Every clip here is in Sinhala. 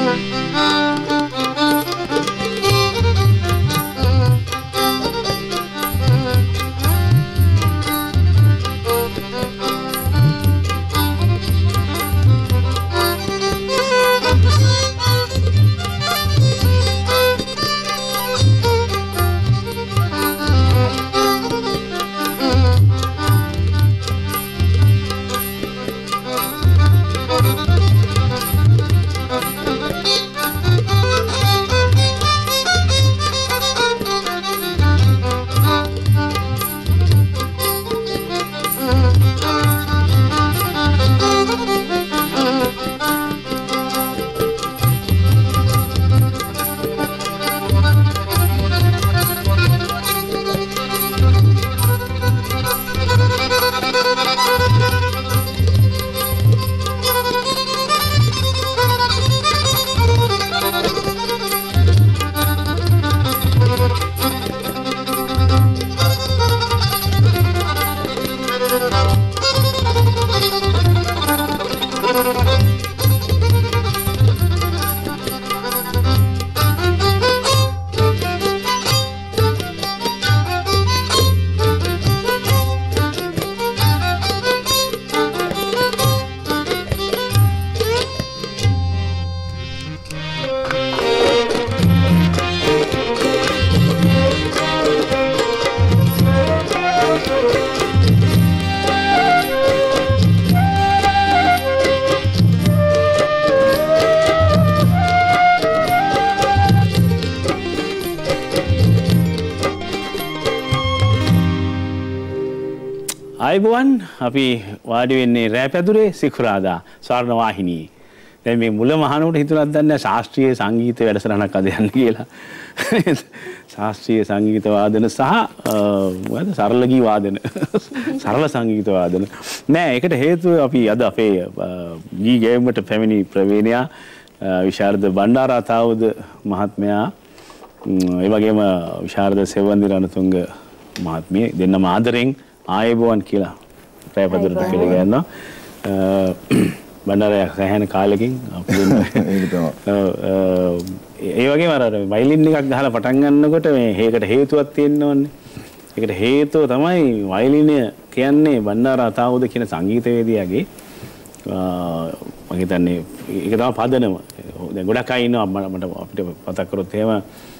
ආයුබෝවන් අපි වාඩි වෙන්නේ රෑපැදුරේ සිකුරාදා ස්වර්ණ වාහිනියේ. දැන් මේ මුල මහනුවට හිතුණත් දන්නේ ශාස්ත්‍රීය සංගීත වැඩසටහනක් අද යන්න කියලා. ශාස්ත්‍රීය සංගීත වාදන සහ මොකද සරල ගී වාදන. සරල සංගීත වාදන. නෑ ඒකට හේතුව අපි අද අපේ ගී ගෑමට පැමිණි ප්‍රවීණයා විශාරද බණ්ඩාරා තාවුද මහත්මයා ඒ වගේම විශාරද සෙවන්දි රණතුංග මහත්මිය දෙන්නම ආදරෙන් ආයුබෝවන් කියලා රෑපැදුරට පිළිගන්නවා. බණ්ඩාරා සෑහෙන කාලෙකින් අපි ඒ වගේම අර වයලින් එකක් ගහලා පටන් ගන්නකොට මේ හේකට හේතුවක් තියෙන්න ඕනේ. ඒකට හේතුව තමයි වයලිනය කියන්නේ බණ්ඩාරා තාවුද කියන සංගීතවේදියාගේ මම හිතන්නේ ඒක තමයි පදනම. දැන් ගොඩක් අය ඉන්නවා මට අපිට මතක් කරොත් එහෙම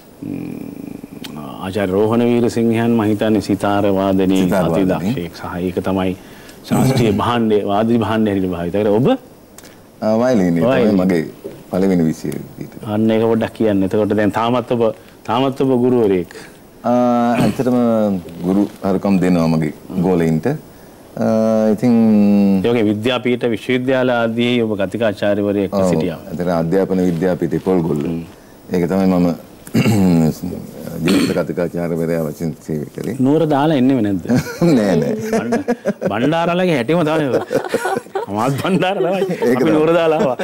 ආචාර්ය රෝහණ වීරසිංහයන් මම හිතන්නේ සිතාර වාදනයේ අතිදක්ෂයෙක් සහ ඒක තමයි ශාස්ත්‍රීය භාණ්ඩේ වාද්‍ය භාණ්ඩේ හැටියට භාවිත කරන්නේ. ඔබ වයලිනේ තමයි මගේ පළවෙනි විෂය. අන්න ඒක පොඩ්ඩක් කියන්න. එතකොට දැන් තාමත් ඔබ ගුරුවරයෙක්. ඇත්තටම ගුරු හරකම් දෙනවා මගේ ගෝලයින්ට. ඉතින් ඒකේ විද්‍යාපීඨ විශ්වවිද්‍යාල ආදී ඔබ කතිකාචාර්යවරයෙක් සිටියා. ඒතර අධ්‍යාපන විද්‍යාපීඨේ පොල්ගොල්ල. ඒක තමයි මම ජීවිත කතිකාචාර්යවරයා වශයෙන් සේවය කළේ. නూరు දාලා එන්නේ නැද්ද? නෑ නෑ. බණ්ඩාරලගේ හැටිම තමයි. අමාත් බණ්ඩාර තමයි. අපි නూరు දාලා ආවා.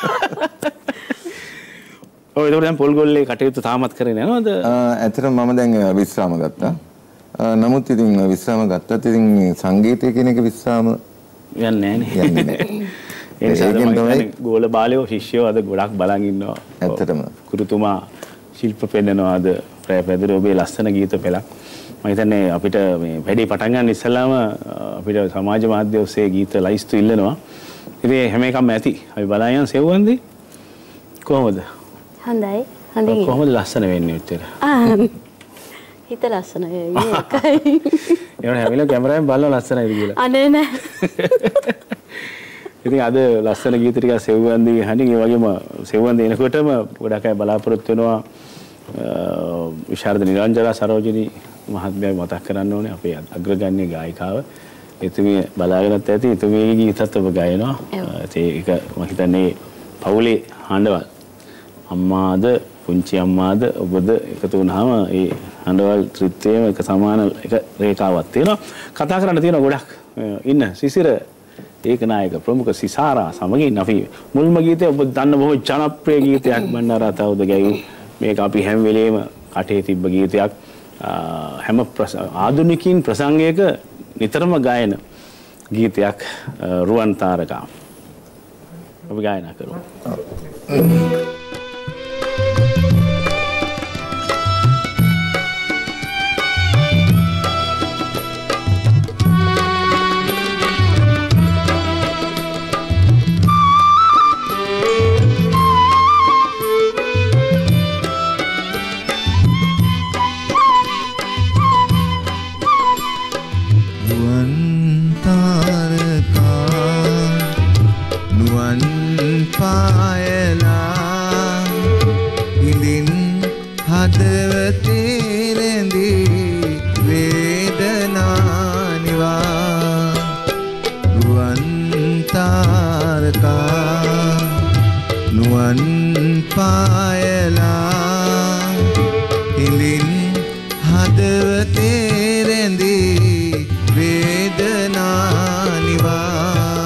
ඔය ඒක දැන් පොල්ගොල්ලේ කටයුතු තාමත් කරගෙන යනවද? ඇත්තටම මම දැන් විශ්‍රාම ගත්තා. නමුත් ඉතින් විශ්‍රාම ගත්තත් ඉතින් සංගීතය කියන එක විශ්‍රාම යන්නේ නෑනේ. යන්නේ නෑ. ඒ නිසා තමයි ගෝල බාලයෝ ශිෂ්‍යයෝ අද ගොඩක් බලන් ඉන්නවා. ඇත්තටම. ගුරුතුමා ශිල්ප පෙන්නනවා අද රෑපැදුරේ ඔබේ ලස්සන ගීත පෙළක්. මම හිතන්නේ අපිට මේ වැඩි පටන් ගන්න ඉස්සෙල්ලාම අපිට සමාජ මාධ්‍ය ඔස්සේ ගීත ලයිස්තු ඉල්ලනවා. ඉතින් හැම එකක්ම ඇති. අපි බලයන් සෙව්වන්දි කොහොමද? හොඳයි. හොඳයි. කොහොමද ලස්සන වෙන්නේ උත්තර? හිත ලස්සනයි ඒකයි. ඒවනේ හැමිලා කැමරාවෙන් බලන ලස්සනයිද කියලා. අනේ නෑ. ඉතින් අද ලස්සන ගීත ටික සෙව්වන්දි හණින් ඒ වගේම සෙව්වන්දි එනකොටම ගොඩක් අය බලාපොරොත්තු වෙනවා විශාරද නිරංජලා සරෝජිනී මහත්මිය මතක් කරන්න ඕනේ අපේ අග්‍රගණ්‍ය ගායිකාව. එතුමිය බලාගෙනත් ඇති එතුමියගේ ගීතත් ඔබ ගයනවා. ඒක මම හිතන්නේ පවුලේ හඬවල් අම්මාද පුංචි අම්මාද ඔබද එකතු වුණාම ඒ හඬවල් ත්‍රිත්වයේම එක සමාන එක රේඛාවක් තියෙනවා. කතා කරන්න තියෙනවා ගොඩක්. ඉන්න සිසිර ඒකනායක ප්‍රමුඛ සිසාරා සමගින් අපි මුල්ම ගීතය ඔබ දන්න බොහෝ ජනප්‍රිය ගීතයක් බණ්ඩාරා තාවුද ගැයූ මේක අපි හැම වෙලේම කටේ තිබ්බ ගීතයක්. හැම ආධුනිකින් ප්‍රසංගයක නිතරම ගායන ගීතයක් රුවන් තාරකා. අපි ගායනා කරමු. හදවතේ රැඳී වේදනා නිවා රුවන් තාරකා නුවන් පායලා හිඳින් හදවතේ රැඳී වේදනා නිවා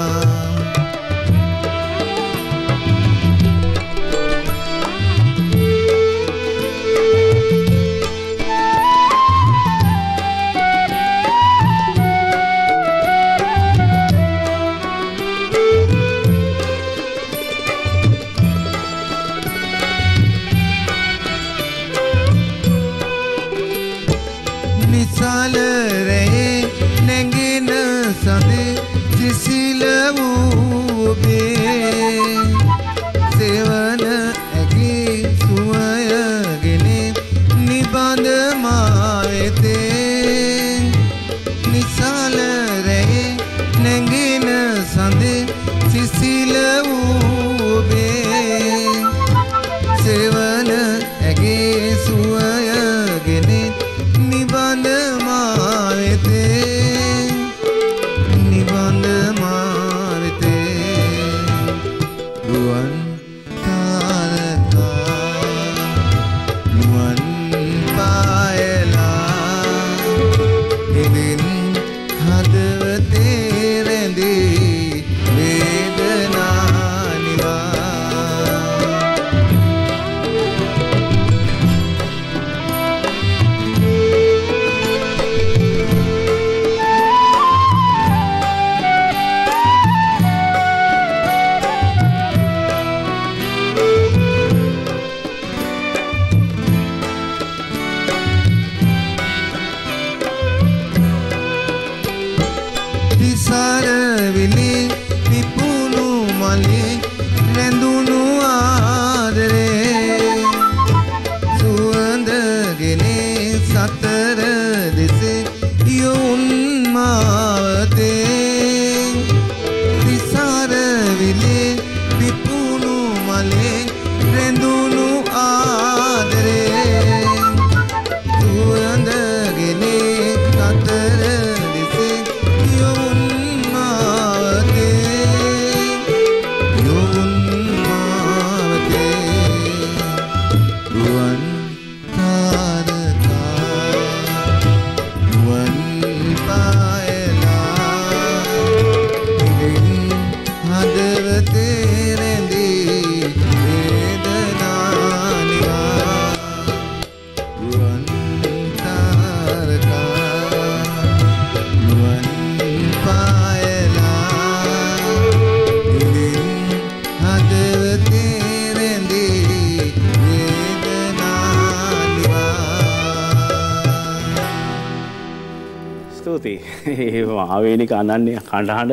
ආවේනික අනන්‍ය කටහඬ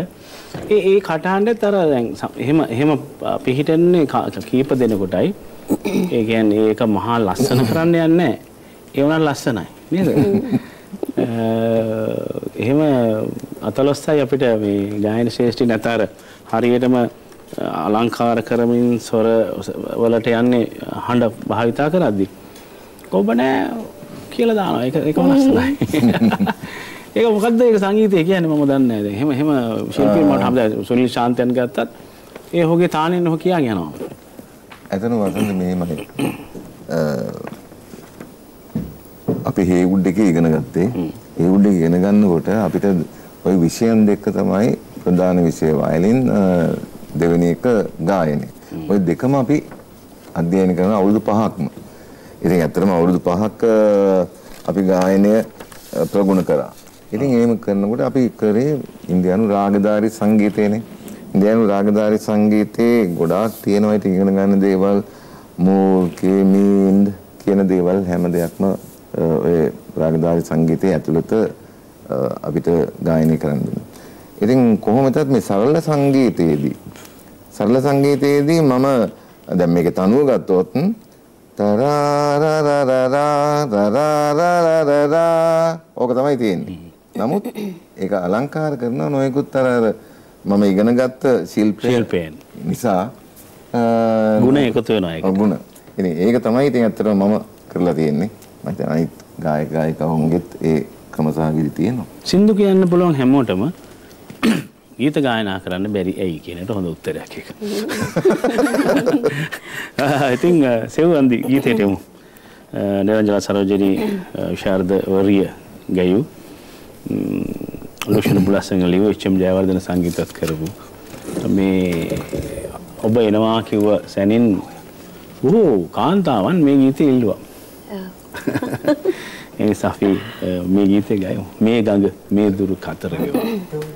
ඒ කටහඬත් අර දැන් එහෙම පිහිටන්නේ කීප දෙනෙකුටයි ඒ කියන්නේ ඒක මහා ලස්සන කරන්න යන්නේ නැහැ ඒ වුණා ලස්සනයි නේද එහෙම අතලොස්සයි අපිට මේ ගායන ශ්‍රේෂ්ඨි නැතර හරියටම අලංකාර කරමින් ස්වර වලට යන්නේ හඬ භාවිතා කරද්දි කොබ නැහැ කියලා දානවා ඒකම ලස්සනයි ඒක මොකද්ද ඒක සංගීතය කියන්නේ මම දන්නේ නැහැ දැන් එහෙම ශිල්පී මට හම්බ සුනිල් ශාන්තයන් ගත්තත් ඒ හොගේ තානෙන් හො කියා යනවා එතන වසන්ත මෙහෙමයි අපි හේවුඩ් එකේ ඉගෙන ගත්තේ හේවුඩ් එකේ ඉගෙන ගන්නකොට අපිට ওই විෂයන් දෙක තමයි ප්‍රධාන විෂය වයලින් දෙවෙනි එක ගායනය ওই දෙකම අපි අධ්‍යයනය කරන අවුරුදු 5ක්ම ඉතින් ඇත්තටම අවුරුදු 5ක් අපි ගායනය ප්‍රගුණ කරා ඉතින් එහෙම කරනකොට අපි කරේ ඉන්දියානු රාගධාරී සංගීතයනේ. ඉන්දියානු රාගධාරී සංගීතේ ගොඩාක් තියෙනවා ඉතින් ඉගෙන ගන්න දේවල් මූර්කේ මීන්ඩ් කියන දේවල් හැම දෙයක්ම ඔය රාගධාරී සංගීතයේ ඇතුළත අපිට ගායනය කරන්න දුන්නා. ඉතින් කොහොමදත් මේ සරල සංගීතයේදී මම දැන් මේක තනුව ගත්තොත් ඕක තමයි තියෙන්නේ. නමුත් ඒක අලංකාර කරන නොයෙකුත් අර මම ඉගෙනගත්ත ශිල්පයෙන් නිසා ගුණ එකතු වෙනවා ඒක. ගුණ. ඉතින් ඒක තමයි ඉතින් ඇත්තටම මම කරලා තියෙන්නේ. මම හිතන්නේ අනිත් ගායක ගායිකවුන්ගෙත් ඒ ක්‍රමසහවිදි තියෙනවා. සින්දු කියන්න පුළුවන් හැමෝටම ගීත ගායනා කරන්න බැරි ඇයි කියන එක හොඳ උත්තරයක් ඒක. ඉතින් සෙව්වන්දි ගීතයට යමු. නිරංජන සරෝජිනී විශාරද වරිය ගයු ලොෂණ බුලස්සංග ලියු එච්.එම්. ජයවර්ධන සංගීතත් කරපු මේ ඔබ එනවා කිව්ව සැනින් කාන්තාවන් මේ ගීතය ඉල්ලුවා. ඒ නිසා අපි මේ ගීතය ගයමු. මේ ගඟ මේ දුරු කතර ගෙවා.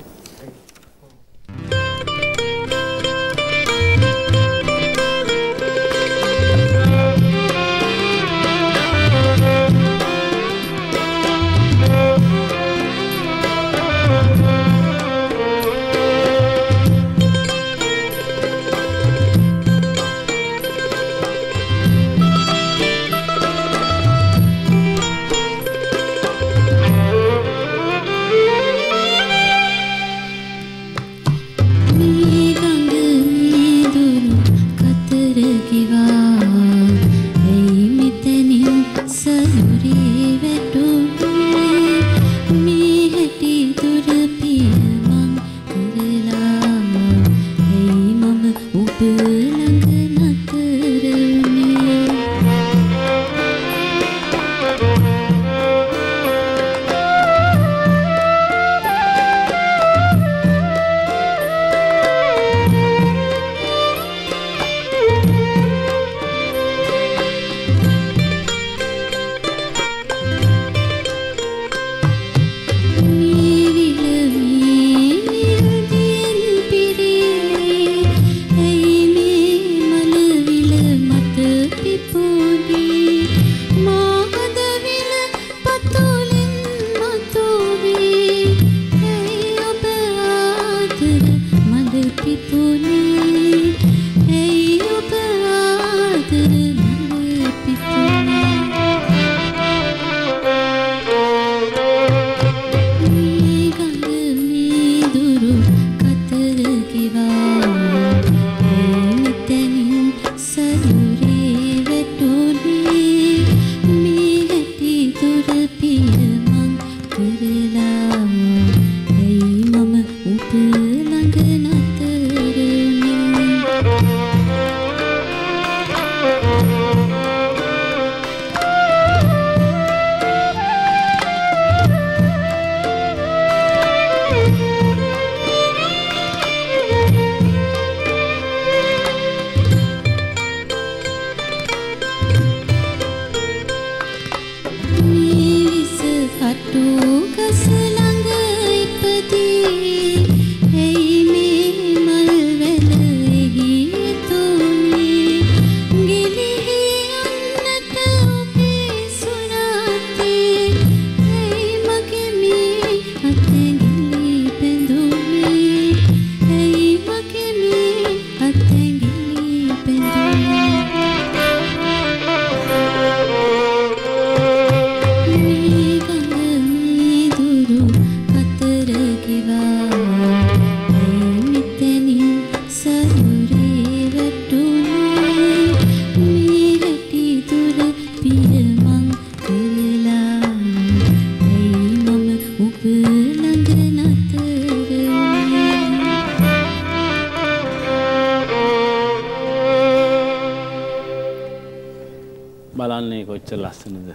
බලන්නේ කොච්චර ලස්සනද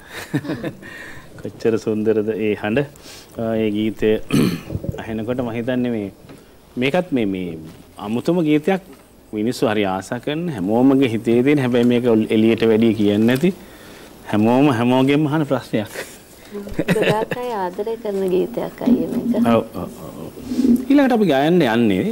කොච්චර සුන්දරද ඒ හඬ ඒ ගීතය අහනකොට මම හිතන්නේ මේකත් මේ අමුතුම ගීතයක් මිනිස්සු හරි ආසා කරන හැමෝමගේ හිතේ තියෙන හැබැයි මේක එළියට වැඩි කියන්නේ නැති හැමෝගෙම අහන ප්‍රශ්නයක් ගොඩාක් අය ආදරය කරන ගීතයක් අයියේ මේක. ඔව් ඊළඟට අපි ගායන්න යන්නේ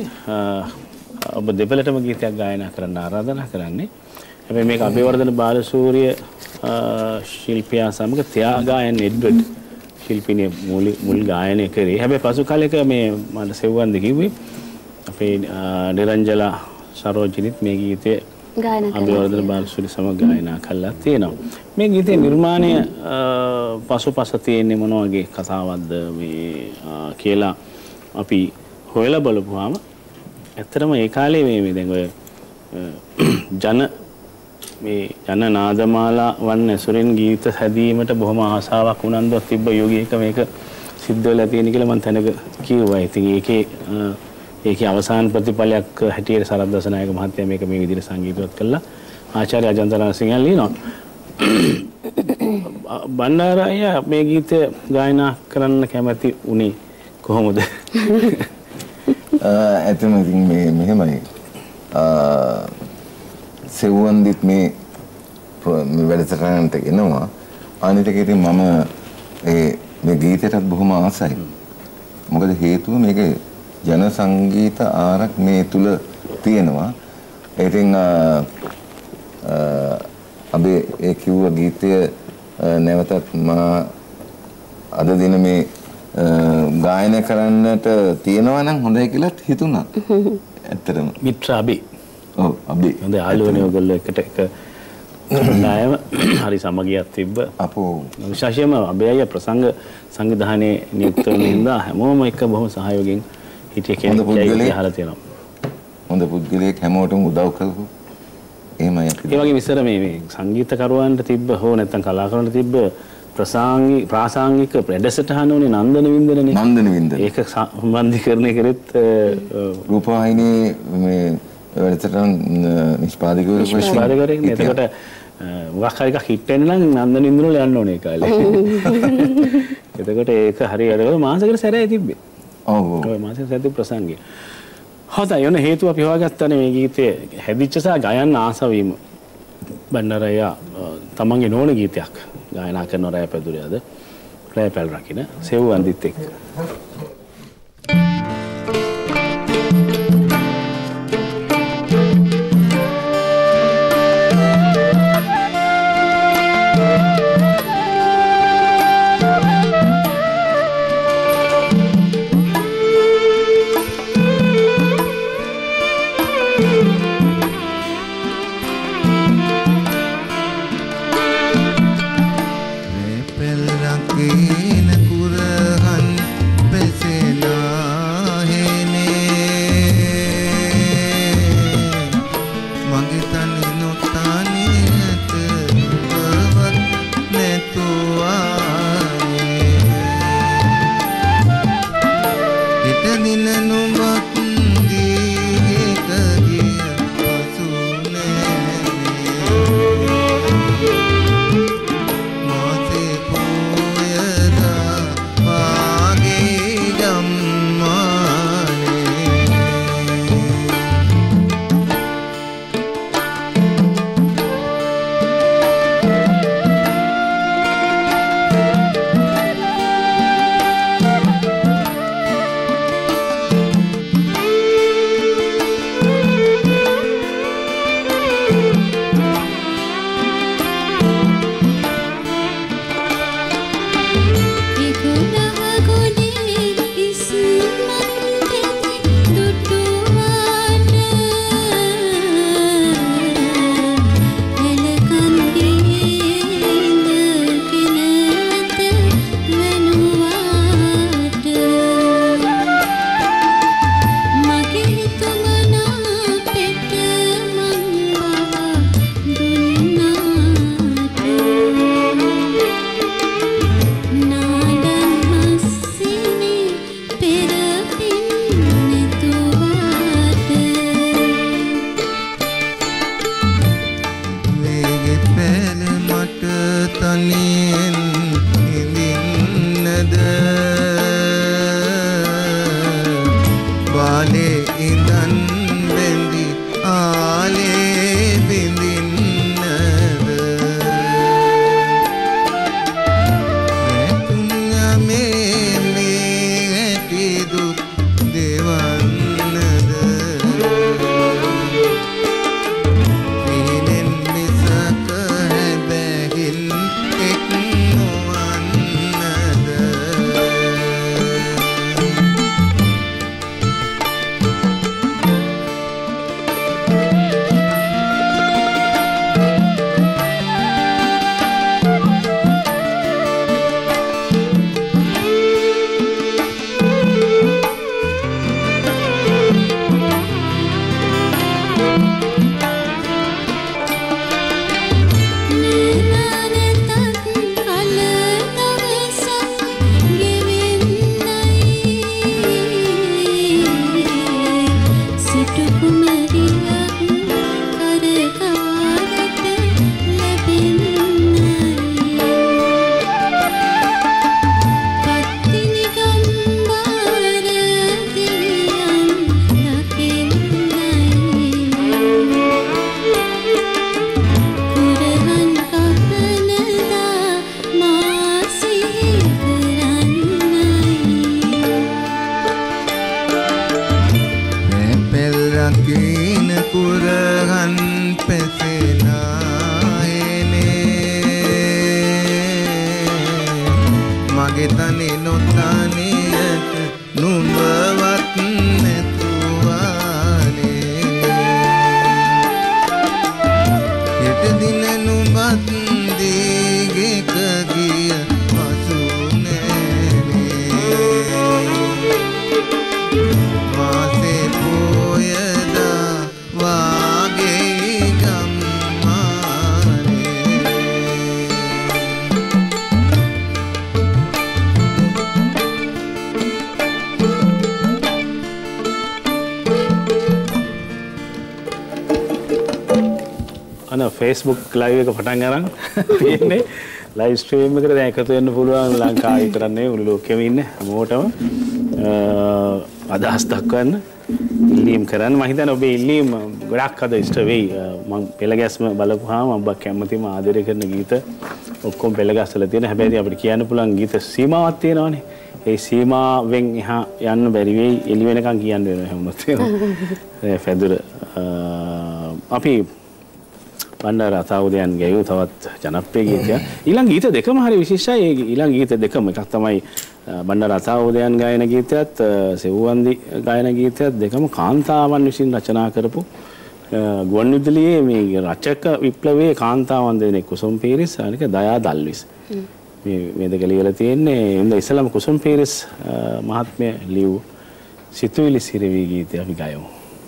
ඔබ දෙපළටම ගීතයක් ගායනා කරන්න ආරාධනා කරන්නේ. හැබැයි මේක අබේවර්ධන බාලසූරිය ශිල්පියා සමග ත්‍යාගායන් එඩ්වඩ් ශිල්පිනිය මුල් ගායනය කරේ. හැබැයි පසු කාලයක මේ මට සෙව්වන්ද කිව්වේ අපේ නිරංජලා සරෝජිනිත් මේ ගීතය අබේවර්ධන බාලසූරිය සමග ගායනා කළා තියෙනවා. මේ ගීතේ නිර්මාණය පසුපස තියෙන්නේ මොන වගේ කතාවක්ද මේ කියලා අපි හොයලා බලපුවාම ඇත්තටම ඒ කාලේ මේ දැන් ඔය ජන මේ යන නාදමාලා වන් ඇසුරෙන් ගීත හැදීමට බොහොම ආසාවක් උනන්දුවක් තිබ්බ යෝගීක මේක සිද්ධ වෙලා තියෙන කියලා මම තැනක කිව්වා. ඉතින් ඒකේ අවසාන ප්‍රතිඵලයක් හැටියට සරත් දසනායක මහත්තයා මේක මේ විදිහට සංගීතවත් කළා. ආචාර්ය අජන්ත රණසිංහන් ලියනවා. බණ්ඩාරාය මේ ගීතය ගායනා කරන්න කැමති උනේ කොහොමද? ඇත්තම ඉතින් මේ මෙහෙමයි. සෙව්වන්දිත් මේ වැඩසටහනට එනවා. අනිත් එක ඉතින් මම මේ ගීතයටත් බොහොම ආසයි. මොකද හේතුව මේක ජන සංගීත ආරක් මේ තුල තියෙනවා. ඉතින් අපි ඒ කිව්ව ගීතය නැවතත් අද දින මේ ගායන කරන්නට තියෙනවා නම් හොඳයි කියලා හිතුණා. ඇත්තටම. මිත්‍ර අබි. ඔව් අබි. හොඳ යාළුවනේ ඔයගොල්ලෝ එකට එක නායම හරි සමගියක් තිබ්බ. අපෝ විශේෂයෙන්ම අබේය ප්‍රසංග සංවිධානයේ නියුක්ත වෙන හින්දා හැමෝම එක බොහොම සහයෝගයෙන් හිටිය කෙනෙක් කියලා අහලා තියෙනවා. හොඳ පුද්ගලයෙක් හැමෝටම උදව් කළා. එහෙමයි අපි. ඒ වගේ විතර මේ සංගීතකරුවන්ට තිබ්බ හෝ නැත්නම් කලාකරුවන්ට තිබ්බ ප්‍රාසංගික වැඩසටහන උනේ නන්දන වින්දනනේ. නන්දන වින්දන. ඒක සම්බන්ධීකරණය කරෙත් රූපවාහිනියේ මේ වැඩසටහන් නිෂ්පාදකවරයෙක්. එතකොට මොකක් හරි එකක් හිට වෙන්න නම් නන්දන වින්දන වල යන්න ඕනේ කාලේ. එතකොට ඒක හරියට මාසෙකට සැරේ තිබ්බේ. ඔව්. ඔය මාසෙකට සැරේ ප්‍රසංගය. හොඳයි යන හේතුව අපි හොයාගත්තානේ මේ ගීතයේ හැදිච්ච සහ ගයන්න ආස වීම. බණ්ඩාරය තමන්ගේ නෝන ගීතයක් ගායනා කරන රෑ පැදුරයද රෑ පැල් රකින්න සෙව්වන්දිත් එක්ක. Pelakin kurhan දින නුඹත් දීගෙක ගිය පසු මාසේ පෝයදා වාගේ ගම්මානේ අන Facebook live එක පටන් ගන්න තියෙන්නේ live stream එකට දැන් එකතු වෙන්න පුළුවන් ලංකාවේ විතරක් නෙවෙයි මුළු ලෝකෙම ඉන්න හැමෝටම අදහස් දක්වන්න ඉල්ලීම් කරන්න මම හිතන්නේ ඔබේ ඉල්ලීම් ගොඩක් අද ඉෂ්ට වෙයි මම පෙළගැස්ම බලපුවාම ඔබ කැමතිම ආදරය කරන ගීත ඔක්කොම පෙළගැස්සලා තියෙන හැබැයි අපිට කියන්න පුළුවන් ගීත සීමාවක් තියෙනවානේ ඒ සීමාවෙන් එහා යන්න බැරි වෙයි එළි වෙනකන් කියන්න වෙනවා එහෙම වුණොත් ෆෙදුර අපි බණ්ඩාර අතාවුදයන් ගැයූ තවත් ජනප්‍රිය ගීතයක්. ඊළඟ ගීත දෙකම හරි විශේෂයි. ඒ ඊළඟ ගීත දෙකම එකක් තමයි බණ්ඩාර අතාවුදයන් ගායන ගීතයත් සෙව්වන්දි ගායන ගීතයත් දෙකම කාන්තාවන් විසින් රචනා කරපු ගුවන්විදුලියේ මේ රචක විප්ලවයේ කාන්තාවන් දෙනෙක් කුසුම් පීරිස් අනික දයා දල්විස්. මේ දෙක ලියලා තියෙන්නේ උන්ද ඉස්සලම කුසුම් පීරිස් මහත්මිය ලියු සිතුවිලි සිරවි ගීතය අපි ගයමු.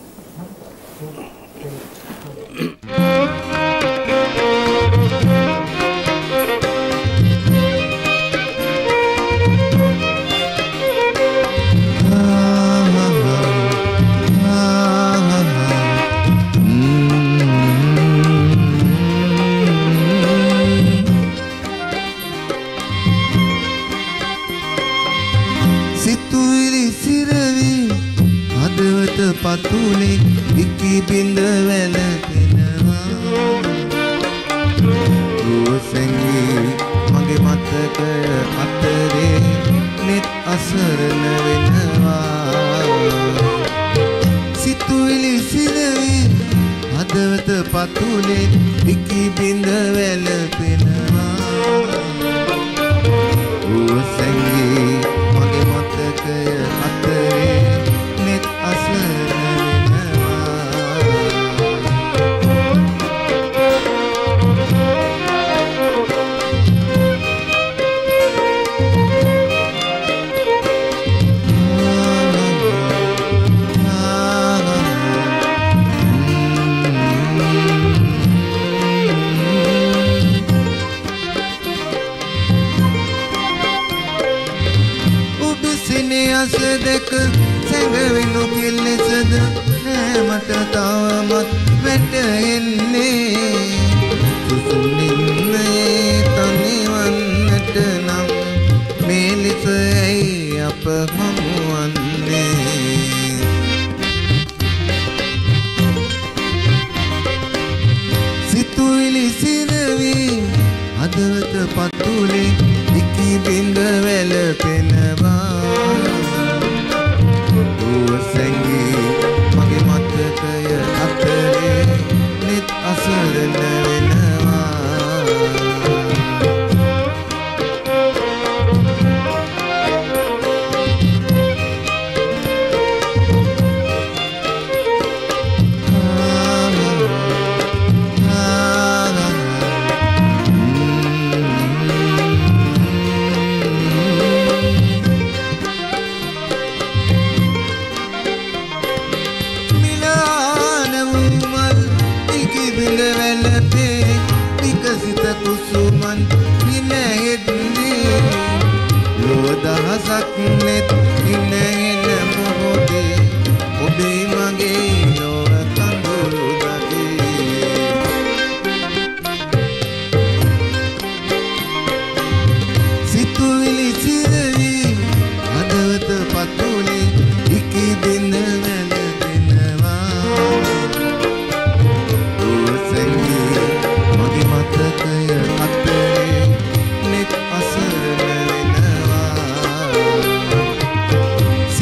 පතුලේ ඉකි බිඳ වැළපෙනවා රෝසෙන්ගි මගේ මතකය අතරේ net අසරණ වෙනවා සිතුවිලි සිරවි හදවත පතුලේ ඉකි බිඳ වැළපෙනවා රෝසෙන්ගි මගේ මතකය අතරේ net අසරණ දෙක සැඟවිලු කිල්ලෙසද නෑමට තවමත් වැටෙන්නේ සුසුනින්නේ තනිවන්නට නම් මේ ලෙස ඇයි අප හමුවන්නේ සිතුවිලි සිරවි හදවත පතුලේ ඉකි බිඳ වැළපෙනවා සැඟි මගේ මතකය අතරේ net අසරණ වෙනවා දහසක් net ඉන්න මොහොතේ ඔබේ මගේ ලොව කඳුළු දකේ සිතුවිලි සිරවි හදවත පතුලේ ඉකි බිඳ වැළපෙනවා රෝසෙන්ගි මගේ මතකය අතරේ net අසරණ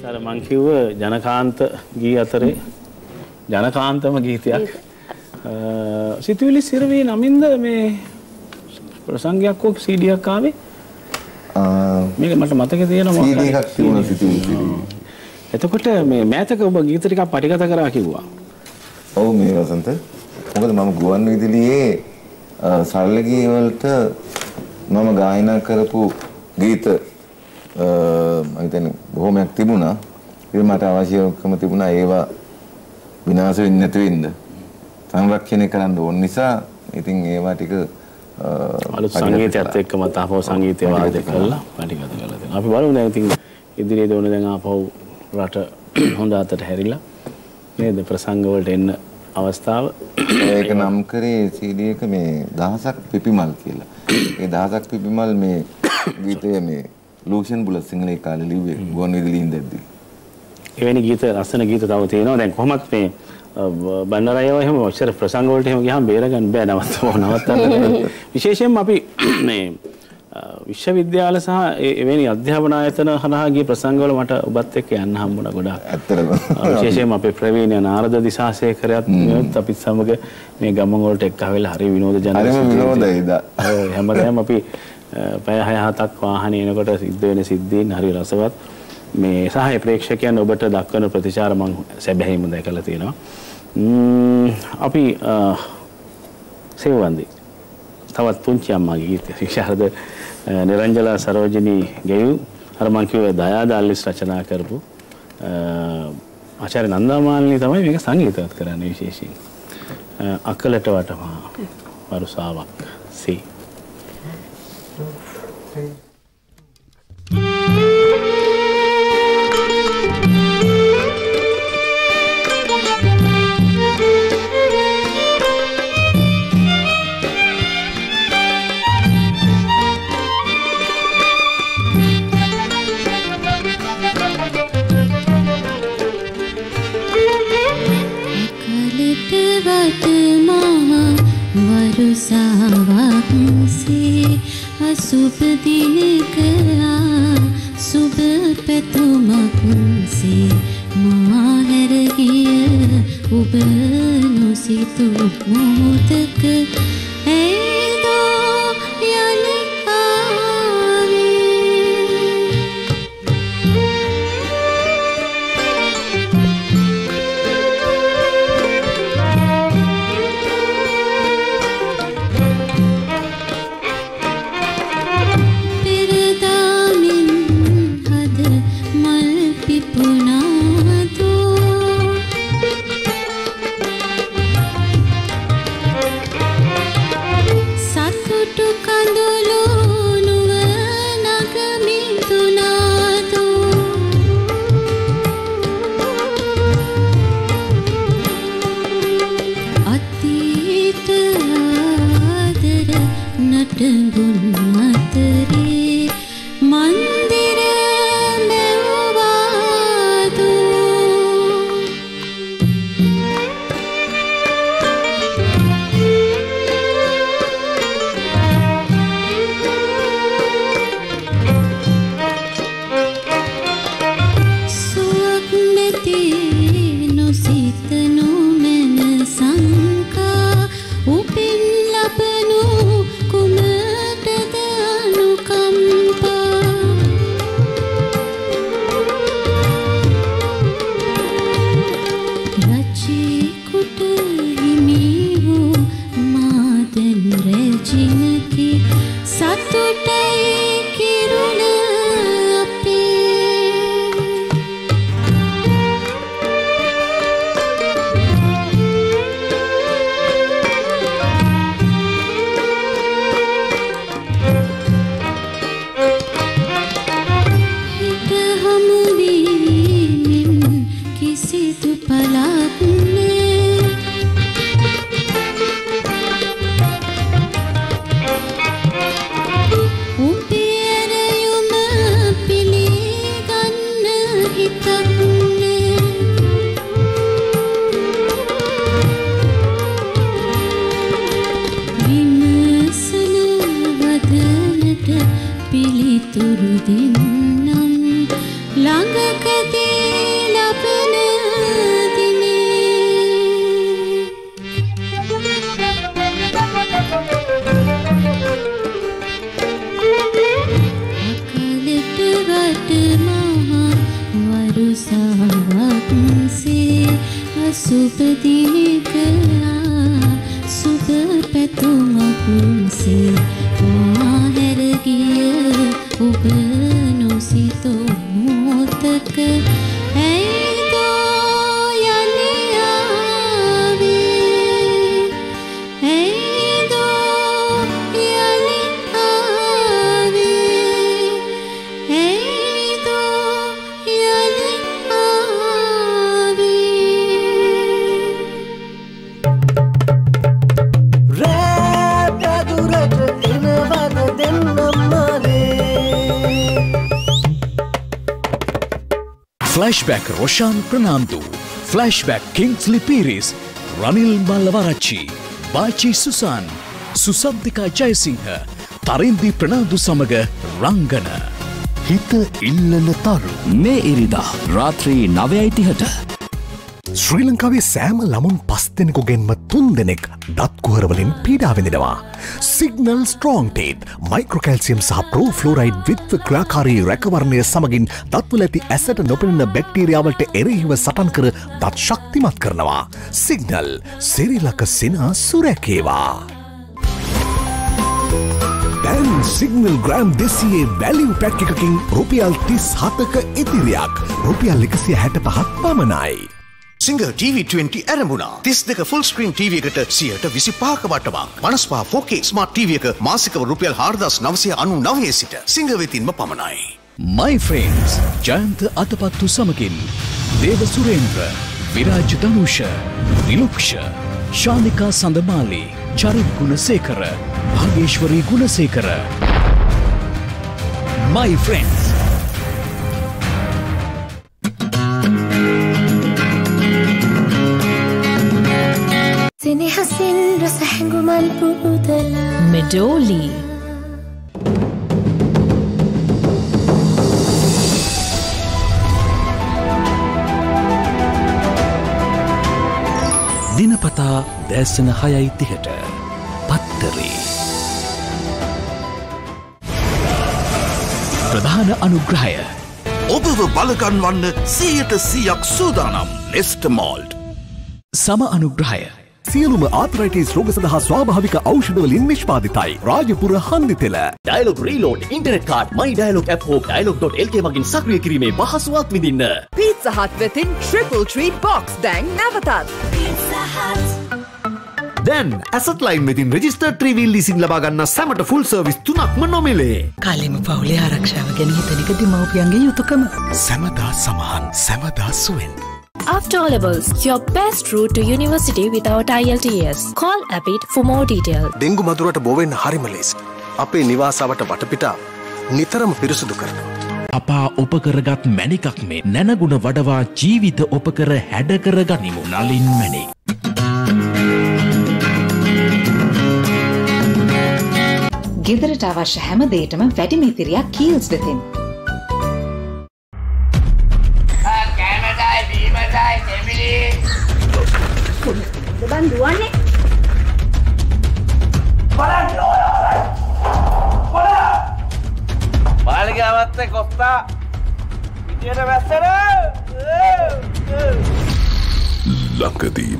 අර මං කිව්ව ජනකාන්ත ගී අතරේ ජනකාන්තම ගීතයක්. සිතුවිලි සිරවී නමින්ද මේ ප්‍රසංගයක් හෝ CD එකක් ආවේ? මේක මට මතකේ තියෙනවා CD එකක් තිබුණා සිතුවිලි. එතකොට මේ මෑතක ඔබ ගීත ටිකක් පටිගත කරා කිව්වා. ඔව් මේ වසන්ත. මොකද මම ගුවන් විදුලියේ සරල ගී වලට මම ගායනා කරපු ගීත මම හිතන්නේ බොහොමයක් තිබුණා. ඒ මට අවශ්‍යකම තිබුණා ඒවා විනාශ වෙන්නේ නැති වෙන්න. සංරක්ෂණය කරන්න ඕන නිසා ඉතින් ඒවා ටික අලුත් සංගීතයත් එක්කම තාපව සංගීතය වාදනය කරලා පටිගත කරලා තියෙනවා. අපි බලමු දැන් ඉතින් ඉදිරියේදී ඕන දැන් ආපහු රට හොඳ අතට හැරිලා නේද ප්‍රසංග වලට එන්න අවස්ථාව. ඒක නම් කරේ CD එක මේ දහසක් පිපිමල් කියලා. ඒ දහසක් පිපිමල් මේ ගීතය මේ ලූෂන් බුලත් සිංහලේ කාලේ ලිව්වේ ගුවන් විදුලියෙන් දැද්දි. එවැනි ගීත ලස්සන ගීත තව තියෙනවා. දැන් කොහොමත් මේ බණ්ඩාරයව එහෙම ඔච්චර ප්‍රසංග වලට එහෙම ගියාම බේරගන්න බෑ නවත්තන්න. විශේෂයෙන්ම අපි මේ විශ්වවිද්‍යාල සහ එවැනි අධ්‍යාපන ආයතන හරහා ගිය ප්‍රසංග වල මට ඔබත් එක්ක යන්න හම්බුණා ගොඩාක්. ඇත්තටම. විශේෂයෙන්ම අපේ ප්‍රවීණ නාරද දිසාසේකරයත් මෙවත් අපිත් සමග මේ ගමන් වලට එක්ක ආවෙලා හරි විනෝද ජනක. හරිම විනෝදයිද. ඔව් හැමදාම අපි පැය 6-7ක් වාහනේ එනකොට සිද්ධ වෙන සිද්ධීන් හරි රසවත්. මේ සහය ප්‍රේක්ෂකයන් ඔබට දක්වන ප්‍රතිචාර මම සැබෑම දැකලා තියෙනවා. අපි සේවන්දි තවත් පුංචි අම්මාගේ ගීතය විශාරද නිරංජලා සරෝජිනී ගෙයු අර මං කිව්වේ දයාද අල්ලිස් රචනා කරපු ආචාර්ය නන්දාමාලිනී තමයි මේක සංගීතවත් කරන්නේ විශේෂයෙන්. අකලට වටමා වරුසාවක් සී शुभ दिन का शुभ पैतुमक से माहर गिया उबनो से तू मोदक है दो यल आवे මතක ඇයිදෝ යලි ආවේ ඇයිදෝ යලි ආවේ ඇයිදෝ යලි ආවේ රැට දුරට එනවද දෙන්නම්මානේ Flashback Roshan Pranamdu, Flashback Kingsley Piris, Ranil Mallavarachi, Bachi Susan, Susantika Jayasinghe, Tarindi Pranamdu Samaga, Rangana. Hita illana taru. මේ ඉරිදා රාත්‍රී 9:30ට ශ්‍රී ලංකාවේ සෑම ළමුන් 5 දෙනෙකුගෙන්ම 3 දෙනෙක් දත් කුහරවලින් පීඩා විඳිනවා. Signal Strong Teeth, Microcalcium සහ Profluoride විත්ව ක්‍රියාකාරී රැකවරණය සමගින් දත්වල ඇති ඇසට නොපෙනෙන බැක්ටීරියාවලට එරෙහිව සටන් කර දත් ශක්තිමත් කරනවා. Signal සිරිලක සිනා සුරැකේවා. දැන් Signal Gram 200 value pack එකකින් රුපියල් 37ක ඉතිරියක් රුපියල් 165ක් පමණයි. Singer TV20 ඇරඹුණා. 32 full screen TV එකට 125ක වටවක්. 55 4K smart TV එක මාසිකව රුපියල් 4999 සිට Singer වෙතින්ම පමණයි. My Friends ජයන්ත අතපත්තු සමගින් දේව සුරේන්ද්‍ර, විරාජ් ධනුෂ, විලුක්ෂ, ශානිකා සඳමාලි, චරිත් ගුණසේකර, භාගේශ්වරී ගුණසේකර. My Friends සෙනෙහසින් රස හැඟුමල් පුරුදලා මෙඩෝලි දිනපතා දැසන 6:30ට පත්තරේ ප්‍රධාන අනුග්‍රහය ඔබව බලගන්වන්න 100% සූදානම් නෙස්ට් මෝල්ඩ්. සම අනුග්‍රහය සියලුම ආතරයිටිස් රෝග සඳහා ස්වාභාවික ඖෂධවලින් නිෂ්පාදිතයි. රාජපුර හන්දිතෙල. Dialog reload internet card my dialog app හෝ dialog.lk මගින් සක්‍රිය කිරීමේ පහසුවක් විඳින්න. Pizza Hut වෙතින් triple treat box දැන් නැවතත්. Pizza Hut දැන් ඇසට් ලයින් වෙතින් රෙජිස්ටර්ඩ් ට්‍රීවීල් ලීසින් ලබා ගන්න සැමට ෆුල් සර්විස් 3ක්ම නොමිලේ. කලින්ම පවුලේ ආරක්ෂාව ගැන හිතන එක දෙමව්පියන්ගේ යුතුයකම. සැමදා සමහන් සැමදා සුවෙන්. After O Levels, your best route to university without IELTS. Call APIT for more detail. Dengue මදුරට බොවෙන්න හරිම ලේසි. අපේ නිවාසාවට වටපිටා නිතරම පිරිසුදු කරනවා. අපා උපකරගත් මැණිකක් මේ නැනගුණ වඩවා ජීවිත උපකර හැඩ කර ගනිමු. නලින් මැණික්. ගෙදරට අවශ්‍ය හැම දෙයකම වැඩි මිතිරියක් කීල්ස් වෙතින්. බන් දුවන්නේ මාලිගාවත් කොස්තා විදියට වැස්සන ලංකදීම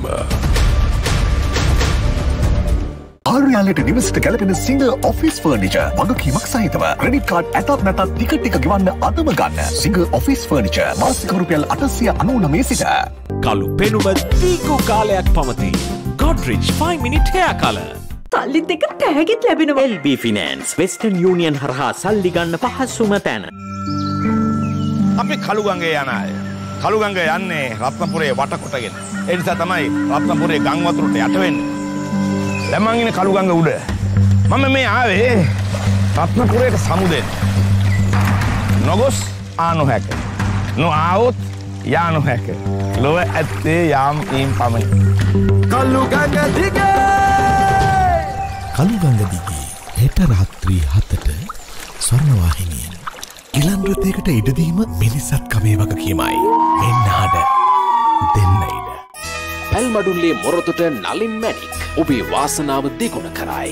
ආර්යාලයට නිවසට ගැලපෙන සිංගල් ඔෆිස් ෆර්නිචර් වගකීමක් සහිතව ක්‍රෙඩිට් කාඩ් ඇතත් නැතත් ටික ගෙවන්න අදම ගන්න. සිංගල් ඔෆිස් ෆර්නිචර් මාසික රුපියල් 899 සිට. කළු පෙනුම දීර්ඝ කාලයක් පවතී. Godrej 5 minute hair color. සල්ලි දෙක තෑගිත් ලැබෙනවා. LB Finance Western Union හරහා සල්ලි ගන්න පහසුම තැන. අපි කළුගංගේ යන අය. කළුගංග යන්නේ රත්නපුරේ වටකොටගෙන. ඒ නිසා තමයි රත්නපුරේ ගම් වතුරට යට වෙන්නේ. දැන් මං ඉන්නේ කළුගංග උඩ. මම මේ ආවේ රත්නපුරේට සමුදෙන්න. නොගොස් ආනොහැක. නොආවොත් යානොහැක. ලොව ඇත්තේ යාම් ඊම් පමණි. කළුගංග දිගේ කළුගංග දිගේ හෙට රාත්‍රී 7ට ස්වර්ණවාහිනියෙන් ගිලන් රථයකට ඉඩදීම මිනිසත් කමේ වගකීමයි. මෙන්න ආද දෙන්න ඉඩ. පැල්මඩුල්ලේ මොරොතට නලින් මැණික් ඔබේ වාසනාව දෙගුණ කරයි.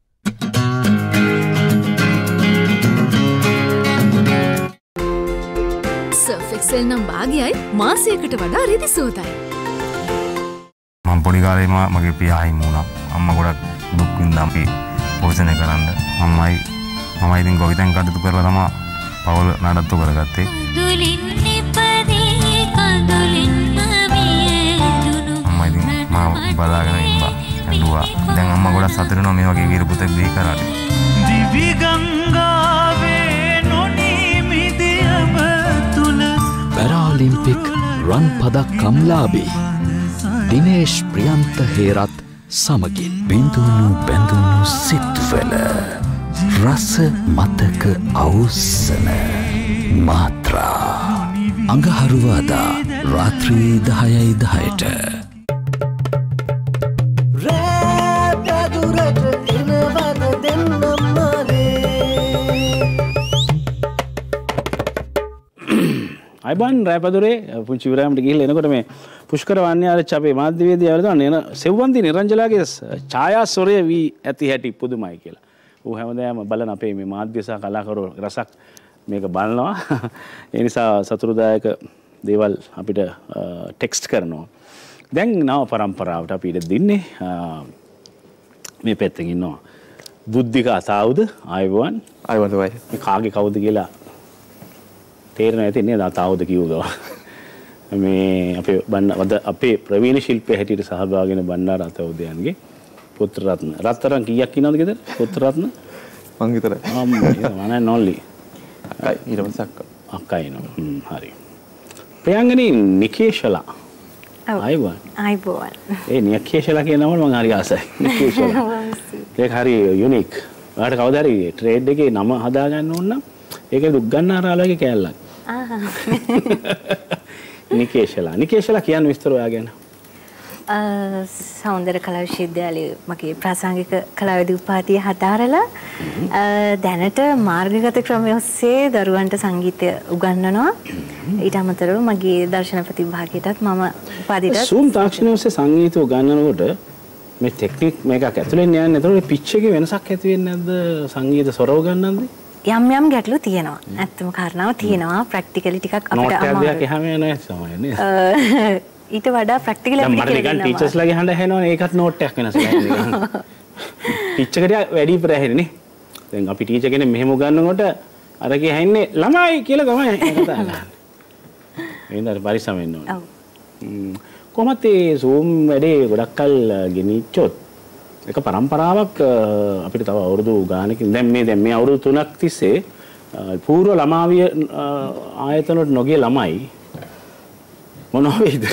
Surf Excel නම් භාගයයි මාසයකට වඩා රෙදි සෝතයි. මම පොඩි කාලේ මගේ පියා හිමි වුණා. අම්මා ගොඩක් දුක් විඳා අපි පෝෂණය කරන්න. මමයි ඉතින් ගොවිතැන් කටයුතු කරලා තමයි පවුල නඩත්තු කරගත්තේ. අම්මා ඉතින් මාව බලාගෙන ඉබ්බා ඇඬුවා. දැන් අම්මා ගොඩක් සතුටු වෙනවා මේ වගේ වීර පුතෙක් බිහි කරාට. දිවි ගංගාවේ නොනිමිදියම තුල පැරාලිම්පික් රන් පදක්කම්ලාබී දිනේෂ් ප්‍රියන්ත හේරත් සමගින් බිඳුණු බැඳුණු සිත්වල රස මතක අවුස්සන මාත්‍රා අඟහරුවාදා රාත්‍රී 10:10ට අයිබන් රෑපදුරේ පුංචි විරාමයට ගිහිල්ලා එනකොට මේ පුෂ්කර වන්‍යාරච්ච අපේ මාධ්‍යවේදී ආවලා දාන සෙව්වන්ති නිරංජලාගේ ඡායා ස්වරය වී ඇති හැටි පුදුමයි කියලා. ඌ හැමදාම බලන අපේ මේ මාධ්‍ය සහ කලාකරු රසක් මේක බලනවා. ඒ නිසා සතුටුදායක දේවල් අපිට ටෙක්ස්ට් කරනවා. දැන් නව පරම්පරාවට අපි ඉඩ දෙන්නේ මේ පැත්තෙන් ඉන්නවා. බුද්ධික අසාවුද ආයුබෝවන්. ආයුබෝවන් තමයි. මේ කාගේ කවුද කියලා තේරෙන්නේ නැති නේද අතාවුද කිව්වා. මේ අපේ ප්‍රවීණ ශිල්පී හැටියට සහභාගී වෙන බණ්ඩාර අතවුදයන්ගේ පුත්‍ර රත්න. රත්තරන් කීයක් ඉන්නවද ගෙදර? පුත්‍ර රත්න මං විතරයි. මම නෝන්ලි. අක්කයි ඊට පස්සේ අක්කා. අක්කා ඉන්නවා. හරි. ප්‍රියංගනි නිකේෂලා. ආයිබෝවන්. ආයිබෝවන්. ඒ නිකේෂලා කියන නම මම හරි ආසයි. නිකේෂලා. ඒක හරි යුනික්. ඔයාලට කවදා හරි ට්‍රේඩ් එකේ නම හදා ගන්න ඕන නම් ඒක දුක් ගන්නාරාලගේ කෑල්ලක්. නිකේෂලා කියන්න විස්තර ඔයා ගැන. සෞන්දර්ය කලා විශ්වවිද්‍යාලයේ මගේ ප්‍රාසංගික කලාවේදී උපාධිය හදාරලා දැනට මාර්ගගත ක්‍රමය ඔස්සේ දරුවන්ට සංගීතය උගන්වනවා. ඊට අමතරව මගේ දර්ශන ප්‍රතිභාගයටත් මම උපාධියට සූම් තාක්ෂණය ඔස්සේ සංගීතය උගන්වනකොට මේ ටෙක්නික් මේකක් ඇතුලෙන් යන්නේ නැතකොට පිච් එකේ වෙනසක් ඇති වෙන්නේ නැද්ද සංගීත ස්වරව ගන්නන්ද? යම් ගැටලු තියෙනවා. ඇත්තම කාරණාව තියෙනවා. ප්‍රැක්ටිකලි ටිකක් අපිට අමාරුයි. නෝට් එකක් එහාම යනවා සමහර නේද? ඊට වඩා ප්‍රැක්ටිකලි අපිට කියලා දෙනවා. මට නිකන් ටීචර්ස්ලාගේ හඬ ඇහෙනවනේ ඒකත් නෝට් එකක් වෙනස්ලා නිකන්. ටීචර් කෙනා වැඩි ප්‍රහැරනේ. දැන් අපි ටීචර් කෙනෙක් මෙහෙම උගන්වනකොට අර කිය හැන්නේ ළමයි කියලා තමයි කතා කරන්නේ. එහෙනම් පරිස්සම් වෙන්න ඕනේ. ඔව්. කොහොමද ඒ Zoom වැඩේ ගොඩක් කල් ගෙනිච්චොත් එක පරම්පරාවක් අපිට තව අවුරුදු ගානකින් දැන් මේ අවුරුදු 3ක් තිස්සේ පූර්ව ළමාවිය ආයතන වලට නොගිය ළමයි මොනවා වෙයිද?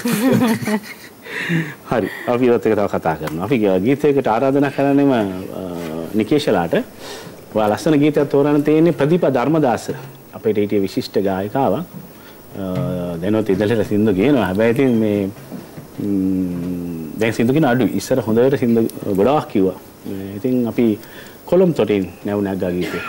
හරි. අපි ඊට තව කතා කරනවා. අපි ගීතයකට ආරාධනා කරන්නේම නිකේෂලාට. ඔයා ලස්සන ගීතයක් තෝරන්න තියෙන්නේ ප්‍රදීප ධර්මදාස. අපේ හිටිය විශිෂ්ට ගායිකාවක්. දැනොත් ඉඳලා සින්දු කියනවා. හැබැයි ඉතින් මේ දැන් සින්දු කියන අඩුයි. ඉස්සර හොඳට සින්දු ගොඩාක් කිව්වා. ඉතින් අපි කොළොම් තොටින් නැව් නැග්ගා ගීතේ.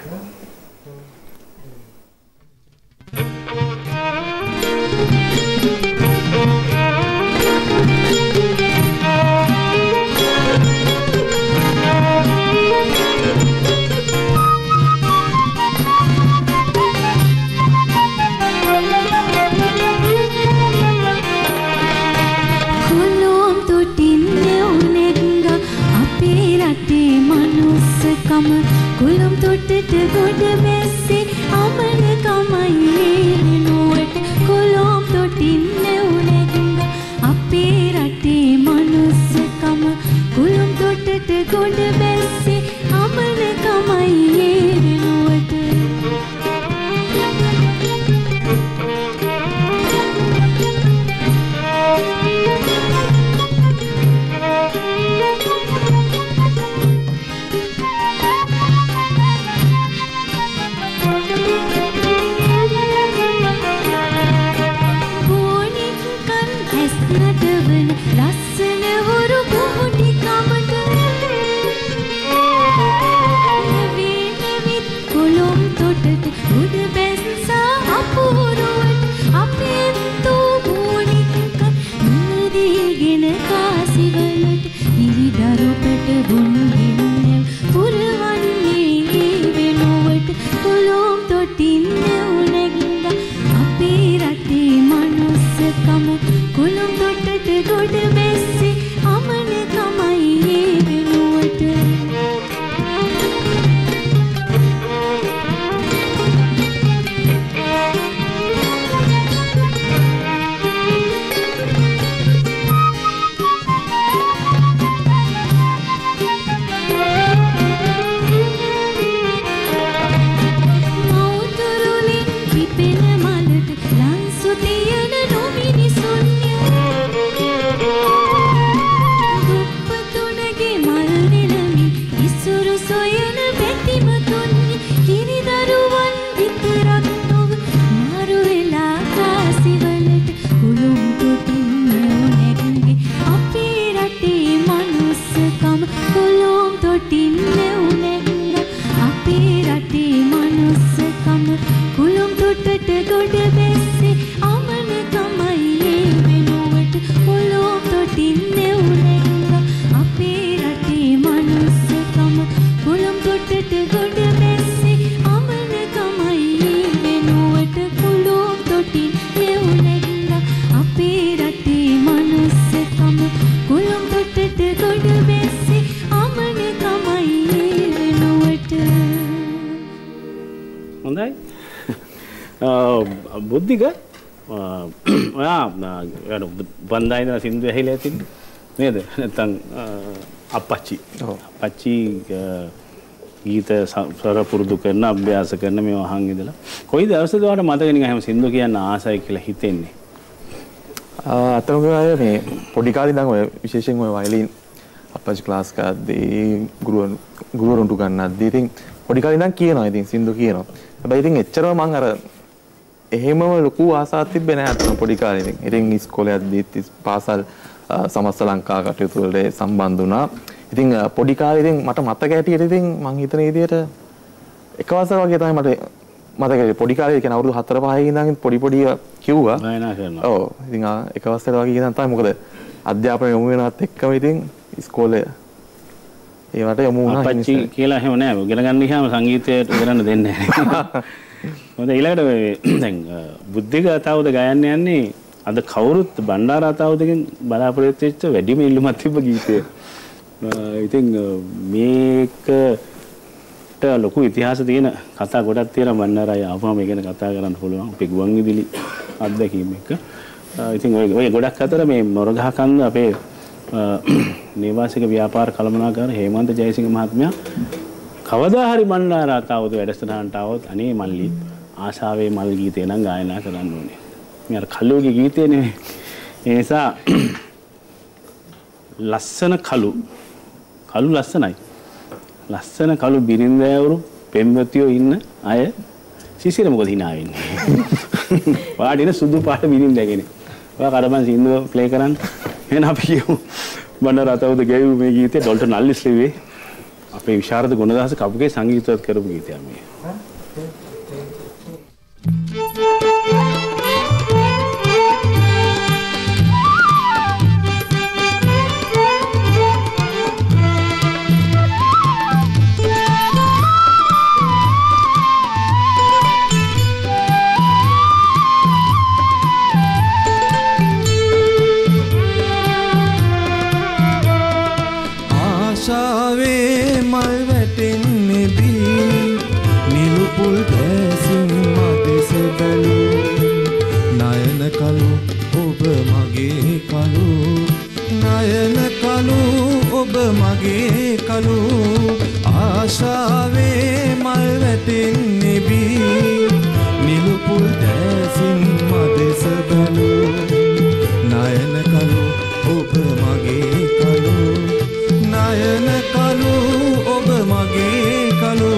කුලම් තොටට ගොඩ බැස්සේ අමන කමයි නුවට කුලම් තොටින් නැවුනැගින්ග අපේ රටේ මනුස්සකම කුලම් තොටට ගොඩ බැස්සේ අමන කමයි නුවට බුද්ධික ඔයා බන්දායින සින්දු ඇහිලා ඇතිනේ නේද? නැත්නම් අපච්චි ගීත ස්වර පුරුදු කරන අභ්‍යාස කරන මේ අහන් ඉඳලා කොයි දවසද ඔයාලට මතක නිකන් හැම සින්දු කියන්න ආසයි කියලා හිතෙන්නේ? අතම ගාය මේ පොඩි කාලේ ඉඳන් ඔය විශේෂයෙන් ඔය වයලින් අපච්චි ක්ලාස් එකදී ගුරුවරුන්ට ගන්නද්දී ඉතින් පොඩි කාලේ ඉඳන් කියනවා ඉතින් සින්දු කියනවා. හැබැයි ඉතින් එච්චරම මං අර එහෙමම ලොකු ආසාවක් තිබ්බේ නැහැ අතන පොඩි කාලේ ඉතින්. ඉතින් ඉස්කෝලේ යද්දී පාසල් සමස්ත ලංකා කටයුතු වලට සම්බන්ධ වුණා. ඉතින් පොඩි කාලේ ඉතින් මට මතක හැටියට ඉතින් මං හිතන විදිහට එක වසර වගේ තමයි මට මතකයි පොඩි කාලේ කියන්නේ අවුරුදු 4-5 ඉඳන් පොඩි කිව්වා. ගායනා කරනවා. ඔව්. ඉතින් එක වසර වගේ ඉඳන් තමයි මොකද අධ්‍යාපනය යොමු වෙනවත් එක්කම ඉතින් ඉස්කෝලේ ඒවට යොමු වුණා. අපච්චි කියලා එහෙම නෑ. ඉගෙන ගන්න ගියාම සංගීතයට ඉගෙනන්න දෙන්නේ නැහැ. මොකද ඊළඟට දැන් බුද්ධික අතාවද ගයන්න යන්නේ අද කවුරුත් බණ්ඩාර අතාවදකින් බලාපොරොත්තු වෙච්ච වැඩිම ඉල්ලුමක් තිබ්බ ගීතය. ඉතින් මේකට ලොකු ඉතිහාස තියෙන කතා ගොඩක් තියෙනවා බණ්ඩාරයි ආවම මේ ගැන කතා කරන්න පුළුවන්. අපේ ගුවන් විදුලි අත්දැකීම් එක. ඉතින් ඔය ගොඩක් අතර මේ මොරගහකන්ද අපේ නේවාසික ව්‍යාපාර කළමනාකාර හේමන්ත ජයසිංහ මහත්මයා කවදා හරි බණ්ඩාර අතාවද වැඩසටහනට આવොත් අනේ මල්ලි ආශාවේ මල් ගීතේ නම් ගායනා කරන්න ඕනේ. මේ අර කළුගේ ගීතේ නෙමෙයි. ඒ නිසා ලස්සන කළු ලස්සනයි. ලස්සන කළු බිරින්දෑවරු පෙම්වතියෝ ඉන්න අය සිසිර මොකද hina වෙන්නේ. වාඩින සුදු පාට බිරින්දෑගෙන. ඔයා කඩමන් සින්දුව ප්ලේ කරන්න. එහෙනම් අපි කියමු බණ්ඩාර අතාවද ගැයූ මේ ගීතේ ඩොල්ටන් අල්ලිස් ලිව්වේ අපේ විශාරද ගුණදාස කපුගේ සංගීතවත් කරපු ගීතයක් මේ. මගේ කලු ආශාවේ මල් වැටෙන්නේ බී නිලුපුල් දැසින් මදෙස බැලු නයන කලු ඔබ මගේ කලු නයන කලු ඔබ මගේ කලු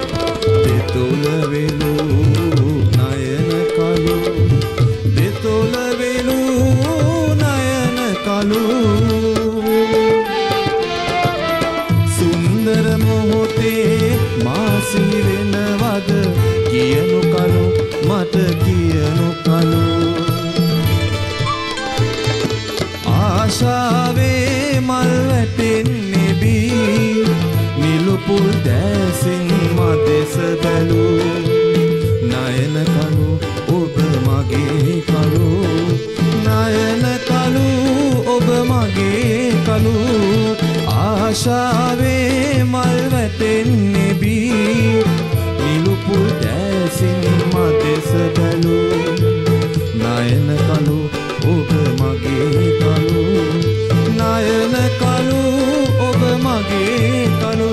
දෙතොල නිලුපුල් දැසින් මදෙස බැලූ නයන කළු ඔබ මගේ කළු නයන කළු ඔබ මගේ කළු ආශාවේ මල් වැටෙන්නේ බී නිලුපුල් දැසින් මදෙස බැලූ නයන කළු ඔබ මගේ කළු නයන කළු ඔබ මගේ කළු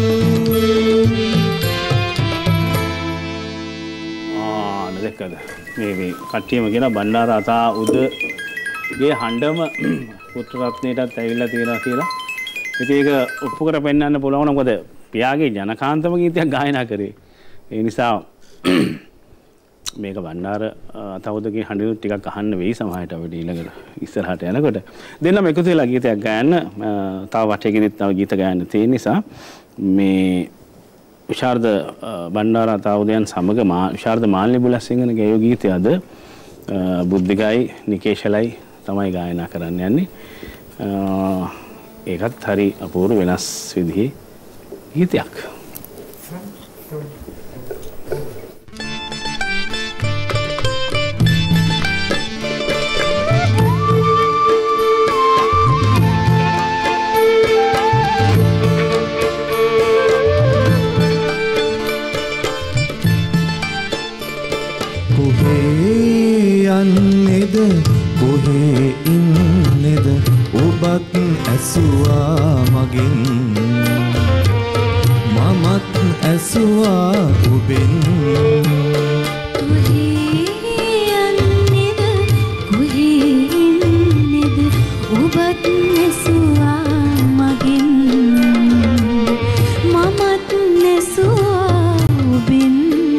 දෙකද මේ කට්ටියම කියන බණ්ඩාර අතා උදගේ හඬම පුත්‍ර රත්නයටත් ඇවිල්ලා තියෙනවා කියලා. ඉතින් ඒක ඔප්පු කර පෙන්නන්න පුළුවන් මොකද පියාගේ ජනකාන්තම ගීතයක් ගායනා කරේ. ඒ නිසා මේක බණ්ඩාර අතා උදගේ හඬින් ටිකක් අහන්න වෙයි සමහරට අපිට ඊළඟට ඉස්සරහට යනකොට. දෙන්නම එකතු වෙලා ගීතයක් ගායන්න තව වටේකින් තව ගීත ගායන්න තියෙන නිසා මේ විශාරද බණ්ඩාර අතා උදයන් සමග විශාරද මාල්නි බුලසිංහන ගායෝ ගීතය අද බුද්ධිකයි නිකේෂලයි තමයි ගායනා කරන්න යන්නේ. ඒකත් හරි අපූර්ව වෙනස් විදිහේ ගීතයක්. යන්නේද කොහේ ඉන්නේද ඔබත් ඇසුවා මගෙන් මමත් ඇසුවා ඔබෙන් කොහේ යන්නේද කොහේ ඉන්නේද ඔබත් ඇසුවා මගෙන් මමත් ඇසුවා ඔබෙන්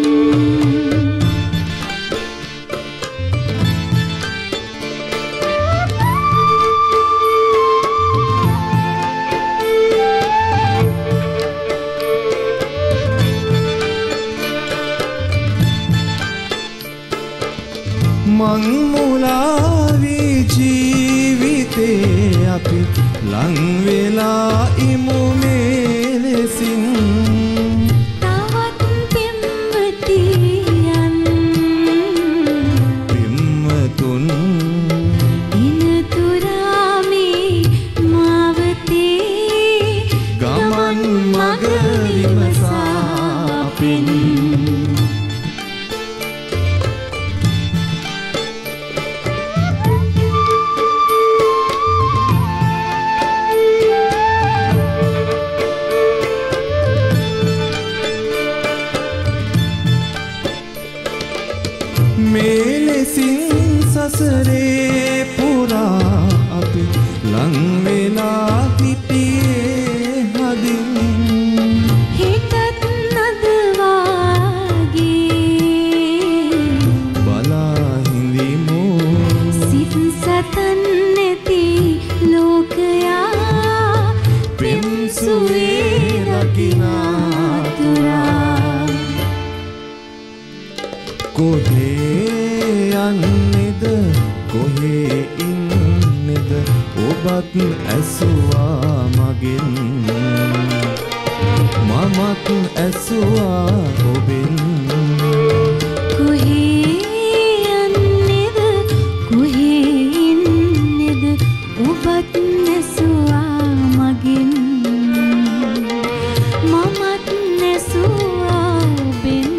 මං මුලාවී ජීවිතේ අපි ලං වෙලා ඉමු මේ ලෙසින් තවත් පෙම්වතියන් පෙම්වතුන් දිනතුරා මේ මාවතේ ගමන් මග විමසා පින් සසරේ පුරා අපි ලං වෙලා හිටියේ හදින් හිතත් නදවාගේ බලා හිඳිමු සිත් සතන් නැති ලෝකයා පෙම් සුවේ රකිනා තුරා කොහේ යන්නේද කොහේ ඉන්නේද ඔබත් ඇසුවා මගෙන් මමත් ඇසුවා ඔබෙන් කොහේ යන්නේද කොහේ ඉන්නේද ඔබත් ඇසුවා මගෙන් මමත් ඇසුවා ඔබෙන්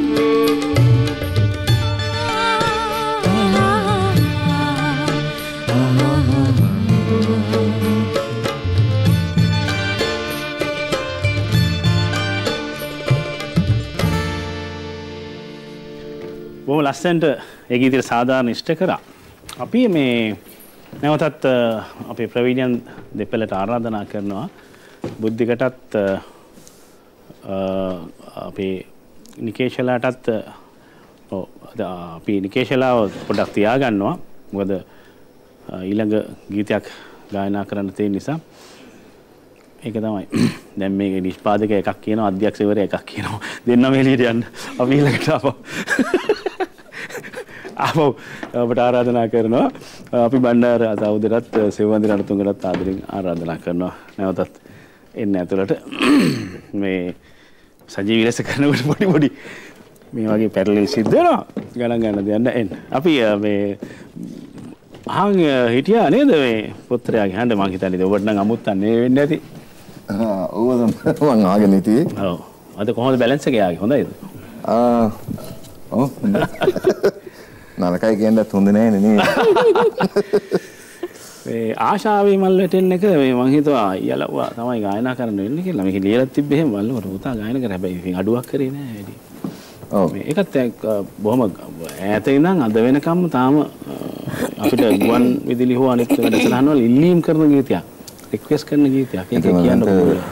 බොහොම ලස්සනට ඒ ගීතය සාධාරණ ඉෂ්ට කරා. අපි මේ නැවතත් අපේ ප්‍රවීණයන් දෙපළට ආරාධනා කරනවා බුද්ධිකටත් අපේ නිකේෂලාටත් අපි නිකේෂලාව පොඩ්ඩක් තියාගන්නවා. මොකද ඊළඟ ගීතයක් ගායනා කරන්න තියෙන නිසා. ඒක තමයි. දැන් මේකේ නිෂ්පාදක එකක් කියනවා අධ්‍යක්ෂකවරයා එකක් කියනවා. දෙන්නම එළියට යන්න. අපි ඊළඟට අපෝ ඔබට ආරාධනා කරනවා. අපි බණ්ඩාර අතා උදේටත් සෙවන්දි රණතුංගටත් ආදරෙන් ආරාධනා කරනවා. නැවතත් එන්න ඇතුළට මේ සජීවී ලෙස කරනකොට පොඩි මේ වගේ පැටලෙන් සිද්ධ වෙනවා. ගණන් ගන්න දෙන්න එන්න. අපි මේ අහන් හිටියා නේද මේ පුත්‍රයාගේ හඬ මං හිතන්නේ ඔබට නම් අමුත්තන්නේ වෙන්නේ නැති. ඔව් මං ආගෙන හිටියේ. ඔව්. අද කොහොමද බැලන්ස් එක යාගේ හොඳයිද? ඔව්. නරකයි කියන්නත් හොඳ නෑනේ නේ. මේ ආශාවේ මල් වැටෙන්න එක මේ මං හිතුවා ඊයලවා තමයි ගායනා කරන්න වෙන්නේ කියලා. මේක ලියලා තිබ්බේ එහෙම මල්ලකට පුතා ගායනා කරා. හැබැයි ඉතින් අඩුවක් කරේ නෑ වැඩි. ඔව්. මේකත් බොහොම ඈත ඉඳන් අද වෙනකම්ම තාම අපිට ගුවන් විදුලි හෝ අනිත් වැඩසටහන් වල ඉල්ලීම් කරන ගීතයක්. රික්වෙස්ට් කරන ගීතයක්. ඒක කියන්න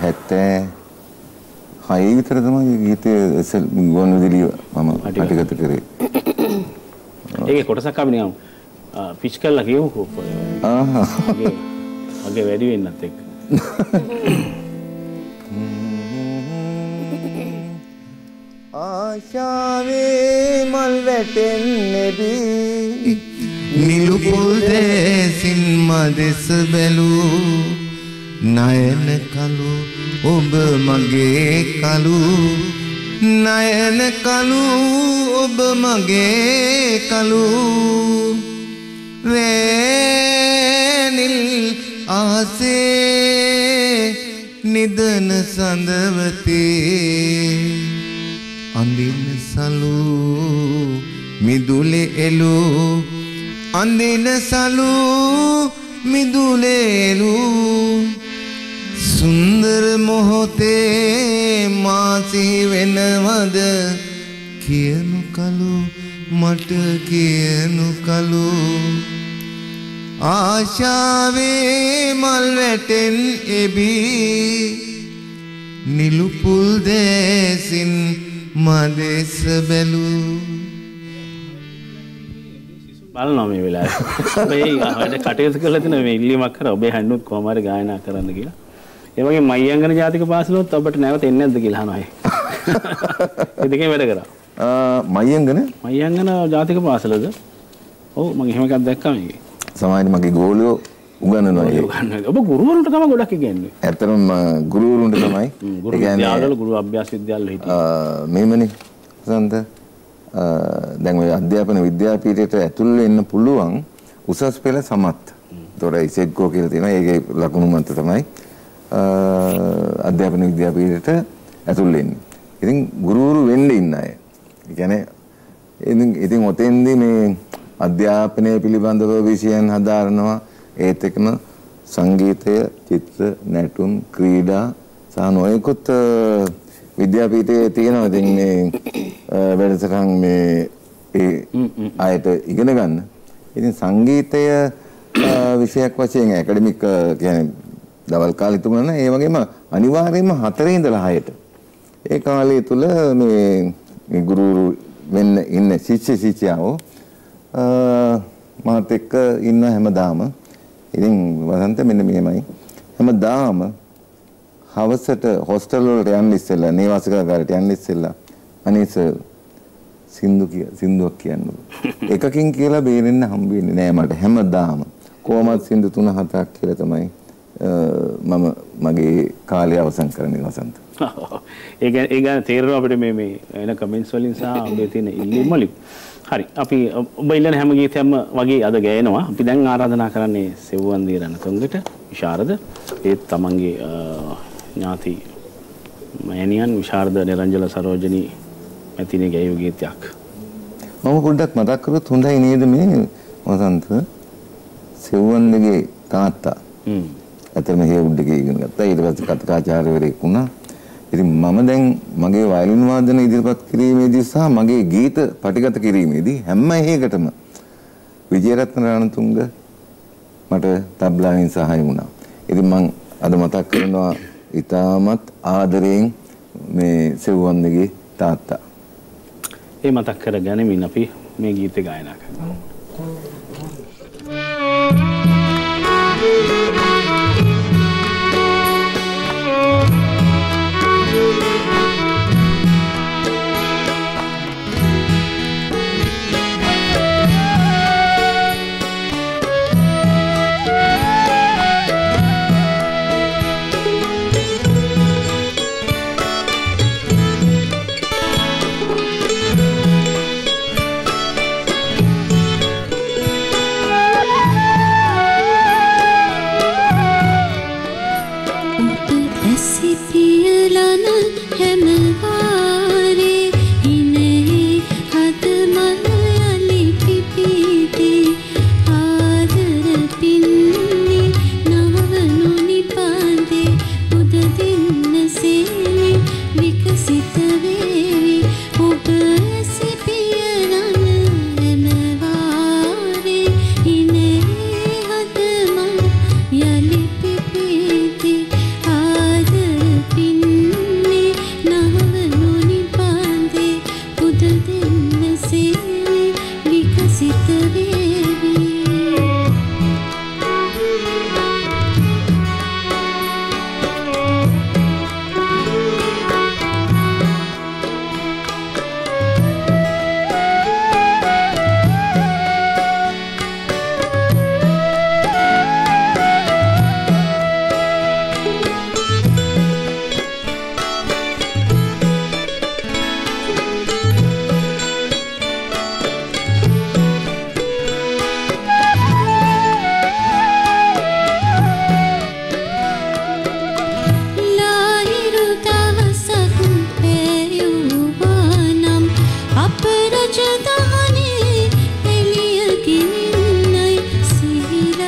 76 විතර තමයි ගීතයේ ගුවන් විදුලිය මම අටිගත කරේ. ඒකේ කොටසක් අපි නිකන් පිච් කරලා කියමුකෝ. මගේ වැඩි වෙන්නත් එක්ක. ආශාවේ මල් වැටෙන්නේ බී නිලුපුල් දේසින් මදෙස බැලූ නයන කලු ඔබ මගේ කලු නයන කලු ඔබ මගේ කලු රේනිල් ආසේ නිදන සඳවතේ අඳින සලු මිදුලේ එලු අඳින සලු මිදුලේ එලු සුන්දර මොහොතේ මාසි වෙනවද කියනු කලු මට කියනු කලු ආශාවේ මල් වැටෙන් එබී නිලුපුල් දේසින් මදෙස බැලූ බලනවා මේ වෙලාවේ. මේ වැඩ කටයුතු කරලා තියෙන මේ ඉල්ලීමක් කරා ඔබේ හැන්නුත් කොහොම හරි ගායනා කරන්න කියලා. ඒ වගේ මයංගන ජාතික පාසලොත් ඔබට නැවත එන්නේ නැද්ද කියලා අහනවා. ඒ දෙකේ වැඩ කරා. මයංගන ජාතික පාසලද? ඔව් මම එහෙම එකක් දැක්කා මේකේ. සමහරවිට මගේ ගෝලියෝ උගන්වනවා ඒක. ඔබ ගුරුවරුන්ට තමයි ගොඩක් කියන්නේ. ඇත්තටම ගුරුවරුන්ට තමයි. ඒ කියන්නේ ගුරු අභ්‍යාස විද්‍යාවල හිටියේ. මේමනේ සන්ත දැන් ඔය අධ්‍යාපන විද්‍යාපීඨයට ඇතුල් වෙන්න පුළුවන් උසස් පෙළ සමත්. ඒතොර ඉසෙග්ගෝ කියලා තියෙනවා. ඒකේ ලකුණු මත තමයි අධ්‍යාපන විද්‍යාපීඨයට ඇතුල් වෙන්නේ. ඉතින් ගුරුවරු වෙන්න ඉන්න අය. ඒ කියන්නේ ඉතින් ඔතෙන්දී මේ අධ්‍යාපනය පිළිබඳව විෂයන් හදාරනවා. ඒත් එක්කම සංගීතය, චිත්‍ර, නැටුම්, ක්‍රීඩා සහ නොයෙකුත් විද්‍යාපීඨයේ තියෙනවා. ඉතින් මේ වැඩසටහන් මේ ඒ ආයත ඉගෙන ගන්න. ඉතින් සංගීතය විෂයක් වශයෙන් ඇකඩමික් කියන්නේ දවල් කාලේ තුනන ඒ වගේම අනිවාර්යයෙන්ම 4 ඉඳලා 6ට. ඒ කාලය තුල මේ ගුරුවරු වෙන්න ඉන්න ශිෂ්‍ය ශිෂ්‍යාවෝ මාත් එක්ක ඉන්න හැමදාම ඉතින් වසන්ත මෙන්න මෙහෙමයි හැමදාම හවසට හොස්ටල් වලට යන්න ඉස්සෙල්ලා නේවාසිකාගාරයට යන්න ඉස්සෙල්ලා අනේස සින්දුවක් කියන්න එකකින් කියලා බේරෙන්න හම්බ වෙන්නේ නෑ මට හැමදාම කොහොමද සින්දු 3-4ක් කියලා තමයි මම මගේ කාලය අවසන් කරන්නේ වසන්ත. ඒ ගැන තේරෙනවා අපිට මේ එන කමෙන්ට්ස් වලින් සහ ඔබේ තියෙන ඉල්ලීම් වලින්. හරි අපි ඔබ ඉල්ලන හැම ගීතයක්ම වගේ අද ගෑනවා. අපි දැන් ආරාධනා කරන්නේ සෙව්වන්දී රණතුංගට විශාරද ඒත් තමන්ගේ ඥාති මෑණියන් විශාරද නිරංජල සරෝජනී මැතිණිය ගැයූ ගීතයක්. මම පොඩ්ඩක් මතක් කරොත් හොඳයි නේද මේ වසන්ත සෙව්වන්දගේ තාත්තා. ඇත්තටම හේවුඩ් එකේ ඉගෙන ගත්තා. ඊට පස්සේ කථිකාචාර්යවරයෙක් වුණා. ඉතින් මම දැන් මගේ වයලින් වාදන ඉදිරිපත් කිරීමේදී සහ මගේ ගීත පටිගත කිරීමේදී හැම එකකටම විජේරත්න රණතුංග මට තබ්ලාවෙන් සහාය වුණා. ඉතින් මම අද මතක් කරනවා ඉතාමත් ආදරයෙන් මේ සෙව්වන්දගේ තාත්තා. ඒ මතක් කර ගැනීමෙන් අපි මේ ගීතය ගායනා කරනවා.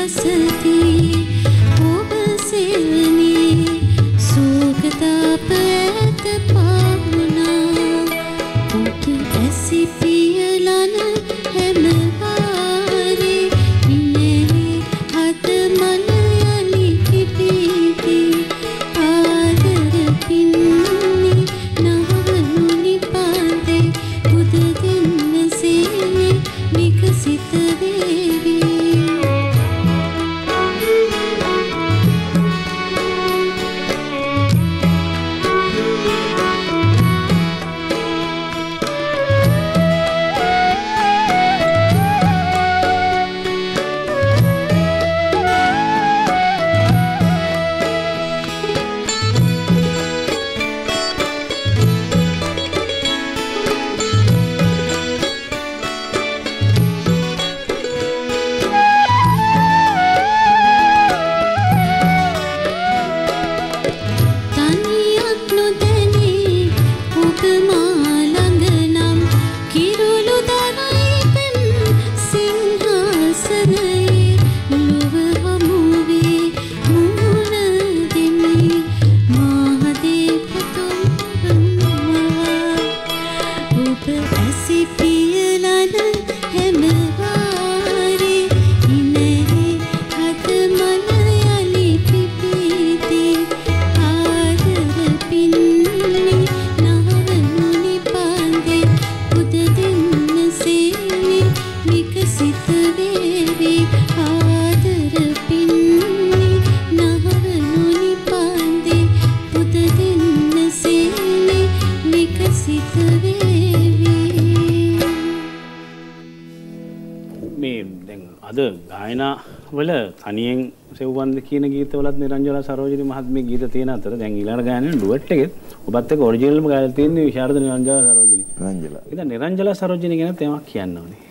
වල තනියෙන් සෙව්වන්ද කියන ගීතවලත් නිරංජලා සරෝජිනී මහත්මිය ගීත තියෙන අතර දැන් ඊළඟ ගායනයේ ඩුවට් එකෙත් ඔබත් එක්ක ඔරිජිනල්ම ගායලා තියෙන්නේ විශාරද නිරංජලා සරෝජිනී. නිරංජලා. ඉතින් නිරංජලා සරෝජිනී ගැන තේමක් කියන්න ඕනේ.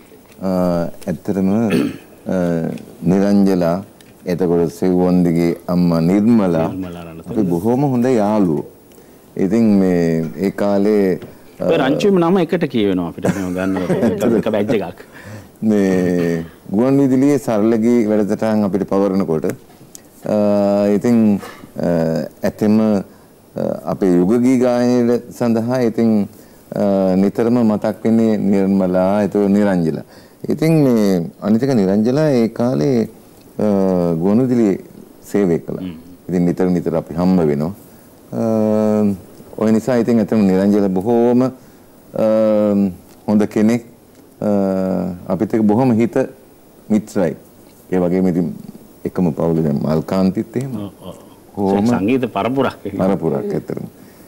ඇත්තටම නිරංජලා එතකොට සෙව්වන්දිගේ අම්මා නිර්මලා අපි බොහොම හොඳ යාළුවෝ. ඉතින් මේ ඒ කාලේ රංචුම නම එකට කියවෙනවා අපිට ගන්න එක බැජ් එකක්. මේ ගුවන් විදුලියේ සරලගී වැඩසටහන් අපිට පවරනකොට ඉතින් ඇතෙම අපේ යුගගී ගායනය සඳහා ඉතින් නිතරම මතක් වෙන්නේ නිර්මලා ඒතෝ නිරංජලා. ඉතින් මේ අනිතික නිරංජලා ඒ කාලේ ගුවන් විදුලියේ සේවය කළා. ඉතින් නිතර අපි හම්බ වෙනවා. ඔය නිසා ඉතින් ඇතම නිරංජලා බොහෝම හොඳ කෙනෙක්. අපිත් එක්ක බොහොම හිත මිත්‍රයි. ඒ වගේම ඉතින් එකම පවුලේ දැන් මල්කාන්තිත් එහෙම. සංගීත පරපුරක් ඇත්තටම.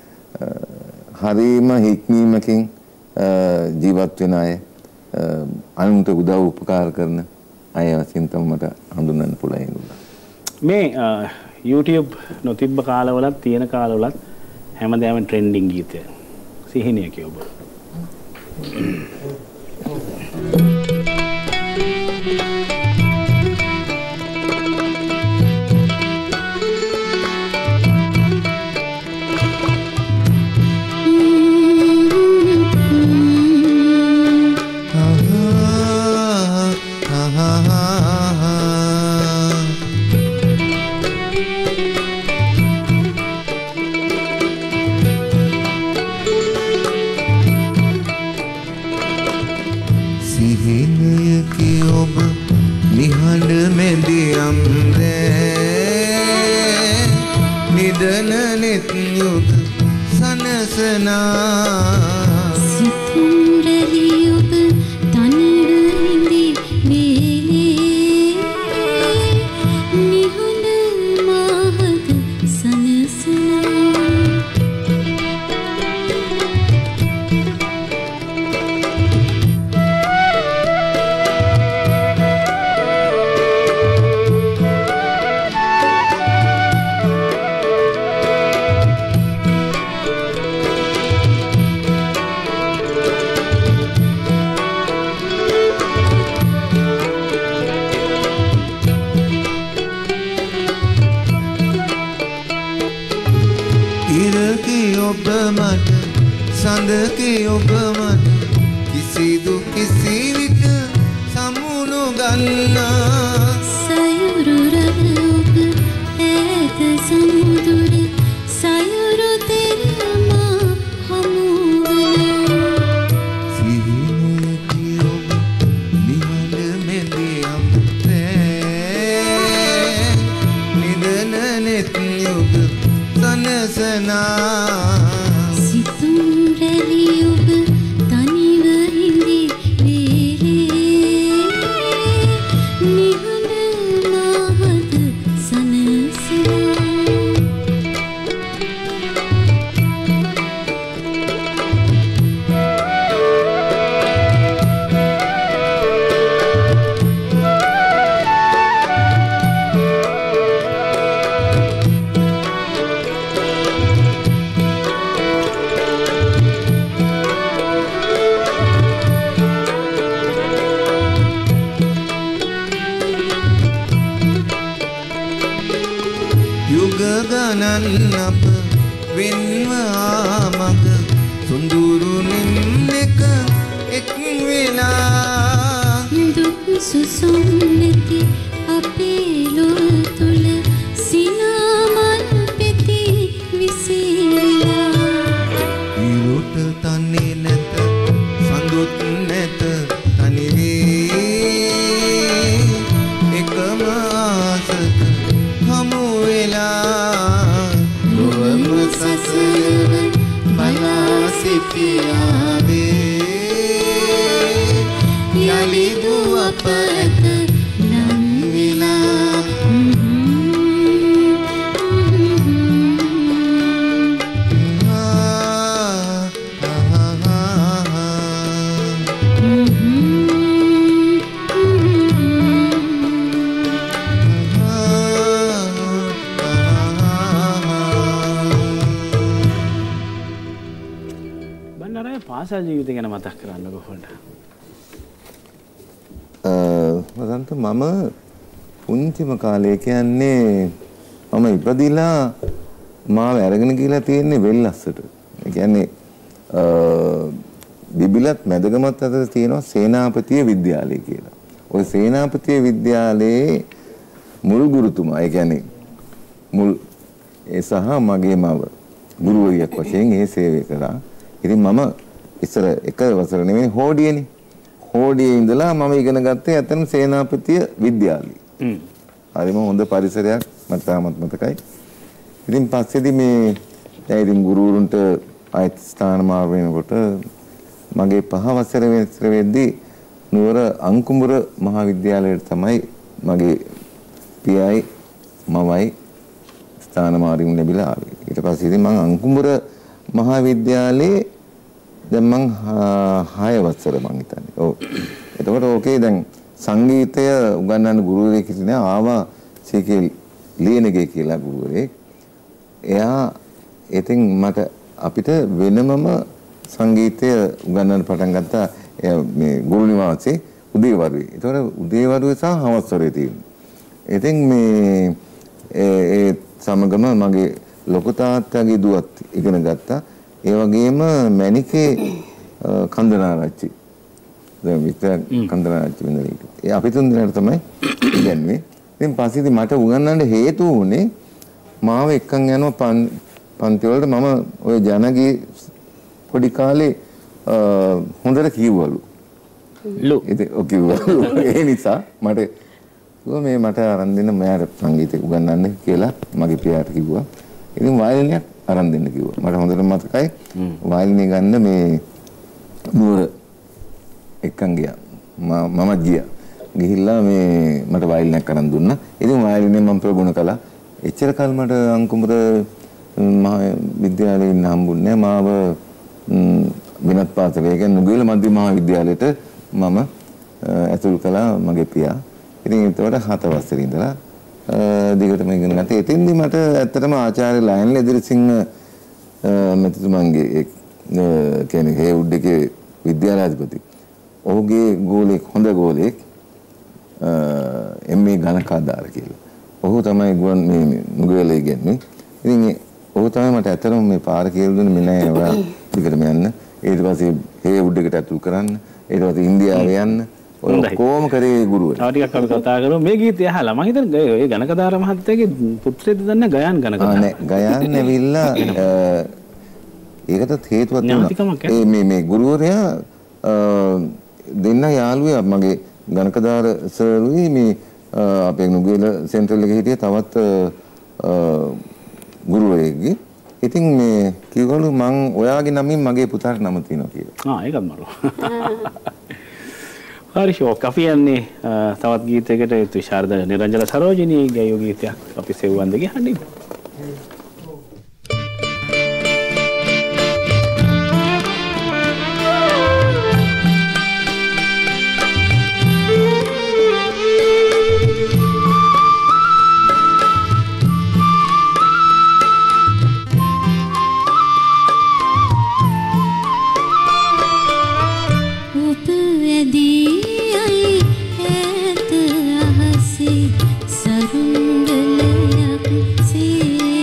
හරීම හික්මීමකින් ජීවත් වෙන අය, අනුන්ට උදව් උපකාර කරන අය වශයෙන් තමයි මට හඳුන්වන්න පුළුවන්. මේ YouTube නොතිබ්බ කාලවලත් තියෙන කාලවලත් හැමදාම ට්‍රෙන්ඩින් ගීතය සිහිනය කියව. කිසිදු කිසි විට සමුණු ගන්නා සයුර ගණන් අප වෙන්ව ආමග සුඳුරු නිම්නක එක් වෙලා දුක් සුසුම් නැති අපේ ලොව තුල සිනාමල් පෙති විසිරලා ඉරුට තන්නේ නැත සඳුත් නැත තනි වී එකම ආසක හමු වෙලා ලොවම සසරව බලා සිටියාවේ යලි දුව අප ඇත නම් වෙලා පාසල් ජීවිතය ගැන මතක් කරන්නකො පොඩ්ඩක්. වසන්ත මම පුංචිම කාලේ කියන්නේ මම ඉපදිලා මාව අරගෙන ගිහලා තියෙන්නේ වෙල්ලස්සට. ඒ කියන්නේ බිබිලත් මැදගමත් අතර තියෙනවා සේනාපතිය විද්‍යාලය කියලා. ওই සේනාපතිය විද්‍යාලයේ මුල් ගුරුතුමා ඒ කියන්නේ මුල් ඒ සහ මගේ මව ගුරුවරියක් වශයෙන් ඒ සේවය කළා. ඉතින් මම ඉස්සර එක වසර නෙමෙයි හෝඩියනේ. හෝඩියේ ඉඳලා මම ඉගෙන ගත්තේ ඇත්තටම සේනාපතිය විද්‍යාලය. හරිම හොඳ පරිසරයක් මට තාමත් මතකයි. ඉතින් පස්සේදී මේ දැන් ඉතින් ගුරුවරුන්ට ආයත ස්ථාන මාරු වෙනකොට මගේ 5 වසර වෙද්දී නුවර අංකුඹුර මහාවිද්‍යාලයට තමයි මගේ පියයි මමයි ස්ථාන මාරුම් ලැබිලා ආවේ. ඊට පස්සේ ඉතින් මම අංකුඹුර මහාවිද්‍යාලයේ දැන් මං 6 වසර මං හිතන්නේ. ඔව්. එතකොට ඕකේ දැන් සංගීතය උගන්වන්න ගුරුවරයෙක් ඉන්නේ ආවා සීකේ ලියනගේ කියලා ගුරුවරයෙක්. එයා ඉතින් මට අපිට වෙනමම සංගීතය උගන්වන්න පටන් ගත්තා. මේ ගුරු නිවාසයේ උදේවරුේ. එතකොට උදේවරුේ සහ හවස් වරුේ තියෙනවා. ඉතින් මේ ඒ සමගම මගේ ලොකු තාත්තගේ දුවත් ඉගෙන ගත්තා. ඒ වගේම මැණිකේ කන්දනාරච්චි දැන් විතර කන්දනාරච්චි වෙනවා. ඒ අපි තුන් දෙනාට තමයි ඉගෙනන්නේ. ඉතින් පස්සේ මට උගන්වන්න හේතු වුණේ මාව එක්කන් යනවා පන්ති වලට. මම ওই ජනගී පොඩි කාලේ හොඳට කිව්වලු. ඉතින් ඔය කිව්වලු. ඒ නිසා මට මේ මට අරන් දෙන්න මයාට සංගීතය උගන්වන්න කියලා මගේ පියාට කිව්වා. ඉතින් වයලිනයක් අරන් දෙන්න කිව්වා. මට හොඳට මතකයි වයලිනේ ගන්න මේ නුවර එක්කන් ගියා. මම ගියා. ගිහිල්ලා මේ මට වයලිනයක් අරන් දුන්නා. ඉතින් වයලිනේ මම ප්‍රගුණ කළා. එච්චර කල් මට අංකුඹුර මහා විද්‍යාලයේ ඉන්න හම්බුන්නේ මාව විනත් පාසලේ කියන්නේ නුගේල මධ්‍ය මහා විද්‍යාලයට මම ඇතුල් කළා මගේ පියා. ඉතින් ඒතකොට 7 වසරේ ඉඳලා දිගටම ඉගෙන ගත්තා. එතෙන්දී මට ඇත්තටම ආචාර්ය ලයන් ලෙදිරිසිංහ මෙතුමන්ගේ කියන්නේ හේවුඩ් එකේ විද්‍යාලාධිපති. ඔහුගේ ගෝලෙක් හොඳ ගෝලෙක් එම්.ඒ. ගණකාධාර කියලා. ඔහු තමයි ගුවන් මේ නුගේල ඉගෙනන්නේ. ඉතින් ඔහු තමයි මට ඇත්තටම මේ පාර කියලා දුන්නේ මෙන්න ඔයා දිගටම යන්න. ඊට පස්සේ හේවුඩ් එකට ඇතුල් කරන්න. ඊට පස්සේ ඉන්දියාවේ යන්න. ඔය කොහොම කරේ ගුරුවරයා. තව ටිකක් අපි කතා කරමු මේ ගීතය අහලා. මම හිතන්නේ ඔය ගණකදාර මහත්තයාගේ පුත්‍රයෙක්ද දන්නේ ගයාන් ගණකදාර. නෑ ගයාන් ඇවිල්ලා ඒකට හේතුවක් තියෙනවා. මේ ගුරුවරයා දෙන්න යාළුවා මගේ ගණකදාර සර්වි මේ අපේ නුගේල සෙන්ට්‍රල් එකේ හිටිය තවත් ගුරුවරයෙක්ගේ. ඉතින් මේ කිව්වලු මං ඔයාගේ නමින් මගේ පුතාට නම තියෙනවා කියලා. ඒකත් මරු. හරි ෂෝක් අපි යන්නේ තවත් ගීතයකට විශාරද නිරංජන සරෝජිනී ගායෝ ගීතයක් අපි සෙව්වන්ද ගහන්නේ. සරුංගලයක් සේ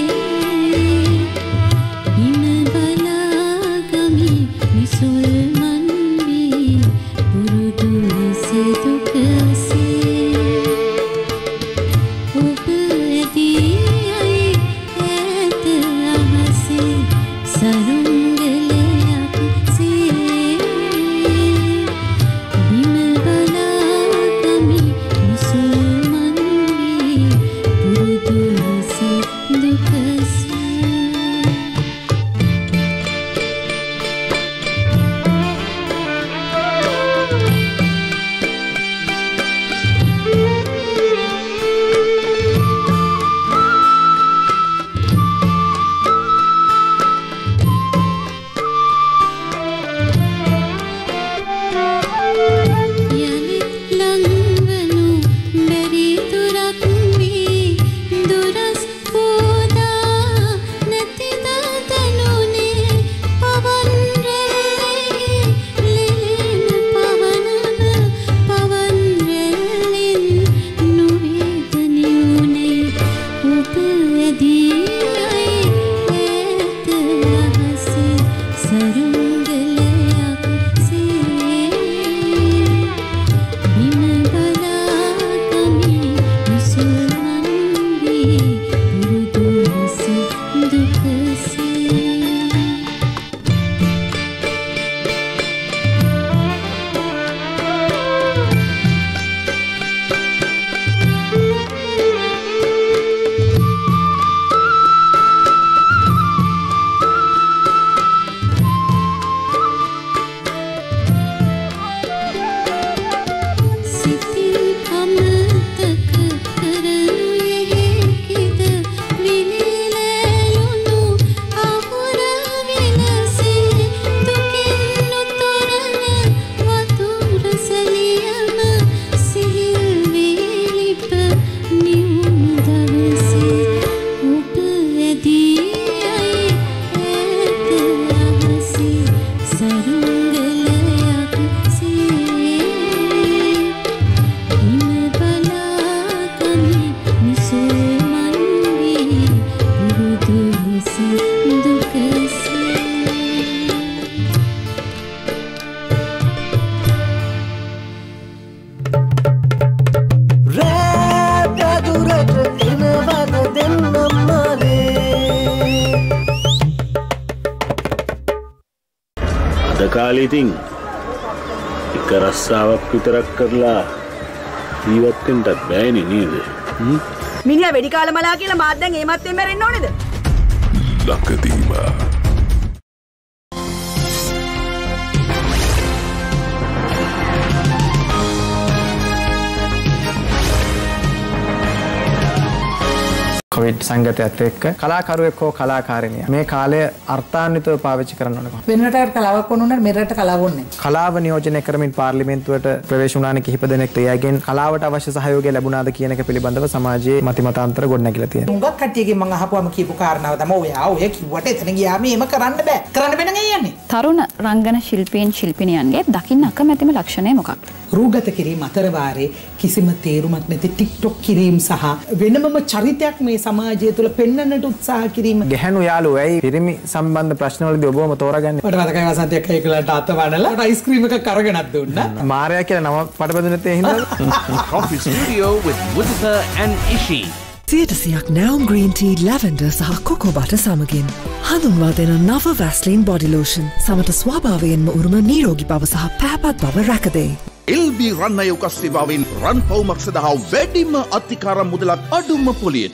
කාලේ ඉතින් එක රස්සාවක් විතරක් කරලා ජීවත් වෙන්නත් බෑනේ නේද? මිනිහා වෙඩි කාල මලා කියලා මාත් දැන් ඒමත් එම් මැරෙන්න ඕනේද? ලකදීම කොවිඩ් සංගතයත් එක්ක කලාකරුවෙක් හෝ කලාකාරිනිය මේ කාලය අර්ථාන්විතව පාවිච්චි කරන්න ඕන. වෙන රටකට කලාවක් වුණා නම් මේ රටට කලාව වුණේ. කලාව නියෝජනය කරමින් පාර්ලිමේන්තුවට ප්‍රවේශ වුණානේ කිහිප දෙනෙක්. එයාගෙන් කලාවට අවශ්‍ය සහයෝගය ලැබුණාද කියන එක පිළිබඳව සමාජයේ මතිමතාන්තර ගොඩනැගිලා තියෙනවා. උඟක් කට්ටියගෙන් මම අහපුවම කියපු කාරණාව තමයි ඔය කිව්වට එතන ගියාම එහෙම කරන්න බෑ. කරන්න බෑ නම් යන්නේ. තරුණ රංගන ශිල්පීන් ශිල්පිනියන්ගේ දකින්න අකමැතිම ලක්ෂණය මොකක්ද? රූගත කිරීම අතර වාරේ කිසිම තේරුමක් නැති TikTok කිරීම සහ වෙනමම චරිතයක් මේ සමාජය තුළ පෙන්වන්නට උත්සාහ කිරීම. ගැහැණු යාළුවෝ ඇයි පිරිමි සම්බන්ධ ප්‍රශ්නවලදී ඔබවම තෝරගන්නේ? මට මතකයි වසන්තයක් ඒකලට අත වඩලා අයිස්ක්‍රීම් එකක් අරගෙනත් දුන්නා. මාර්යා කියලා නම පටබඳුනේ තේ හින්දා. Coffee Studio with Mudita and Ishi. 100ක් Naum Green Tea Lavender සහ Cocoa Butter සමගින් හඳුන්වා දෙන නව Vaseline Body Lotion සමට ස්වභාවයෙන්ම උරුම නිරෝගී බව සහ පැහැපත් බව රැකදේ. LB රන් අය උකස් සේවාවෙන් රන් පවුමක් සඳහා වැඩිම අතිකාරම් මුදලක් අඩුම පොලියට.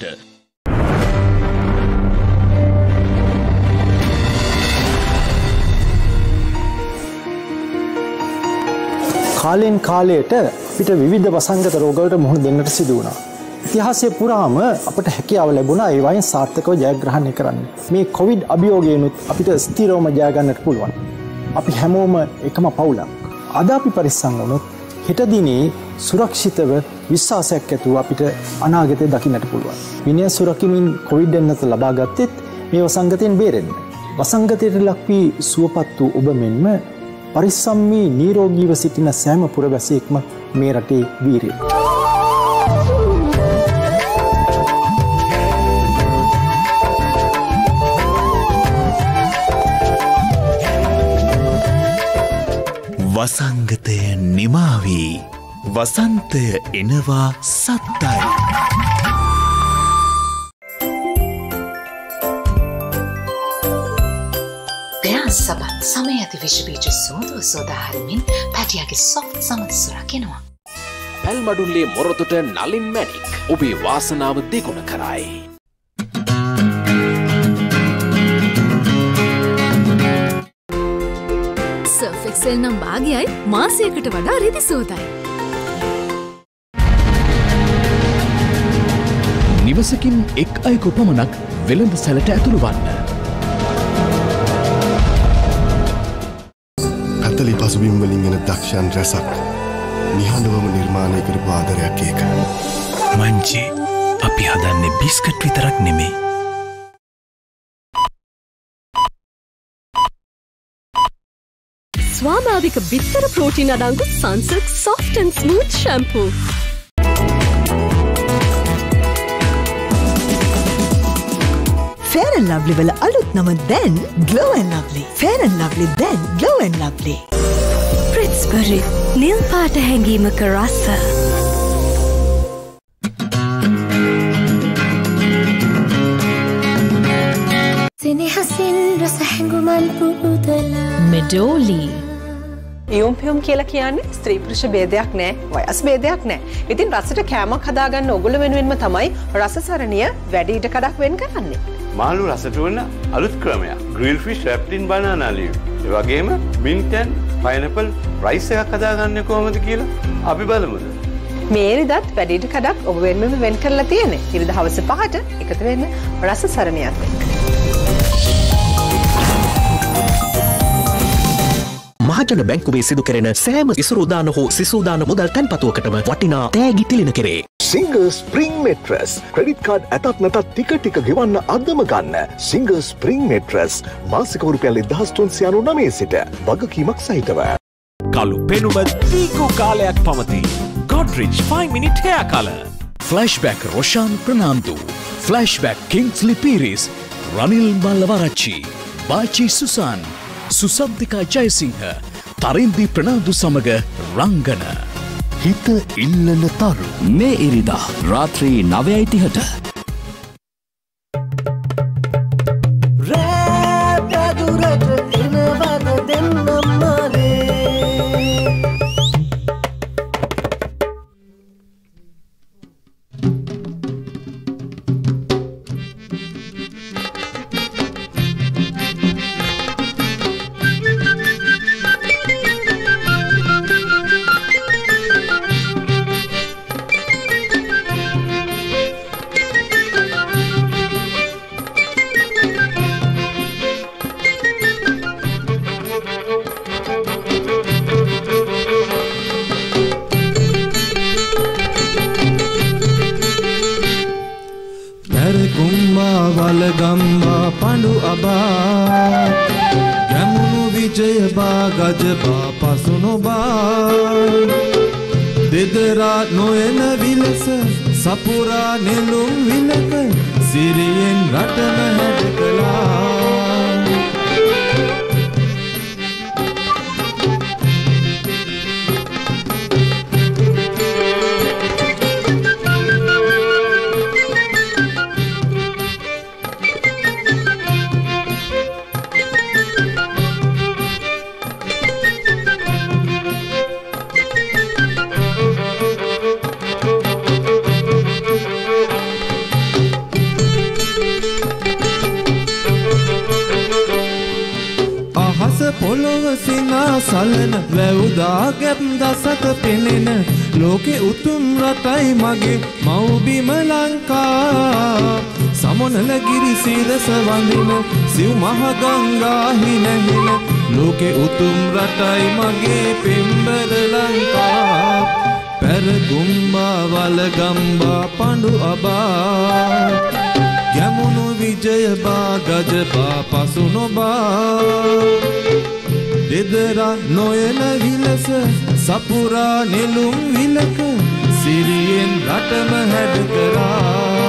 කාලෙන් කාලයට අපිට විවිධ වසංගත රෝගවලට මුහුණ දෙන්නට සිදු වුණා. ඉතිහාසයේ පුරාම අපට හැකියාව ලැබුණා ඒ වයින් සාර්ථකව ජයග්‍රහණය කරන්න. මේ කොවිඩ් අභියෝගයනොත් අපිට ස්ථිරවම ජය ගන්නට පුළුවන්. අපි හැමෝම එකම පවුලක්. අද අපි පරිස්සම් වුණොත් හෙට දිනේ සුරක්ෂිතව විශ්වාසයක් ඇතුව අපිට අනාගතය දකින්නට පුළුවන්. විනය සුරකිමින් කොවිඩ් එන්නත ලබා ගත්තෙත් මේ වසංගතයෙන් බේරෙන්න. වසංගතයට ලක් වී සුවපත් වූ ඔබ මෙන්ම පරිස්සම් වී නිරෝගීව සිටින සෑම පුරවැසියෙක්ම මේ රටේ වීරයෙක්. වසංගතය නිමාවී වසන්තය එනවා සත්තයි. දෙයන් සබත් සමය ඇති විශ්වබීජ සෝදුව සෝදාහරමින් පැටියගේ සොෆ්ට් සමත සුරකිනවා. පැල්මඩුල්ලේ මොරොතට නලින් මැණික් ඔබේ වාසනාව දෙගුණ කරයි. සර්ෆ් එක්සෙල් නම් භාගයයි මාසයකට වඩා රෙදි සෝදයි. නිවසකින් එක් අයෙකු පමණක් වෙළඳ සැලට ඇතුළු වන්න. පැතලි පසුබිම් වලින් එන දක්ෂයන් රැසක් නිහඬවම නිර්මාණය කරපු ආදරයක් ඒක. මංචි අපි හදන්නේ බිස්කට් විතරක් නෙමෙයි. ස්වාභාවික බිත්තර ප්‍රෝටීන් අඩංගු සන්සිල්ක් soft and smooth shampoo. Fair and Lovely වල අලුත් නම දැන් Glow and Lovely. Fair and Lovely දැන් Glow and Lovely. Pritzbury නිල් පාට හැඟීමක රස. සෙනෙහසින් රස හැඟුමන් පුබුදලා Medoli යොම්පියොම් කියලා කියන්නේ ස්ත්‍රී පුරුෂ ભેදයක් නෑ, වයස් ભેදයක් නෑ. ඉතින් රසට කෑමක් හදාගන්න ඔගොල්ලෝ වෙනුවෙන්ම තමයි රසසරණිය වැඩි ඉඩ කඩක් වෙන් කරන්නේ. මාළු රසට වන අලුත් ක්‍රමයක්. Grill fish wrapped in banana leaf. ඒ වගේම mint and pineapple rice එකක් හදාගන්නේ කොහොමද කියලා අපි බලමුද? මේ ඉරිදත් වැඩි ඉඩ කඩක් ඔබ වෙනුවෙන්ම වෙන් කරලා තියෙන්නේ. ඉරිද හවස 5ට එකතු වෙන්න රසසරණියත් එක්ක. මහජන බැංකුවේ සිදු කෙරෙන සෑම ඉසුරුදාන හෝ සිසුදාන මුදල් තැන්පතුවකටම වටිනා තෑගි තිලින කෙරේ. Singer spring mattress credit card ඇතත් නැතත් ටික ගෙවන්න අදම ගන්න. සිංගර් ස්ප්‍රිං මෙට්‍රස් මාසික රුපියල් 1399 සිට වගකීමක් සහිතව. කළු පෙනුම දීර්ඝ කාලයක් පවතී. Godrej 5 minute hair color. Flashback Roshan Pranamdu. Flashback Kingsley Piris. Ranil Mallavarachi. Bachi Susan. සුසබ්දිකා Jayasinghe තරෙන්දි ප්‍රනාාදු සමග රංගන හිත ඉල්ලන තරු මේ ඉරිදා රාත්‍රී 9:30ට රැට දුරට එනවද දෙන්නම්මල වලගම්බා පඬු අබා ගැමුණු විජයබා ගජබා පසු නොබා දෙදරා නොයන විලස සපුරා නෙළුම් විලක සිරියෙන් රටම හැඩ කළා පොළොව සිනා සලන වැවුදා ගැප් දසක පෙනෙන ලෝකෙ උතුම් රටයි මගේ මව්බිම ලංකා සමනල ගිරි සිරස වඳින සිව් මහ ගංගා හිනහෙන ලෝකෙ උතුම් රටයි මගේ පෙම්බර ලංකා පැරගුම්බා වලගම්බා පඬු අබා ගැමුණු විජයබා ගජබා පසු නොබා දෙදරා නොයන විලස සපුරා නෙළුම් විලක සිරියෙන් රටම හැඩ කරා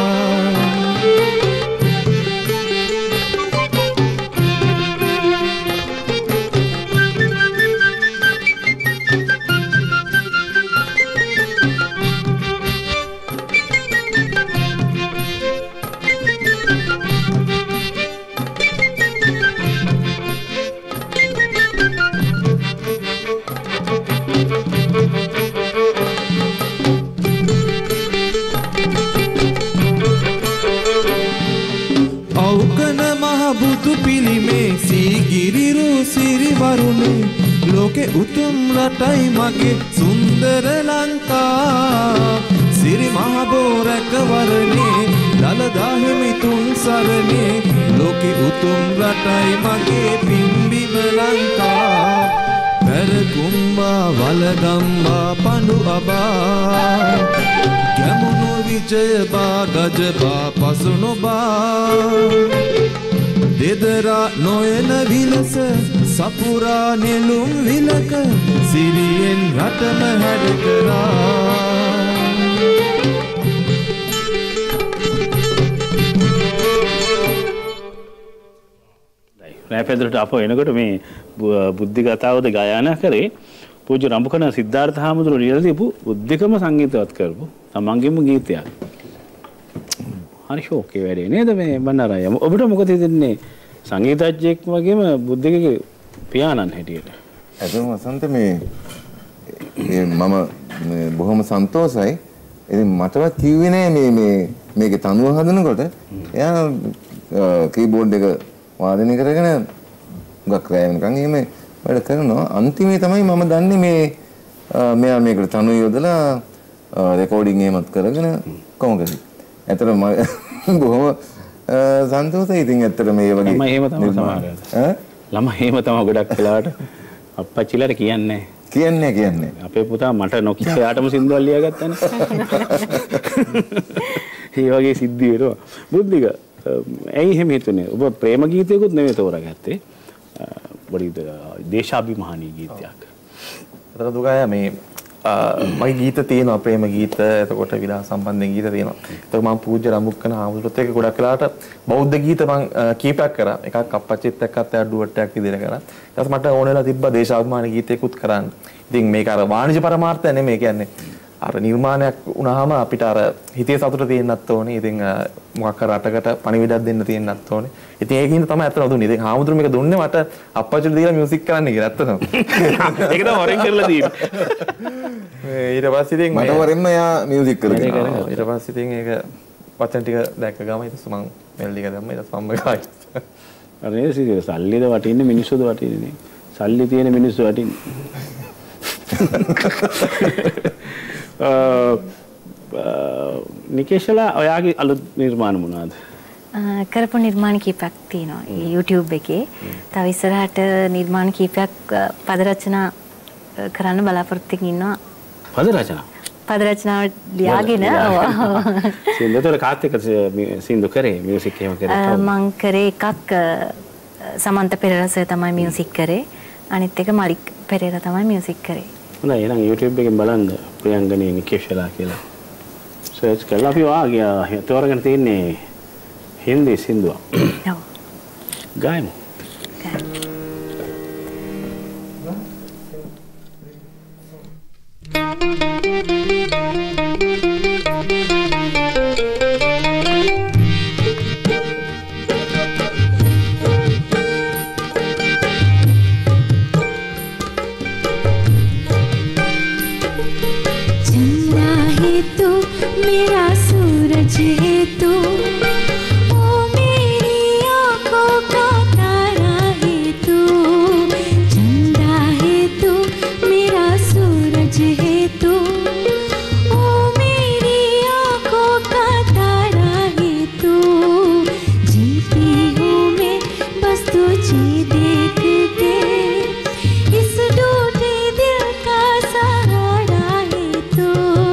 ලෝකෙ උතුම් රටයි මගේ සුන්දර ලංකා සිරි මහබෝ රැකවරණේ දළදා හිමිතුන් සරණේ ලෝකෙ උතුම් රටයි මගේ පිම්බිම ලංකා පැරකුම්බා වලගම්බා පඬු අබා ගැමුණු විජයබා ගජබා පසු නොබා දෙදරා නොයන විලස සපුරා නෙළුම් විලක සිරියෙන් රටම හැඩ කරා රැපෙදරට අප එනකොට මේ බුද්ධි කතාවද ගායනා කරේ පූජ්‍ය රඹකන සිද්ධාර්ථ හාමුදුරුවෝ ලියලා දීපු බුද්ධිකම සංගීතවත් කරපු තමන්ගේම ගීතයක්. හරි ෂෝක් ඒ වැඩේ නේද මේ බණ්ඩාරය. ඔබට මොකද හිතෙන්නේ සංගීතඥයෙක් වගේම බුද්ධිකගේ පියාණන් හැටියට? ඇත්තම වසන්ත මේ මම බොහොම සන්තෝෂයි. ඉතින් මටවත් කිව්වේ නෑ මේකේ තනුව හදනකොට එයා කීබෝඩ් එක වාදනය කරගෙන ගක් රැයනකන් එහෙම වැඩ කරනවා. අන්තිමේ තමයි මම දන්නේ මෙයා මේකට තනුව යොදලා රෙකෝඩින් එහෙමත් කරගෙන කොහොමද? ඇත්තටම බොහොම සන්තෝෂයි. ඉතින් ඇත්තට මේ වගේ ළමයි එහෙම තමයි සමහර ළමයි එහෙම තමයි ගොඩක් වෙලාවට අප්පච්චිලාට කියන්නේ අපේ පුතා මට නොකිය යාටම සින්දුවක් ලියාගත්තානේ. ඒ වගේ සිද්ධි වෙනවා. බුද්ධික ඇයි එහෙම හිතුනේ? ඔබ ප්‍රේම ගීතයකුත් නෙවෙයි තෝරාගත්තේ. පොඩි දේශාභිමානී ගීතයක්. අතන දුගාය මේ මගේ ගීත තියෙනවා ප්‍රේම ගීත එතකොට විලාස සම්බන්ධයෙන් ගීත තියෙනවා. එතකොට මම පූජ්‍ය රඹුක්කන හාමුදුරුවොත් එක්ක ගොඩක් වෙලාවට බෞද්ධ ගීත මම කීපයක් කරා. එකක් අප්පච්චිත් එක්කත් ඩුවට්ටයක් විදිහට කරා. ඊට පස්සේ මට ඕන වෙලා තිබ්බා දේශාභිමානී ගීතයකුත් කරන්න. ඉතින් මේක අර වාණිජ පරමාර්ථය නෙමෙයි කියන්නේ. අර නිර්මාණයක් වුණාම අපිට අර හිතේ සතුට තියෙන්නත් ඕනේ. ඉතින් මොකක් කර රටකට පණිවිඩයක් දෙන්න තියෙන්නත් ඕනේ. ඉතින් ඒකින්ද තමයි අතන දුන්නේ. ඉතින් හාමුදුරුවෝ මේක දුන්නේ මට අප්පච්චිට දීලා මියුසික් කරන්න කියලා ඇත්තටම. ඒක තමයි වරෙන් කරලා තියෙන්නේ. ඊට පස්සේ ඉතින් මට වරෙන්ම යා මියුසික් කරගෙන ඊට පස්සේ ඉතින් ඒක වචන ටික දැක්ක ගම ඊට පස්සේ මම මෙල්ඩි එක දැම්මා. ඊට පස්සේ මම ගායි. අර නේද සල්ලිද වටින්නේ මිනිස්සුද වටින්නේ? සල්ලි තියෙන මිනිස්සු වටින්නේ. නිකේෂලා ඔයාගේ අලුත් නිර්මාණ මොනවාද? කරපු නිර්මාණ කීපයක් තියෙනවා YouTube එකේ. තව ඉස්සරහට නිර්මාණ කීපයක් පද රචනා කරන්න බලාපොරොත්තු ඉන්නවා. පද රචනා? පද රචනාව ලියාගෙන සින්දුතර කාත් එක්ක සින්දු කරේ මියුසික් එහෙම කරේ මං කරේ එකක් සමන්ත පෙරේරා තමයි මියුසික් කරේ අනිත් එක මලික් පෙරේරා තමයි මියුසික් කරේ හොඳයි එහෙනම් YouTube එකෙන් බලන්න ප්‍රියංගනී නිකේෂලා කියලා සර්ච් කරලා අපි වාගේ තෝරගෙන තියන්නේ හින්දි සින්දුවක් ඔව් ගායමු मेरा सूरज है तू ओ मेरी आँखों का तारा है तू चंदा है तू मेरा सूरज है तू ओ मेरी आँखों का तारा है तू जीती हूँ मैं बस तुझे देख के इस टूटे दिल का सहारा है तू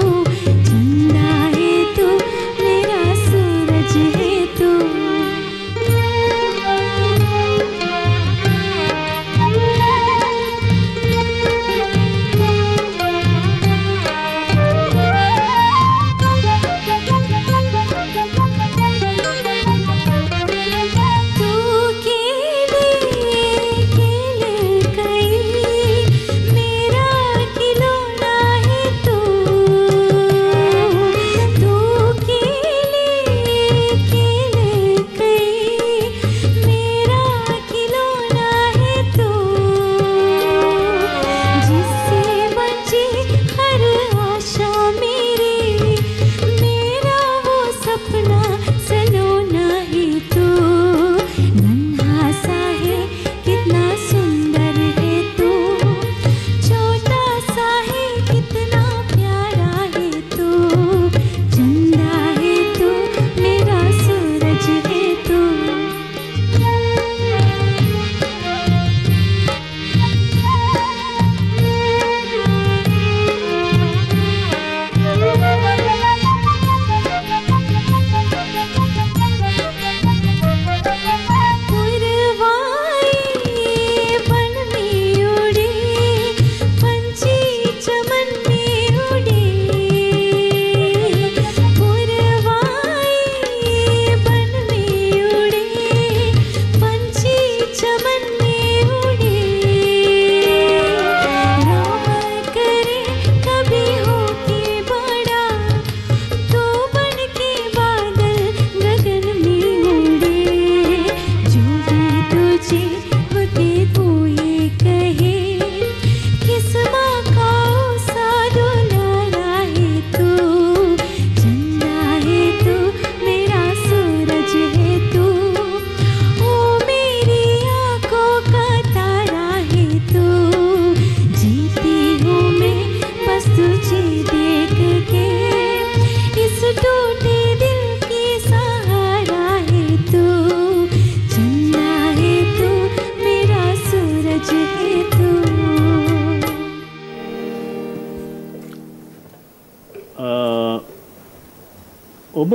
ඔබ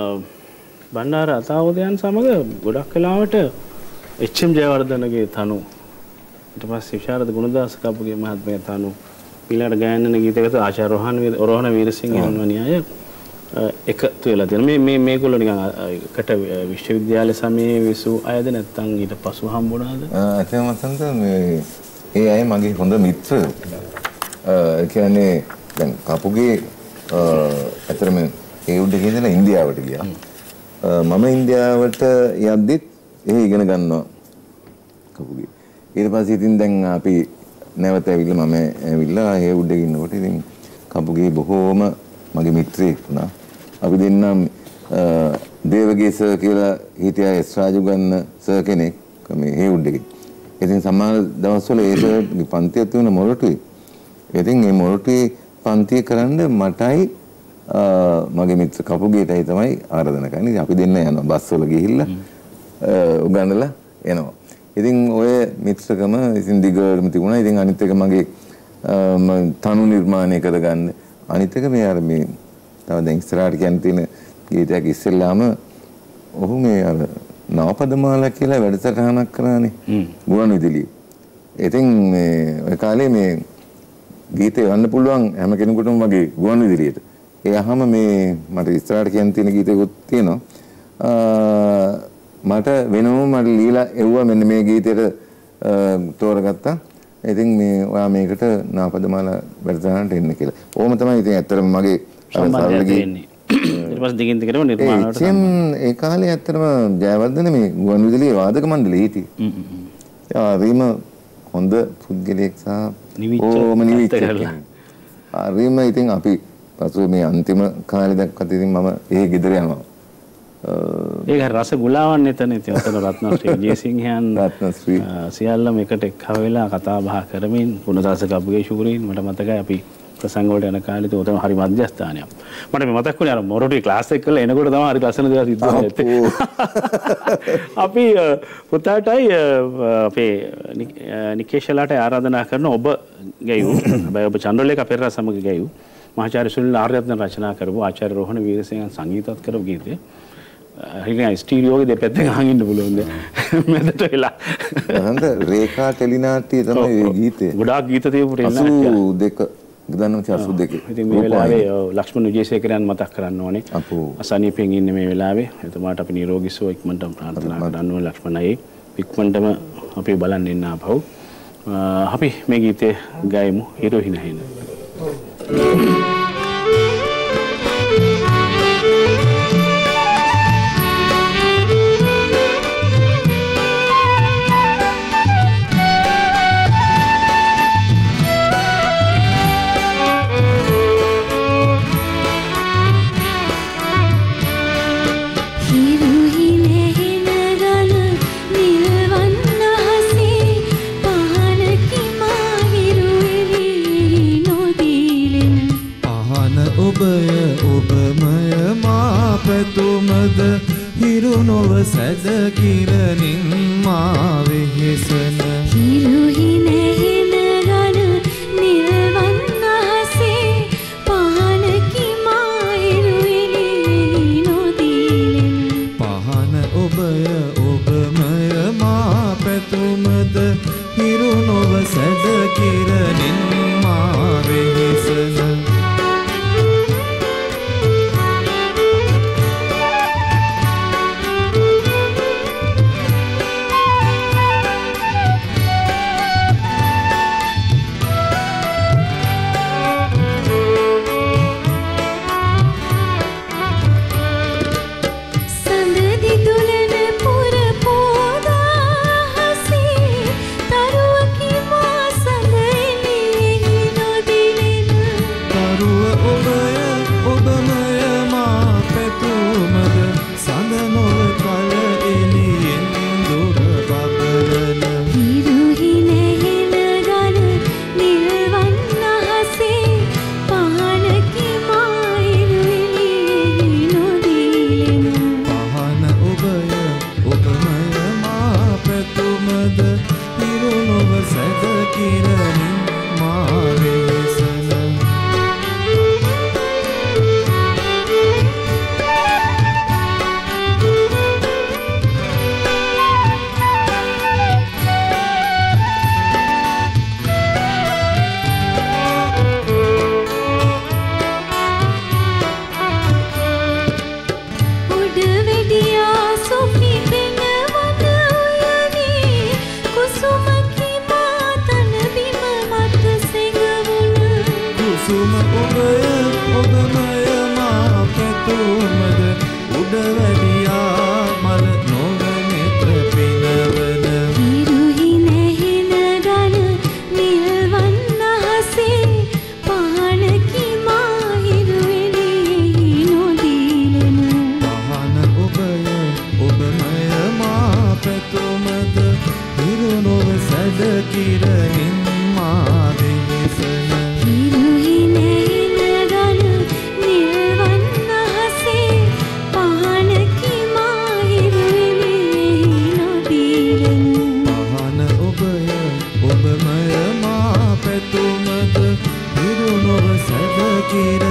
බණ්ඩාර අතාවදයන් සමග ගොඩක් වෙලාවට එච්.එම්. ජයවර්ධනගේ තනු ඊට පස්සේ විශාරද ගුණදාස කපුගේ මහත්මයා තනු ඊළඟට ගායන ගීතයකට ආචාර්ය රෝහණ වීරසිංහ යනවනි අය එකතු වෙලා තියෙනවා මේගොල්ලෝ නිකන් එකට විශ්වවිද්‍යාල සමයේ විසු අයද නැත්නම් ඊට පසු හම්බුණාද ඇත්තම මතන්ත ඒ අය මගේ හොඳ මිත්‍රයෝ කියන්නේ දැන් කපුගේ අතරම ඒ උඩ ගිහලා ඉන්දියාවට ගියා මම ඉන්දියාවට යද්දිත් ඒ ඉගෙන ගන්නවා කපුගේ ඊට පස්සේ ඉතින් දැන් අපි නැවත ඇවිල්ලා මම ඇවිල්ලා ඒ උඩ ඉන්නකොට ඉතින් කපුගේ බොහෝම මගේ මිත්‍රයෙක් වුණා අපි දෙන්නම් දේවගේ සර් කියලා හිටියා එස් රාජුගන්න සර් කෙනෙක් මේ ඒ උඩ එකේ ඉතින් සමහර දවස්වල ඒ සර්ගේ පන්තිය තුන මොරටුවේ ඉතින් මේ මොරටුවේ පන්තිය කරන්න මටයි මගේ මිත්‍ර කපුගේටයි තමයි ආරාධනා කරන්නේ. අපි දෙන්න යනවා බස් වල ගිහිල්ලා උගන්නලා එනවා. ඉතින් ඔය මිත්‍රකම ඉතින් දිගටම තිබුණා. ඉතින් අනිත් එක මගේ තනු නිර්මාණය කරගන්න අනිත් එක මේ අර මේ තව දැන් ඉස්සරහට කියන්න තියෙන ගීතයක් ඉස්සෙල්ලාම ඔහු මේ අර නවපදමාලා කියලා වැඩසටහනක් කරානේ ගුවන්විදුලියේ. ඉතින් මේ ඒ කාලේ මේ ගීතේ යන්න පුළුවන් හැම කෙනෙකුටම වගේ ගුවන්විදුලියට. ඒ අහම මේ මට ඉස්සරහට කියන්න තියෙන ගීතයකුත් තියෙනවා. මට වෙනම මට লীලා එව්වා මෙන්න මේ ගීතේට තෝරගත්තා. ඉතින් මේ ඔයා මේකට නාපදමාලා වැඩසටහනට එන්න කියලා. ඕම තමයි ඉතින් ඇත්තටම මගේ සම්බන්ධය තියෙන්නේ. ඊට පස්සේ දිගින් දිගටම නිර්මාණවලට ඒ කාලේ ඇත්තටම ජයවර්ධන මේ ගුවන්විදුලියේ වාදක මණ්ඩලයේ හිටියේ. රීම හොඳ පුද්ගලයෙක් සහ ඕම නිවිච්ච කරලා. රීම ඉතින් අපි පසුව මේ අන්තිම කාලේ දක්වත් ඉතින් මම ඒ ගෙදර යනවා. ඒක රස ගුලාවන් එතන ඉතින් ඔතන රත්නශ්‍රී ජයසිංහයන් රත්නශ්‍රී සියල්ලම එකට එක්ව වෙලා කතා බහ කරමින් ගුණදාස කපුගේ ශූරීන් මට මතකයි අපි ප්‍රසංග වලට යන කාලේ උතන හරි මධ්‍යස්ථානයක්. මට මේ මතක් වුණේ අර මොරටුවේ ක්ලාස් එක කරලා එනකොට තමයි හරි ලස්සන දේවල් සිද්ධ වෙන්නේ. අපි පුතාටයි අපේ නිකේෂලාට ආරාධනා කරන ඔබ ගැයූ හැබැයි ඔබ චන්ද්‍රලේඛ පෙරේරා සමග ගැයූ මහාචාර්ය සුනිල් ආර්යරත්න රචනා කරපු ආචාර්ය රෝහණ වීරසිංහ සංගීතවත් කරපු ගීතය. හරිනේ ස්ටීරියෝ එකේ දෙපැත්තෙන් අහන් ඉන්න පුළුවන් දැන් මැදට වෙලා. නන්ද රේඛා ටෙලිනාට්‍ය තමයි මේ ගීතේ. ගොඩාක් ගීත තියපු ටෙලිනාට්‍ය 82 ඉතින් මේ වෙලාවේ ලක්ෂ්මන් විජේසේකරයන් මතක් කරන්න ඕනේ. අසනීපෙන් ඉන්නේ මේ වෙලාවේ. එතුමාට අපි නිරෝගී සුව ඉක්මනට ප්‍රාර්ථනා කරන්න ඕනේ ලක්ෂ්මන්යි. ඉක්මනටම අපි බලන්න එන්න ආපහු. අපි මේ ගීතේ ගායමු හිරු හිනහින. පැතුමද හිරු නොව සැද කිරණින් මා වෙහෙසන හිරු හිනෙහින ගන නිල්වන්න හසේ පහනකි මා හිරු එළියෙහි නොදීලෙන පහන ඔබය ඔබමය මා පැතුමද හිරු නොව සැද කිරණින් මා වෙහෙසන Kira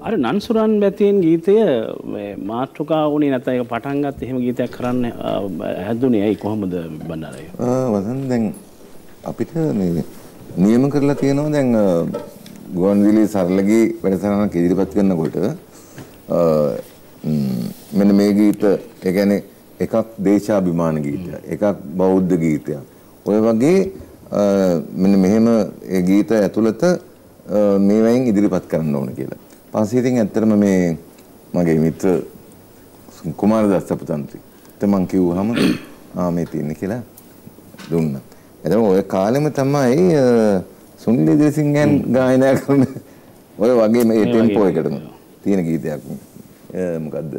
අර නන්සුරන් බැතියෙන් ගීතය මාතෘකා වුණේ නැත්නම් ඒක පටන් ගත්ත එහෙම ගීතයක් කරන්න හැදුනේ ඇයි කොහොමද බණ්ඩාරය? වසන් දැන් අපිට මේ නියම කරලා තියෙනවා දැන් ගුවන්විදුලි සරලගේ වැඩසටහනක් ඉදිරිපත් කරනකොට මෙන්න මේ ගීත ඒ කියන්නේ එකක් දේශාභිමාන ගීතයක් එකක් බෞද්ධ ගීතයක් ඔය වගේ මෙන්න මෙහෙම ඒ ගීත ඇතුළත මේ වයින් ඉදිරිපත් කරන්න ඕන කියලා. පස්සේ ඉතින් ඇත්තටම මේ මගේ මිත්‍ර කුමාරදාස සපතන්ත්‍රි මං කිව්වහම මේ තියෙන්නේ කියලා දුන්නා. එතකොට ඔය කාලෙම තමයි සුනිල් ඉදිරිසිංහයන් ගායනා කරන ඔය වගේ මේ ටෙම්පෝ එකටම තියෙන ගීතයක්. මොකද්ද?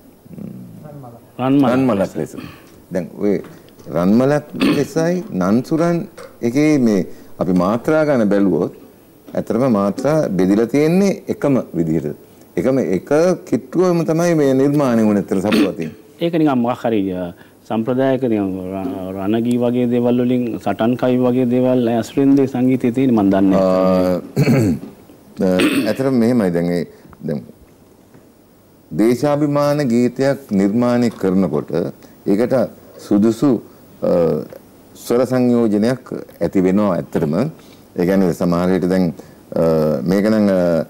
රන්මලක් ලෙස. දැන් ඔය රන්මලක් ලෙසයි නන්සුරන් එකේ මේ අපි මාත්‍රා ගන්න බැලුවොත් ඇත්තටම මාත්‍රා බෙදලා තියෙන්නේ එකම විදිහට. එකම එක කිට්ටුවම තමයි මේ නිර්මාණය වුණ ඇත්තට සපුවතින්. ඒක නිකන් මොකක් හරි සම්ප්‍රදායක නිකන් රණගී වගේ දේවල් වලින් සටන් කවි වගේ දේවල් ඇස්ප්‍රින්දේ සංගීතයේ තියෙන මම දන්නේ නැහැ. ඇත්තටම මෙහෙමයි දැන් දේශාභිමාන ගීතයක් නිර්මාණය කරනකොට ඒකට සුදුසු ස්වර සංයෝජනයක් ඇති වෙනවා ඇත්තටම. ඒ කියන්නේ සමහර විට දැන් මේක නම්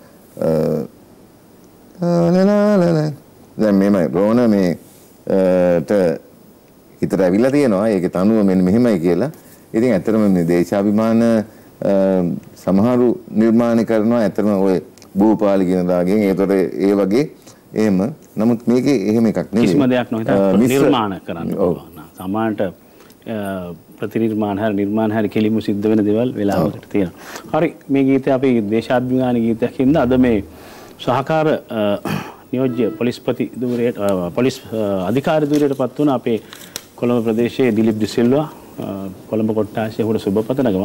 දැන් මෙහෙමයි රෝණ මේට හිතට ඇවිල්ලා තියෙනවා ඒකේ තනුව මෙන්න මෙහෙමයි කියලා. ඉතින් ඇත්තටම මේ දේශාභිමාන සමහරු නිර්මාණය කරනවා ඇත්තටම ඔය භූපාලි කියන රාගයෙන් ඒතකොට ඒ වගේ එහෙම. නමුත් මේකේ එහෙම එකක් නෙවෙයි. කිසිම දෙයක් නොහිතා නිර්මාණ කරන්න පුළුවන්. සමානට ප්‍රතිනිර්මාණ හරි නිර්මාණ හරි කෙලින්ම සිද්ධ වෙන දේවල් වෙලාවකට තියෙනවා. හරි මේ ගීතය අපේ දේශාභිමාන ගීතයක් හින්දා අද මේ සහකාර නියෝජ්‍ය පොලිස්පති ධූරයට පොලිස් අධිකාරී ධූරයට පත් වුණ අපේ කොළඹ ප්‍රදේශයේ දිලිප් ඩිසිල්වා කොළඹ කොට්ටාශයේ හොර සුබපතනගම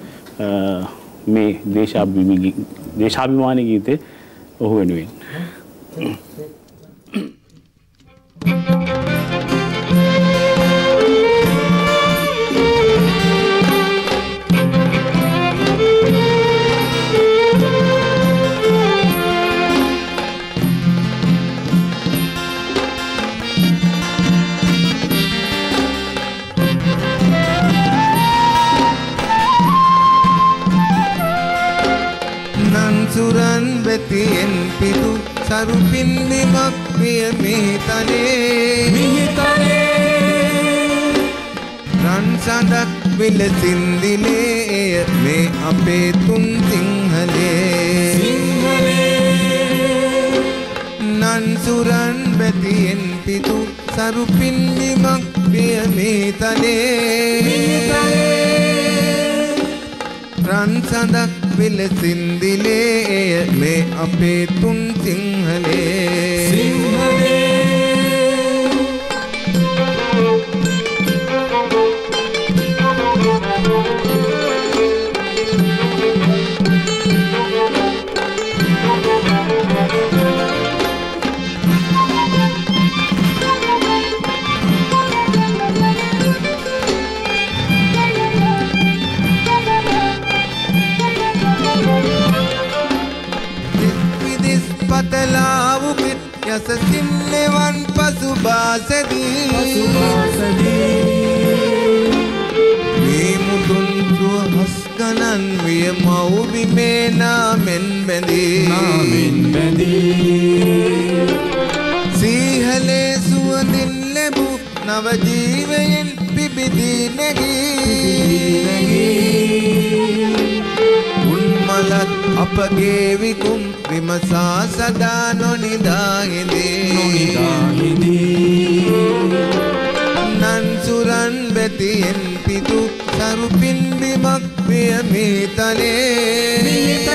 මේ දේශාභිමානී ගීතේ ඔහු වෙනුවෙන් නන්සුරන් වෙතියෙන් පිදු සරු පින්නිමක් විය මිහිතනේ රන් සඳක් විලසින්දිලේ මේ අපේ තුන් සිංහලේ නන්සුරන් වෙතියෙන් පිදු සරු පින්නිමක් විය මිහිතනේ රන් සඳක් විලසින්දිලේ මේ අපේ තුන් සිංහලේ යසසින්නෙවන් පසුබාසදී මේ මුදුන් සුවහස් ගණන් විය මව්බිමේ නාමෙන් බැඳී සීහලේ සුවඳින් ලැබූ නව ජීවයෙන් පිබිදී නැගී උන්මලත් අපගේ විකුම් විමසා සදා නොනිදා හිඳී නන්සුරන් වෙතියෙන් පිදු සරු පින්බිමක් විය මිහිතනේ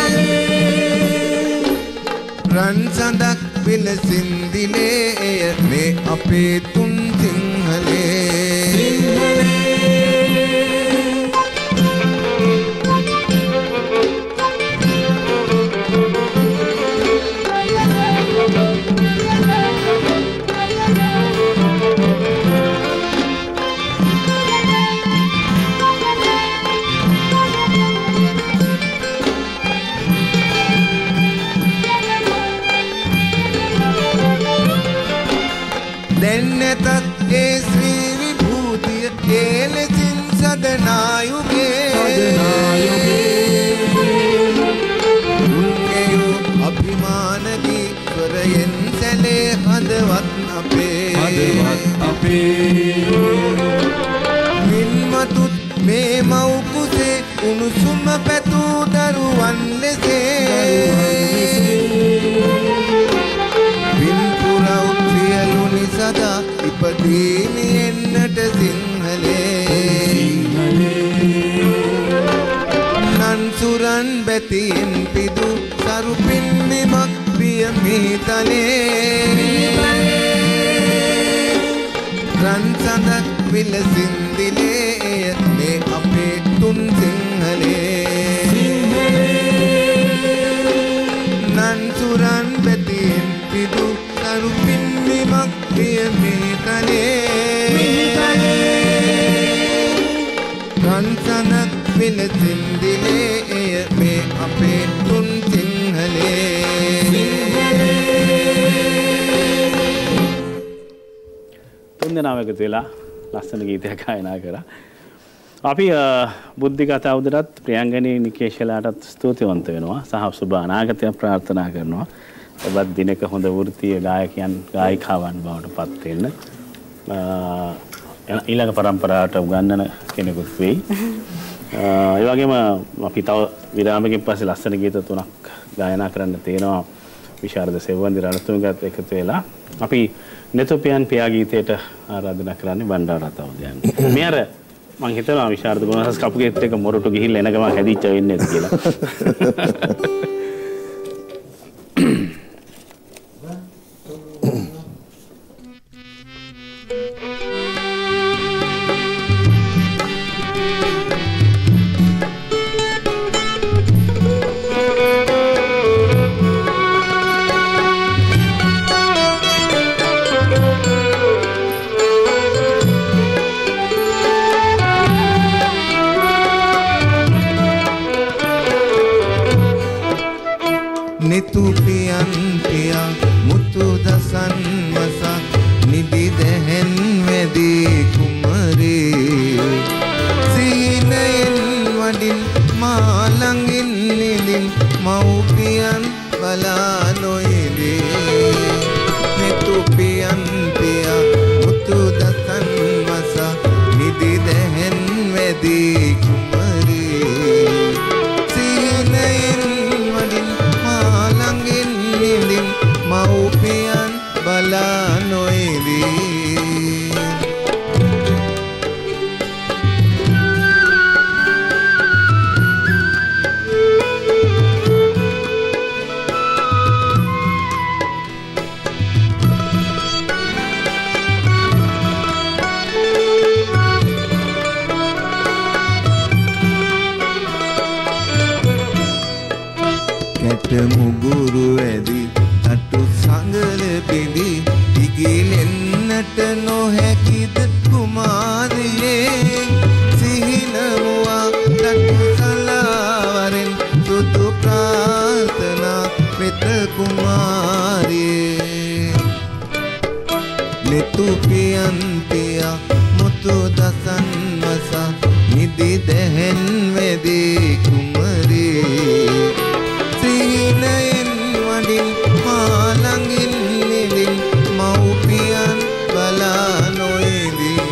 රන් සඳක් විලසින්දිලේ මේ අපේ තුන් සිංහලේ වෙන්නතත් ඒ ශ්‍රී විභූතිය ඒ ලෙසින් සදනායුගේ උන්ගෙයු අභිමාන ගීස්වරයෙන් සැලේ හදවත් අපේ මින්මතුත් මේ මව් කුසේ උණුසුම පැතූ දරුවන් ලෙසේ වින්පුරව් සියලුනි සදා ඉපදීමි එන්නට සිංහලේ නන්සුරන් බැතියෙන් පිදු සරු පින්බිමක් ප්‍රිය මිහිතලේ රන් සඳක් විලසින්දිලේ එය මේ අපේ තුන් සිංහලේ නන්සුරන් බැතියෙන් පිදු සරු පින්බිමක් ප්‍රිය මිහිතලේ රන් සඳක් විලසින්දිලේ එය මේ අපේ තුන් සිංහලේ තුන්දෙනාම එකතු වෙලා ලස්සන ගීතයක් ගායනා කරා. අපි බුද්ධි කතා උදරත් ප්‍රියංගනී නිකේෂලාටත් ස්තුතිවන්ත වෙනවා සහ සුබ අනාගතයක් ප්‍රාර්ථනා කරනවා. ඔබත් දිනක හොඳ වෘත්තීය ගායකයන් ගායිකාවන් බවට පත් වෙන්න. ඊළඟ පරම්පරාවට උගන්වන කෙනෙකුත් වෙයි. ඒ වගේම අපි තව විරාමකින් පස්සේ ලස්සන ගීත තුනක් ගායනා කරන්න තියෙනවා. විශාරද සෙව්වන්දි රණතුංගත් එකතු වෙලා අපි නෙතොපියන් පියා ගීතයට ආරාධනා කරන්නේ බණ්ඩාරතව උදයන්. මේ අර මං හිතනවා විශාරද ගුණසස් කපුගේත් එක මොරටු ගිහිල්ලා එන ගමන් හැදිච්ච වෙන්නේ කියලා. නිතුපියන් පියා මුතු දසන් මසා නිදි දෙහෙන් වෙදී කුමරේ සීනයෙන් වඩින් මාළඟින් නිදින් මව්පියන් බලා නොයදී නිතුපියන් පියා මුතු දසන් මසා නිදි දෙහෙන් වෙදී කුමරේ සීනයෙන් වඩින් මව්පියන් බලා නොයදී කැට මුගුරු ඇදී අටු සංගල පිළි ඉගිලෙන්නට නොහැකිද කුමාරියේ සිහිනමුවා තටු සලාවරෙන් සුදු ප්‍රාර්ථනා වෙත කුමාරියේ නෙතුපියන් පියා මුතු දසන් වසා නිදි දෙහෙන් වෙදී කුමරියේ සිහිනයෙන් වඩින් මාළඟින් නිදින් මව්පියන් බලා නොයදී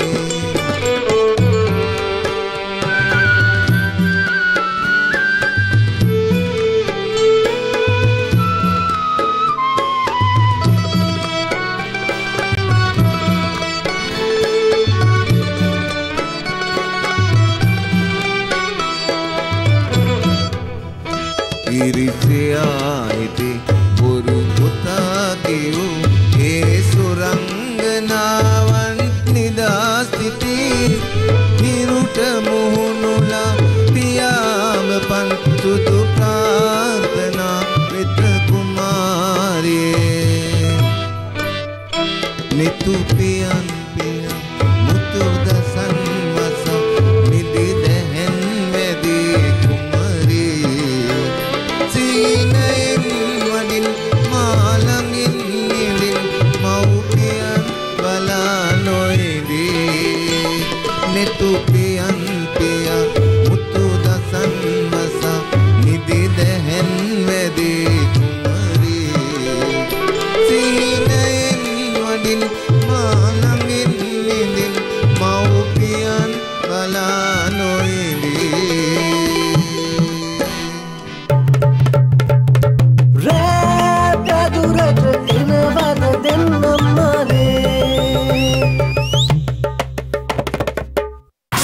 ඉරිසියා හිතේ බොරු පුතා කියූ ඒ සුරංගනාවන් නිදා සිටී හිරුට මුහුණුලා පියාම පන්තුතු ප්‍රාර්ථනා වෙත කුමාරියේ නිතුපියන් පියා මුතු දසන් වසා නිදි දෙහෙන් වෙදී සීනයෙන් වඩින් මාළඟින් නිදින් මව්පියන්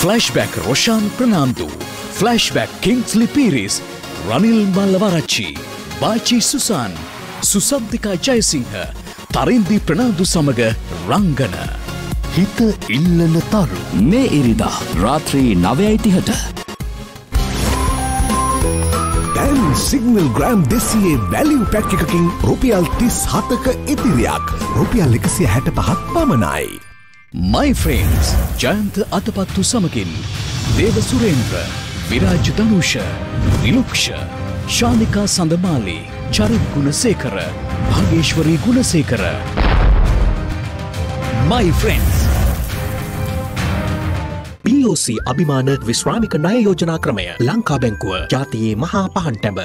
ෆ්ලෑෂ්බැක් රොෂාන් ප්‍රනාන්දු, ෆ්ලෑෂ්බැක් කිංස්ලි පීරිස්, රනිල් මල්ලවරච්චි, බාචි සුසාන්, සුසබ්දිකා ජයසිංහ, තරින්දි ප්‍රනාන්දු සමග රංගන. හිත ඉල්ලන තරු මේ ඉරිදා රාත්‍රී 9:30ට. දැන් සිග්නල් ග්‍රෑම් 200 වැලියු පැක් එකකින් රුපියල් 37ක ඉතිරියක් රුපියල් 165ක් පමණයි. My Friends ජයන්ත අතපත්තු සමගින් දේව Surendra, Viraj ධනුෂ, නිලුක්ෂ, Shanika Sandamali, Charith Gunasekara, භාගේශ්වරී Gunasekara. My Friends BOC අභිමාන විශ්‍රාමික ණය යෝජනා ක්‍රමය ලංකා බැංකුව ජාතියේ මහා පහන් ටැඹ.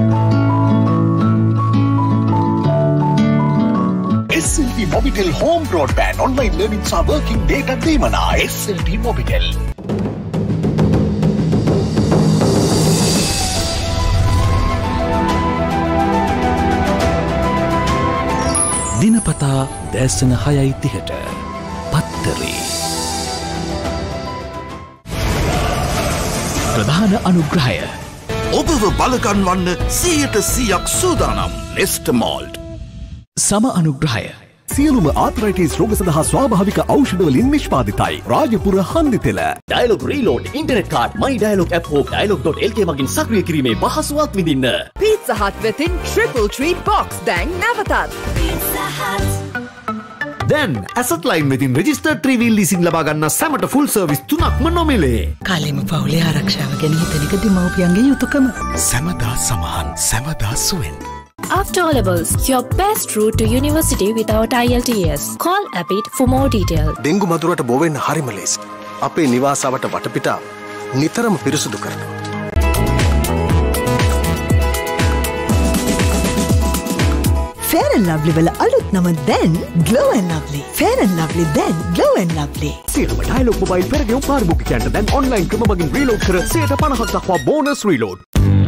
SLT Mobitel Home Broadband Online Learning සහ Working Data දීමනා. SLT Mobitel. දිනපතා දැසන 6:30ට පත්තරේ. ප්‍රධාන අනුග්‍රහය ඔබව බලගන්වන්න 100% සූදානම් නෙස්ට් මෝල්ඩ්. සම අනුග්‍රහය සියලුම ආතරයිටිස් රෝග සඳහා ස්වාභාවික ඖෂධ වලින් නිෂ්පාදිතයි. රාජපුර හන්දිතෙල. Dialog reload internet card my dialog app හෝ dialog.lk මගින් සක්‍රිය කිරීමේ පහසුවක් විඳින්න. Pizza Hut වෙතින් Triple Treat Box දැන් නැවතත්. Pizza Hut. දැන් ඇසට් ලයින් වෙතින් රෙජිස්ටර්ඩ් ත්‍රිවීල් ලීසින් ලබා ගන්න සැමට ෆුල් සර්විස් 3ක්ම නොමිලේ. කාලෙම පවුලේ ආරක්ෂාව ගැන හිතන එක දෙමව්පියන්ගේ යුතුයකම. සැමදා සමහන් සැමදා සුවෙන්. After O levels, your best route to university without IELTS. Call APIT for more detail. Dengue මදුරට බෝ වෙන්න හරිම ලේසි. අපේ නිවාසාවට වටපිටා නිතරම පිරිසුදු කරනවා. Fair and Lovely වල අලුත් නම දැන් Glow and Lovely. Fair and Lovely දැන් Glow and Lovely. සියලුම ඩයලොග් මොබයිල් පෙරදියුම් පාරිභෝගිකයන්ට දැන් ඔන්ලයින් ක්‍රම මගින් රීලෝඩ් කර 50% දක්වා bonus reload.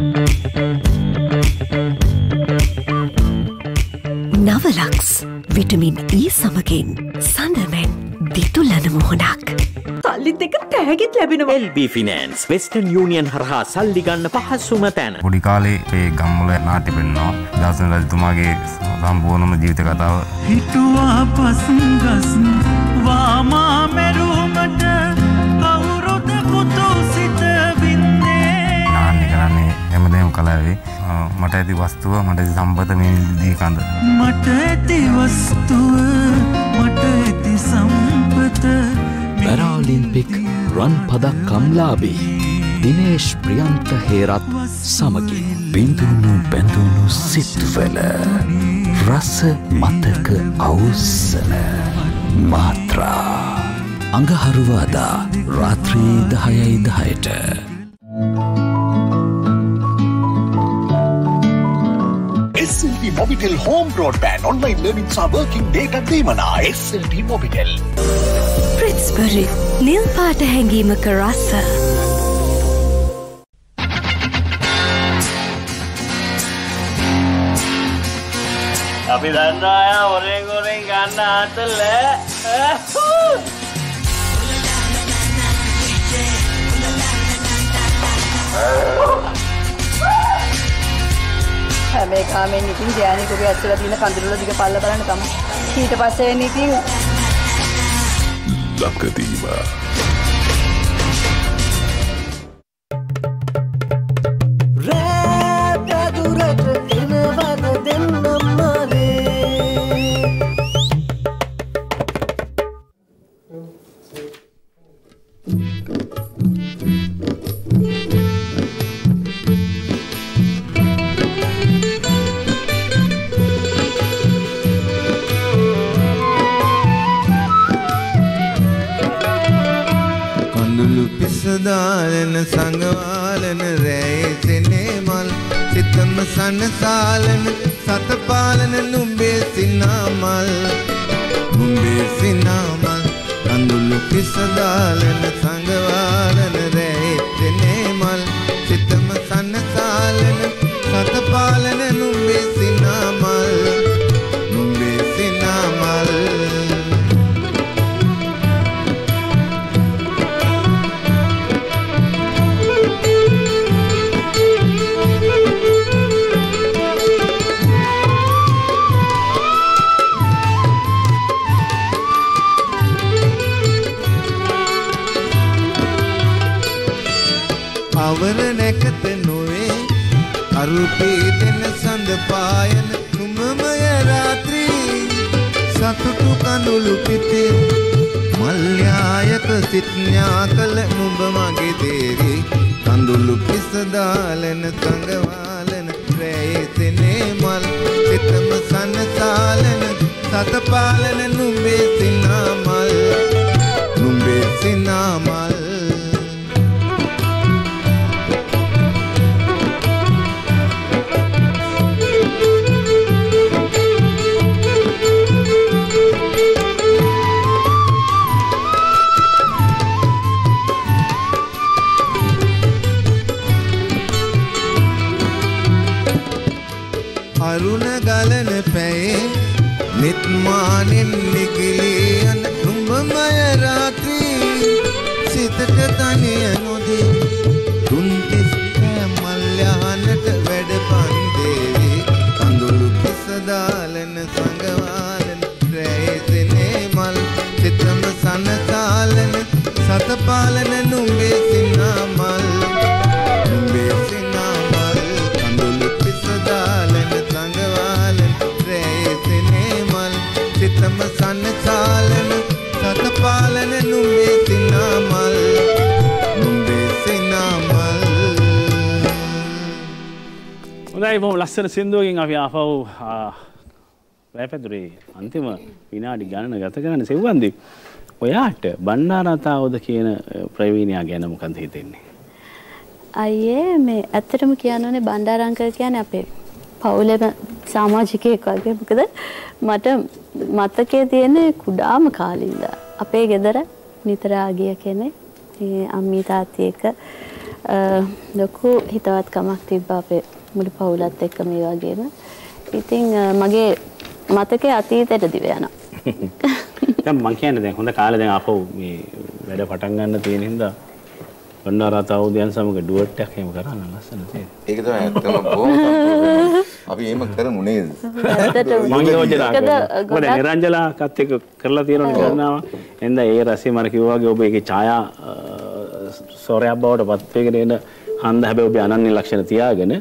Navalux vitamin E සමගින් සඳමෙන් දිතුලන මුහුණක්. සල්ලිත් එක තෑගිත් ලැබෙනවා. LB Finance Western Union හරහා සල්ලි ගන්න පහසුම තැන. පොඩි කාලේ ඒ ගම්වල නාට්‍ය පෙන්වනවා. දාසන රජතුමාගේ සම්පූර්ණම ජීවිත කතාව. හිටුවා පසුගස් වාමා මෙරුමට කවුරුද පුතු සිත වින්නේ. නාන්නේ කරන්නේ හැමදේම කලාවේ. මට ඇති වස්තුව මට ඇති සම්පත මේ දී කඳ. මට ඇති වස්තුව මට ඇති සම්පත. පැරාලිම්පික් රන් පදක්කම්ලාබී දිනේෂ් ප්‍රියන්ත හේරත් සමගින් බිඳුණු බැඳුණු සිත්වල රස මතක අවුස්සන මාත්‍රා අඟහරුවාදා රාත්‍රී 10:10ට. SLT Mobitel Home Broadband Online Learning සහ Working Data දීමනා. SLT Mobitel. ප්‍රින්ස්බරි නිල් පාට හැඟීමක රස. අපි දන්නවා අය ඔරෙන් ගන්න ආතල. හැම එකම ඉතින් ගෑණිකුගේ ඇත්තට තියෙන කඳුළු දිග පල්ල බලන්න තමයි. ඊට පස්සේ එන්නේ ඉතින් ලක්කදීම. රැදදුරට එනවද දෙන්නම මාලේ. පිසදාලන සංගවාලන රැයිසෙනේ මල් සිතම සනසාලන සතපාලන නුඹේ සිනාමල් නුඹේ සිනාමල් කඳුළු පිසදාලන සංගවාලන රැයිසෙනේ මල් සිතම සනසාලන සතපාලන නුඹේ සිනාමල් නුඹේ සිනාමල් කවර නැකත නොවේ අරුපේ දෙන සඳ පායන නුමමය රාත්‍රී සතුටු කඳුළු පිතේ මල්යායක සිත්ඥා කළ නුඹ මගේ දේරි කඳුළු පිසදාලන තඟවාලන රැයසනේ මල් සිතම සනසාලන සතපාලන නුඹේ සිනා මල් නුඹේ සිනා මල් අරුණ ගලන පැයේ නිත්මානෙන් නිගිලී යන නුඹමය රාත්‍රී සිතට තනිය නොදී තුන්තිස් මල්යහනට වැඩ පන්දේවි කඳුළු පිසදාලන සංගවාලන රැයසනේ මල් සිතම සනසාලන සතපාලන නුඹේ සිනා මල් නුඹේ සිනා මල් කඳුළු පිසදාලන සිතම සන්නසාලන සතපාලන නුඹේ සිනා මල් නුඹේ සිනා මල්. හොඳයි බොහොම ලස්සන සින්දුවකින් අපි ආපහු වැපැදුරේ අන්තිම විනාඩි ගණන ගත කරන්න සෙව්වන්දි. ඔයාට බණ්ඩාරතාවද කියන ප්‍රවීණයා ගැන මොකක්ද හිතෙන්නේ? අයියේ මේ ඇත්තටම කියනෝනේ බණ්ඩාරංකල් කියන්නේ අපේ පවුලේම සමාජිකයෙක් වගේ. මොකද මට මතකයේ තියෙන කුඩාම කාලේ ඉඳලා අපේ ගෙදර නිතර ආගිය කෙනෙක්. මේ අම්මී තාත්ති එක ලොකු හිතවත්කමක් තිබ්බා අපේ මුළු පවුලත් එක්ක මේ වගේම. ඉතින් මගේ මතකයේ අතීතයට දිව යනවා. දැන් මං කියන්නේ දැන් හොඳ කාලේ දැන් ආපහු මේ වැඩ පටන් ගන්න තියෙන හින්දා බණ්ඩාරතාව උදයන් සමග ඩුවට් එකක් එහෙම කරන්න ලස්සන තියෙනවා. ඒක තමයි ඇත්තම බොහොම සතුටුයි. අපි එහෙම කරමු නේද? මම යෝජනා කරනවා. මොකද නිරංජලාකත් එක්ක කරලා තියෙනවනේ ගණනාව. එඳ ඒ රසය මම කිව්වා වගේ ඔබ ඒකේ ඡායා සෝරයක් බවට පත් වෙගෙන එන හන්ද හැබැයි ඔබ අනන්‍ය ලක්ෂණ තියාගෙන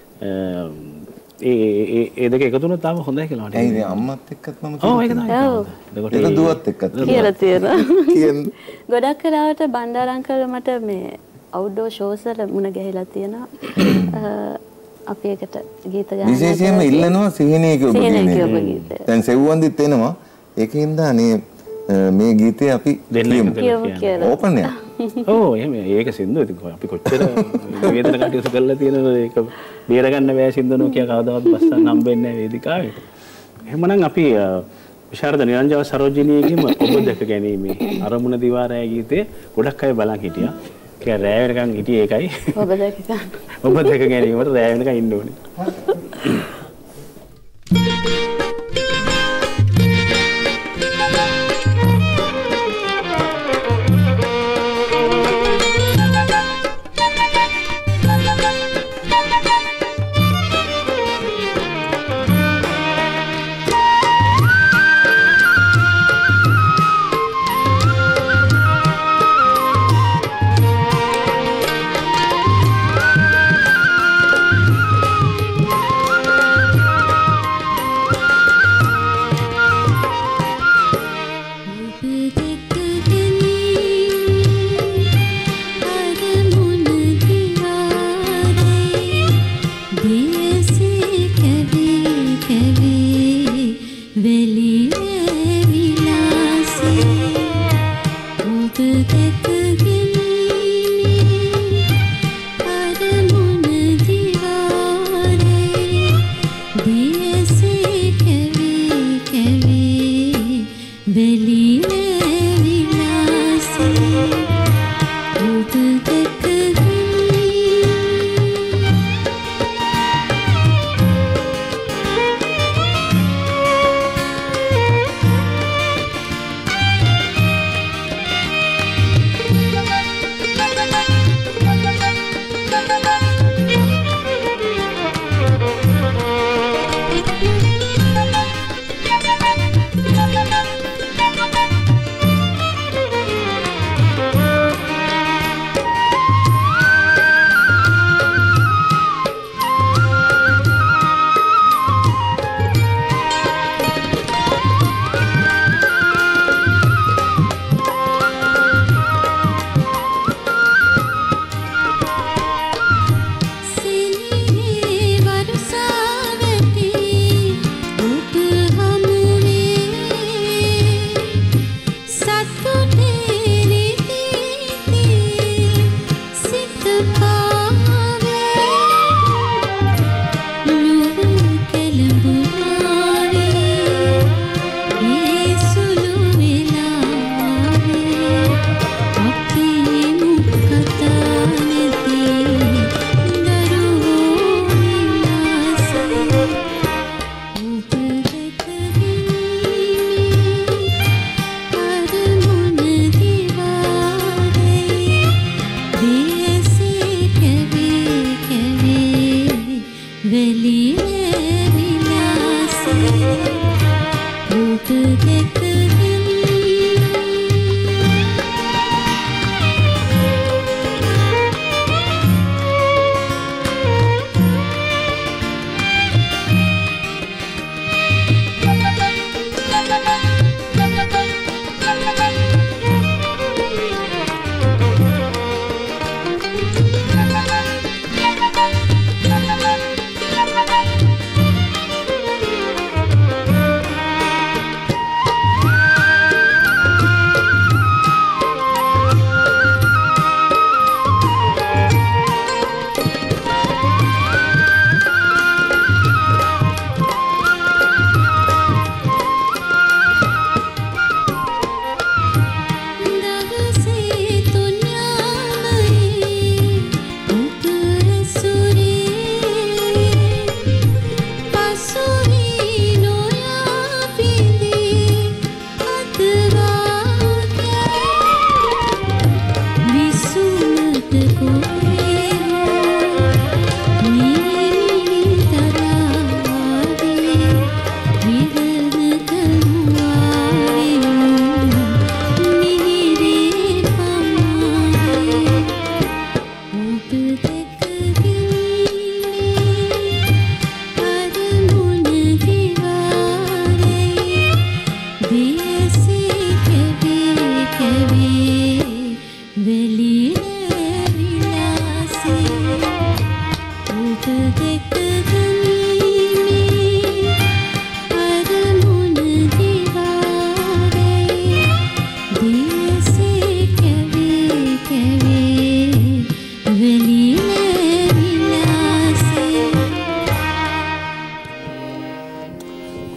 ඒ දෙක එකතු වුණොත් තාම හොඳයි කියලා මට. ඒ ඉතින් අම්මත් එක්කත් මම ඔව් ඒක තමයි. ඔව්. ඒක දුවත් එක්කත් කියලා තියෙනවා. කියන්නේ. ගොඩක් කලාවට බණ්ඩාරංකල් මට මේ අවුට්ඩෝර් ෂෝස් වල මුණ ගැහිලා තියෙනවා. අපි එකට ගීත ගායනා විශේෂයෙන්ම ඉල්ලනවා සිහිනේ කියව ගීතය. දැන් සෙව්වන්දිත් එනවා. ඒකින්ද අනේ මේ ගීතය අපි දෙන්නම කියලා. ඕපන් එක. ඔව් එහෙම ඒක සින්දුව ඉතින් අපි කොච්චර නිවේදන කටයුතු කරලා තියෙනවද ඒක බේර ගන්න බෑ සින්දුව කියා කවදාවත් බස්සන්න හම්බෙන්නේ නැහැ වේදිකාවේ. එහෙමනම් අපි විශාරද නිරංජව සරෝජිනීගේම ඔබ දැක ගැනීමේ අරමුණ දිවාරය ගීතේ ගොඩක් අය බලන් හිටියා. ඒක රෑ වෙනකන් හිටියේ ඒකයි. ඔබ දැක ගන්න. ඔබ දැක ගැනීමට රෑ වෙනකන් ඉන්න ඕනේ.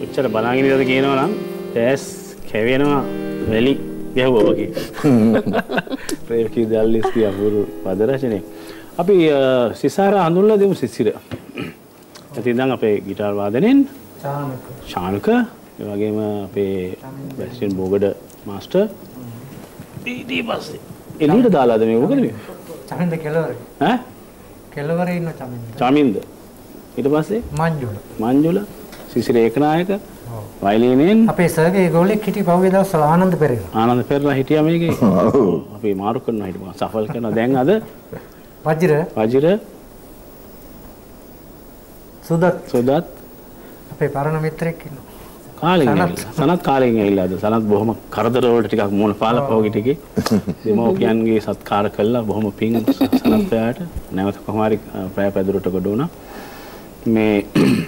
කොච්චර බලාගෙන ඉඳලා කියනවා නම් ටැස් කැවෙනවා වැලි ගැහුවා වගේ. ප්‍රේමකී දැල්ලිස්ගේ අපූර්ව පද රචනය. අපි සිසාර හඳුන්වලා දෙමු සිසිර. ඉතින් දැන් අපේ ගිටාර් වාදනයෙන් ශානුක ඒ වගේම අපේ බැස්ටින් බෝගඩ මාස්ටර් ඊට පස්සේ එළියට දාලාද මේ මොකද මේ? චමින්ද කෙලවරේ. ඈ? කෙලවරේ ඉන්න චමින්ද. චමින්ද. ඊට පස්සේ මංජුල සිසිර ඒකනායක වයලීනෙන් අපේ සර්ගේ ගෝලෙක් හිටිය පහුගිය දවස්වල ආනන්ද පෙරේරා හිටියා මේකේ. අපි මාරු කරනවා හිටපුවා සෆල් කරනවා. දැන් අද වජිර සුදත් අපේ පරණ මිත්‍රෙක් ඉන්නවා. සනත් කාලෙකින් ඇවිල්ලා අද සනත් බොහොම කරදර වලට ටිකක් මුණ පාලා පහුගිය ටිකේ දෙමෝපියන්ගේ සත්කාර කළා. බොහොම පිං සනත් ඔයාට නැවත කොහොම හරි ප්‍රය පැදුරට ගොඩ වුණා. මේ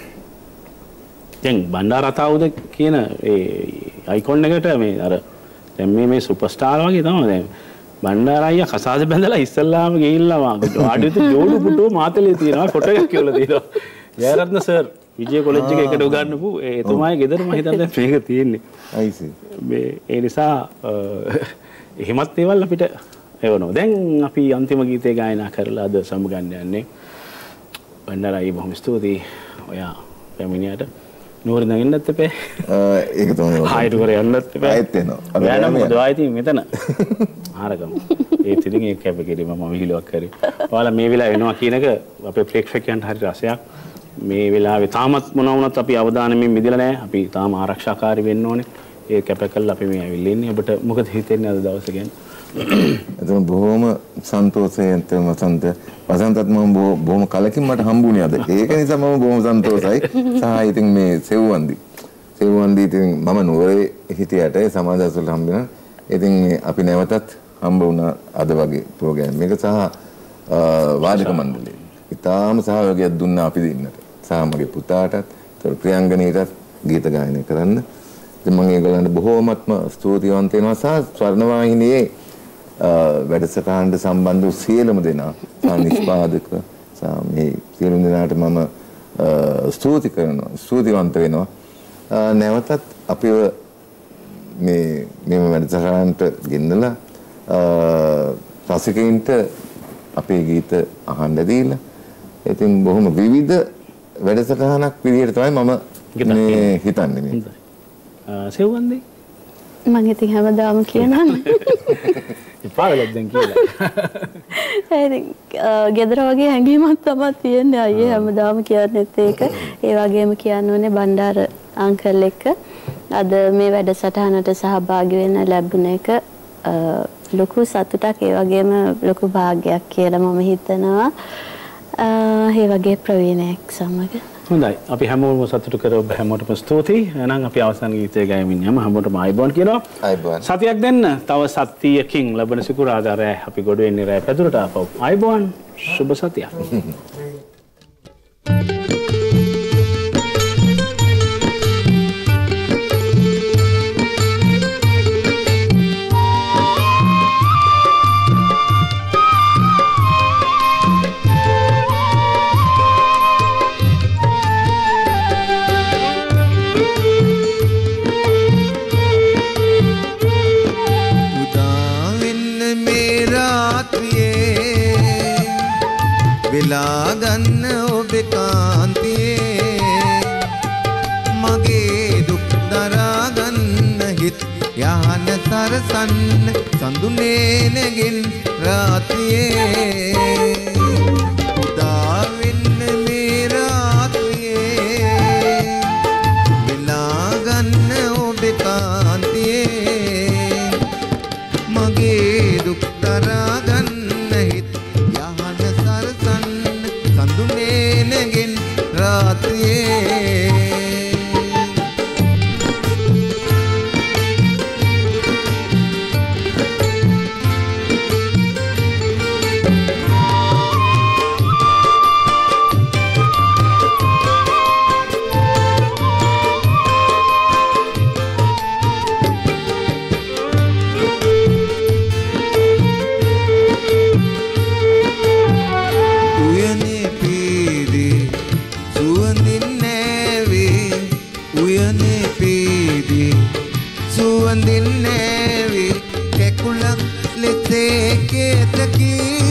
දැන් බණ්ඩාරතාවුද කියන ඒ අයිකොන් එකට මේ අර දැන් මේ සුපර්ස්ටාර් වගේ තමයි දැන් බණ්ඩාරයියා කසාද බැඳලා ඉස්සල්ලාම ගිහිල්ලා ආඩියුත් ජෝඩු පුටුව මාතලේ තියෙනවා ෆොටෝ එකක් කියලා තියෙනවා. ජයරත්න සර් විජය කොලෙජ් එකේ එකට උගන්වපු එතුමාගේ ගෙදර මම හිතන්නේ මේක තියෙන්නේ. අයිසි. මේ ඒ නිසා එහෙමත් ඒවල් අපිට එවනවා. දැන් අපි අන්තිම ගීතය ගායනා කරලා අද සමුගන්න යන්නේ. බණ්ඩාරයි බොහොම ස්තුතියි. ඔයා පැමිණියට නෝරෙන් නැගෙන්නත් එපේ. ඒක තමයි. හයිට් කර යන්නත් එපේ. ආයෙත් එනවා. ඔයාලා මොකද ආයෙත් මෙතන. ආරගම. ඒ ඉතින් ඒක කැපකිරීම මම විහිළුවක් කරේ. ඔයාලා මේ වෙලාව එනවා කියන එක අපේ ප්‍රේක්ෂකයන්ට හරි රසයක්. මේ වෙලාවේ තාමත් මොන වුණත් අපි අවධානයෙන් මිදලා නැහැ. අපි තාම ආරක්ෂාකාරී වෙන්න ඕනේ. ඒ කැප කළා අපි මේ ඇවිල්ලා ඉන්නේ. ඔබට මොකද හිතෙන්නේ අද දවසේ ගැන? එතන බොහොම සන්තෝෂයෙන් වසන්තත් මම බොහොම කලකින් මට හම්බුනේ අද. ඒක නිසා මම බොහොම සන්තෝෂයි. සහ ඉතින් මේ සෙව්වන්දි ඉතින් මම නුවරේ හිටියට ඒ සමාජාසවල හම්බෙනවා. ඉතින් අපි නැවතත් හම්බ වුණා අද වගේ ප්‍රෝග්‍රෑම් එකක සහ වාදක මණ්ඩලය. ඉතාලම සහයෝගයක් දුන්නා අපි දෙන්නට. සහ මගේ පුතාටත්, ප්‍රියංගනීටත් ගීත ගායනය කරන්න. ඉතින් මම ඒගොල්ලන්ට බොහෝමත්ම ස්තුතිවන්ත වෙනවා සහ ස්වර්ණවාහිනියේ වැඩසටහනට සම්බන්ධ වූ සියලුම දෙනා නිෂ්පාදක සහ මේ සියලුම දෙනාට මම ස්තුති කරනවා. ස්තුතිවන්ත වෙනවා. නැවතත් අපිව මේ වැඩසටහනට ගෙන්නලා රසිකයින්ට අපේ ගීත අහන්න දීලා ඉතින් බොහොම විවිධ වැඩසටහනක් විදිහට තමයි මම හිතන්නේ මේ. සෙව්වන්දේ මම ඉතින් හැමදාම කියනවානේ. ඉපාරලක් දැන් කියලා. ඉතින් ගෙදර වගේ හැඟීමක් තමයි තියෙන්නේ අයියේ හැමදාම කියන්නේත් ඒක. ඒ වගේම කියන්න ඕනේ බණ්ඩාර අංකල් එක්ක අද මේ වැඩසටහනට සහභාගී වෙන්න ලැබුණ එක ලොකු සතුටක් ඒ වගේම ලොකු භාග්යක් කියලා මම හිතනවා. ඒ වගේ ප්‍රවීණයෙක් සමග. හොඳයි. අපි හැමෝම සතුටු කර ඔබ හැමෝටම ස්තුතියි. එහෙනම් අපි අවසන් ගීතය ගයමින් යමු. හැමෝටම ආයිබෝන් කියනවා. ආයිබෝන්. සතියක් දෙන්න. තව සතියකින් ලැබෙන සිකුරාදා රැ අපි ගොඩ වෙන්නේ රැ පැදුරට ආපහු. ආයිබෝන්. සුබ සතියක්. ගන්න ඔබේ කාන්තියේ මගේ දුක් දරා ගන්න හිත යහන සරසන්න සඳුනේ නැගින් රාත්‍රියේ උදා වෙන්න මේ රාත්‍රියේ වෙලා ගන්න ඔබේ කාන්තියේ මගේ දුක් දරා ගන්න හිත නැගෙන් රාත්‍රියේ උයනේ පීවි සුවඳින් නෑවි කැකුලක් ලෙසේ කේතකි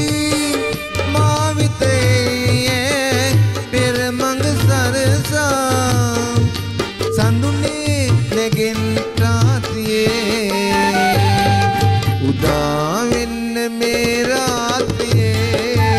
මාවිතේ පෙරමඟ සරසා සඳුනේ නැගෙන් රාත්‍රියේ උදා වෙන්න මේ රාත්‍රියේ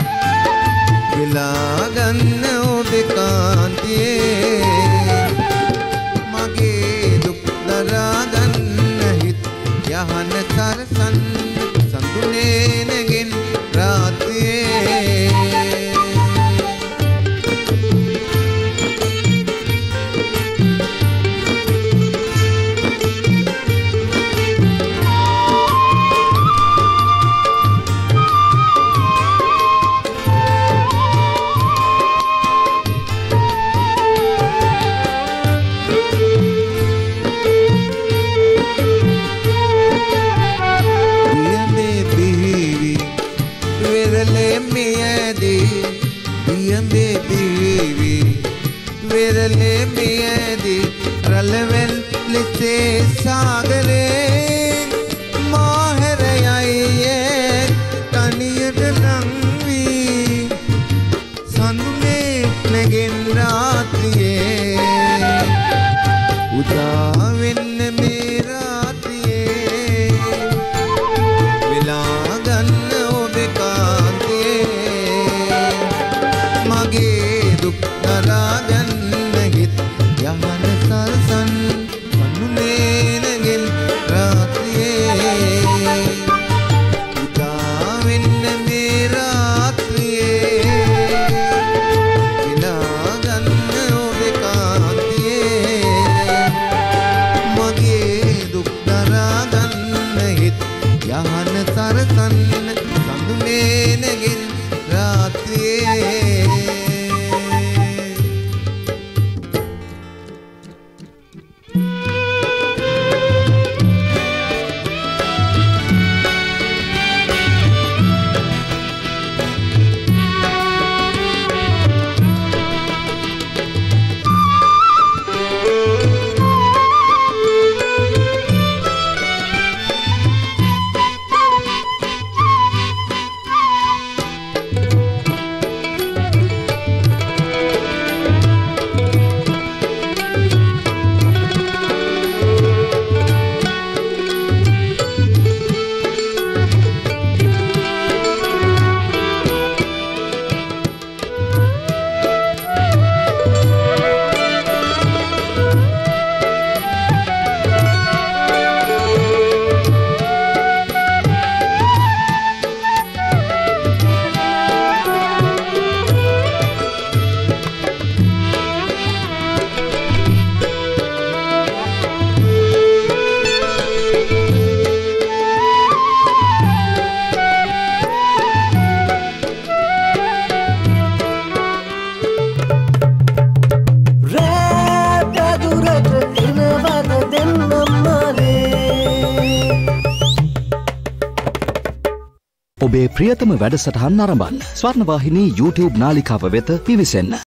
වෙලා ගන්න ඔබේ කාන්තියේ මගේ දුක් දරා ගන්න හිත් යහන සරසන් සඳුනේ නැගෙන් රාත්‍රියේ රලවැල් ලෙසේ සාගරේ මාහැරයයි තනියට නංවී සඳුනේ නැගෙන් රාත්‍රියේ උදා වෙන්න මේ රාත්‍රියේ වෙලා ගන්න ඔබේ කාන්තියේ මගේ දුක් දරා ගන්න හිත් යහන සරසන් සඳුනේ නැගෙන් රාත්‍රියේ උදා වෙන්න මේ රාත්‍රියේ විනා ගන්න ඔබේ කාන්තියේ මගේ දුක් දරා ගන්න හිත් යහන සරසන් සඳුනේ නැගෙන් රාත්‍රියේ ඔබේ ප්‍රියතම වැඩසටහන් නරඹන්න ස්වර්ණවාහිනී YouTube නාලිකාව වෙත පිවිසෙන්න.